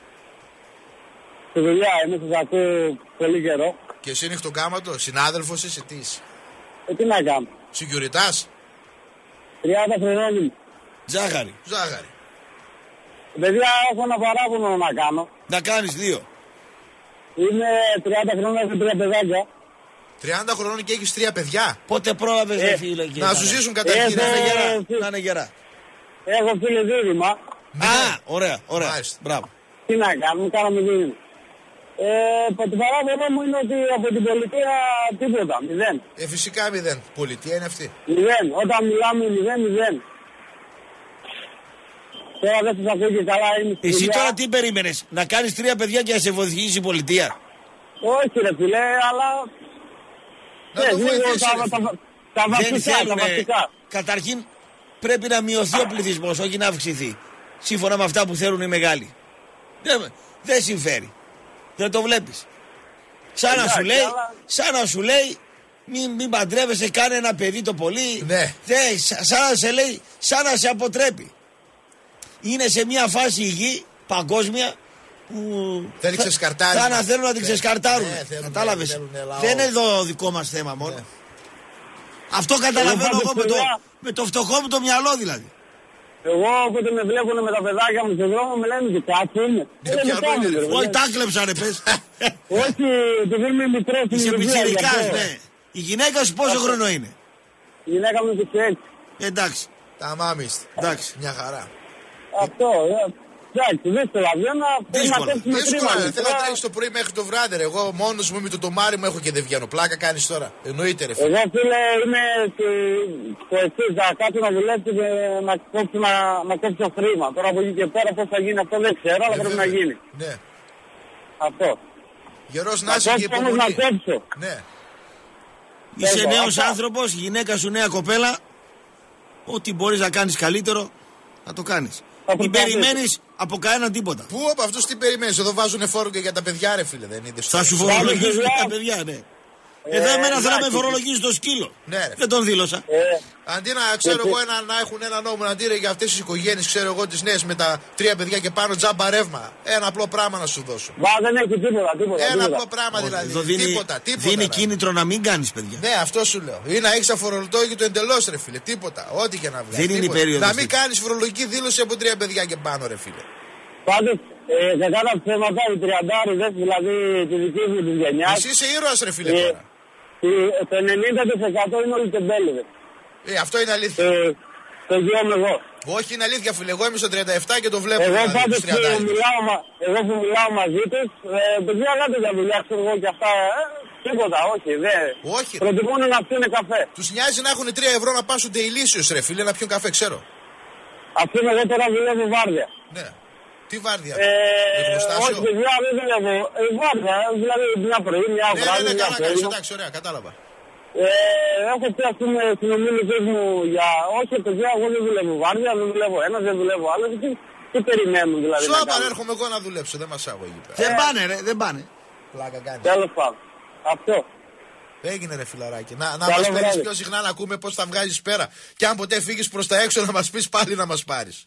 Και παιδιά, είμαι σας ακούω πολύ καιρό. Και εσύ νυχτοκάματο, συνάδελφος είσαι, τι είσαι? Ε, τι να κάνω. Σιγιουριτάς. τριάντα χρονών. Ζάχαρη. Ζάχαρη. Παιδιά, έχω ένα παράπονο να κάνω. Να κάνεις δύο. Είμαι τριάντα χρονών, έχω τρία παιδάκια. τριάντα χρονών και έχεις τρία παιδιά. Πότε πρόλαβες ε, φίλε, και να σου ζήσουν καταρχήν. Να είναι γερά. Να είναι γερά. Έχω φίλε δίδυμα. Α, ωραία, ωραία. Μάλιστα. Μπράβο. Τι να κάνουμε, κάναμε δίδυμα. Ε, το παράδειγμα μου είναι ότι από την πολιτεία τίποτα, μηδέν. Ε, φυσικά μηδέν. Πολιτεία είναι αυτή. Μηδέν. Όταν μιλάμε μηδέν, μηδέν. Τώρα δεν σας ακούω και καλά, είναι στη Εσύ δουλειά. τώρα τι περίμενες, να κάνεις τρία παιδιά και να σε βοηθήσει η πολιτεία? Όχι ρε φίλε, αλλά... Να το βοηθήσει, τα, τα, τα, τα βασικά, τα βασικά. Καταρχήν πρέπει να μειωθεί ο πληθυσμός, όχι να αυξηθεί. Σύμφωνα με αυτά που θέλουν οι μεγάλοι. Δεν, δεν συμφέρει. Δεν το βλέπεις. Σαν να σου λέει, αλλά... σαν να σου λέει, μην, μην παντρεύεσαι, κάνε ένα παιδί το πολύ. Ναι. Δε, σαν να σε λέει, σαν να σε αποτρέπει. Είναι σε μια φάση η γη παγκόσμια Που θέλει θα, ξεσκαρτάρισμα. Θα να θέλουν να την ξεσκαρτάρουν. Ναι, κατάλαβες. Δεν είναι εδώ δικό μας θέμα μόνο. Ναι. Αυτό καταλαβαίνω εγώ με το, με το φτωχό μου το μυαλό δηλαδή. Εγώ όποτε με βλέπουν με τα παιδάκια μου στον δρόμο με λένε ότι κάτι είναι. Όχι, τα κλέψανε πες. Όχι, το δίνουμε μικρό στην Είσαι πιτσιρικάς, ναι. Η γυναίκα σου πόσο χρόνο είναι? Η γυναίκα μου είκοσι έξι. Εντάξει. Τα μάμιστη. Εντάξει. Μια χαρά. Αυτό, εντάξει, δύσκολα βγαίνω. Δύσκολα, δύσκολα. Θέλω να τρέχεις το πρωί μέχρι το βράδυ. Εγώ μόνος μου με το τομάρι μου έχω και δεν βγαίνω. Πλάκα κάνεις τώρα. Εννοείται ρε φίλε. Εγώ φίλε είμαι στο εξής, θα κάτσω να δουλέψω και να κόψω, να, να κόψω χρήμα. Τώρα από εκεί και πέρα πώς θα γίνει αυτό δεν ξέρω, αλλά πρέπει να γίνει. Ναι. Αυτό. Γερός να είσαι και υπομονή. Να κόψω. Ναι. Είσαι νέος άνθρωπος, η γυναίκα σου νέα κοπέλα. Ό,τι μπορείς να κάνεις καλύτερο, θα το κάνεις. Μην περιμένεις από κανένα τίποτα. Πού από αυτούς τι περιμένεις? Εδώ βάζουνε φόρο και για τα παιδιά ρε φίλε, δεν είδες? Θα σου φορολογήσουν τα παιδιά, ναι. Εδώ εμένα θέλω να με φορολογήσει το σκύλο. Ναι, δεν τον δήλωσα. Ε, αντί να ξέρω εγώ ένα, να έχουν ένα νόμο, αντί για αυτές τις οικογένειες, ξέρω εγώ τις νέες με τα τρία παιδιά και πάνω τζάμπα ρεύμα. Ένα απλό πράγμα να σου δώσω. Μα δεν έχει τίποτα, τίποτα. Ένα τίποτα. απλό πράγμα δηλαδή. Εδώ δίνει, τίποτα, τίποτα. Δίνει να. κίνητρο να μην κάνεις παιδιά. Ναι, αυτό σου λέω. Ή να έχεις αφορολόγητο εντελώς ρε φίλε. Τίποτα. Ό,τι και να βγάλεις. Δεν είναι η περίοδος. Να μην κάνεις φορολογική δήλωση από τρία παιδιά και πάνω ρε φίλε. Πάντως, ε, δεν κάνα ψέματα οι τριαντάριδες, δηλαδή τη δική μου τη γενιά. Εσύ είσαι ήρωας ρε φίλε τώρα. Το ενενήντα τοις εκατό είναι όλοι τεμπέληδες. Ε, αυτό είναι αλήθεια. Ε, το γιώμαι εγώ. Όχι, είναι αλήθεια φίλε. Εγώ είμαι στο τριάντα επτά και το βλέπω. Εγώ δηλαδή, πάντως που μιλάω, εγώ που μιλάω μαζί τους, ε, παιδιά γάτε για δουλειά, ξέρω εγώ και αυτά. Ε, τίποτα, όχι, δεν. Όχι. Προτιμούν να πιούνε καφέ. Τους νοιάζει να έχουν τρία ευρώ να πάσουν τελίσιος ρε φίλε, να πιούν καφέ, ξέρω. Αυτή είναι εγώ τώρα δουλεύω βάρδια. Ναι. Τι βάρδια? Ε, όχι, παιδιά, δεν δουλεύω. Ε, βάρδια, δηλαδή μια πρωί, μια βράδυ. Ναι, ναι, καλά κάνεις, εντάξει, ωραία, κατάλαβα. Ε, έχω πει ας πούμε συνομιλητές μου για όχι παιδιά, εγώ δεν δουλεύω βάρδια, δεν δουλεύω ένας, δεν δουλεύω άλλος. Τι, τι περιμένουν δηλαδή? Σου άμα έρχομαι εγώ να δουλέψω, δεν μασάγω εκεί πέρα. Δεν πάνε ρε, δεν πάνε. Πλάκα κάνεις. Τέλος πάντων. Αυτό. Έγινε ρε φιλαράκι. Να, να μας παίρνεις πιο συχνά να ακούμε πώς θα βγάζεις πέρα. Και αν ποτέ φύγεις προς τα έξω να μας πεις πάλι να μας πάρεις.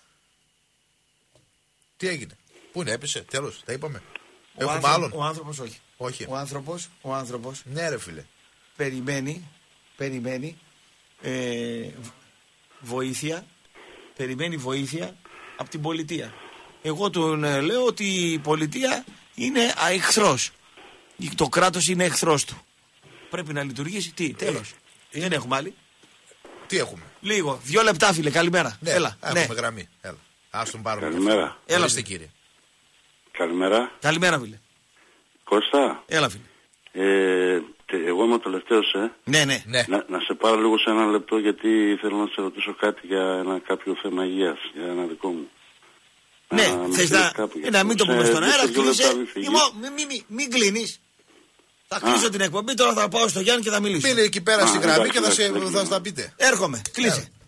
Τι έγινε? Πού είναι, έπεσε, τέλος, τα είπαμε. Ο Έχουμε άνθρω... άλλον. Ο άνθρωπος όχι. όχι. Ο άνθρωπος, ο άνθρωπος. Ναι ρε φίλε. Περιμένει, περιμένει ε, βοήθεια, περιμένει βοήθεια από την πολιτεία. Εγώ του ε, λέω ότι η πολιτεία είναι εχθρός. Το κράτος είναι εχθρός του. Πρέπει να λειτουργήσει. Τι, τέλος. Ε, Δεν έχουμε άλλη. Τι έχουμε? Λίγο, δύο λεπτά φίλε, καλημέρα. Ναι, Έλα, έχουμε ναι. γραμμή. Έλα. Ας τον πάρουμε. Καλημέρα. Έλα είστε κύριε. Καλημέρα. Καλημέρα φίλε. Κώστα. Έλα φίλε. Ε, εγώ είμαι ο τελευταίος, ε. Ναι, ναι. ναι. Να, να σε πάρω λίγο σε ένα λεπτό γιατί θέλω να σε ρωτήσω κάτι για ένα κάποιο θέμα υγείας, για ένα δικό μου. Ναι, να, θες να, να, να μην το πούμε στον αέρα, κλείσε. Μην μη, μη, μη κλείνεις. Θα κλείσω την εκπομπή, τώρα θα πάω στο Γιάννη και θα μιλήσω. Μείνε εκεί πέρα στην γραμμή και θα, σε, θα στα πείτε. Έρχομαι, κλείσε.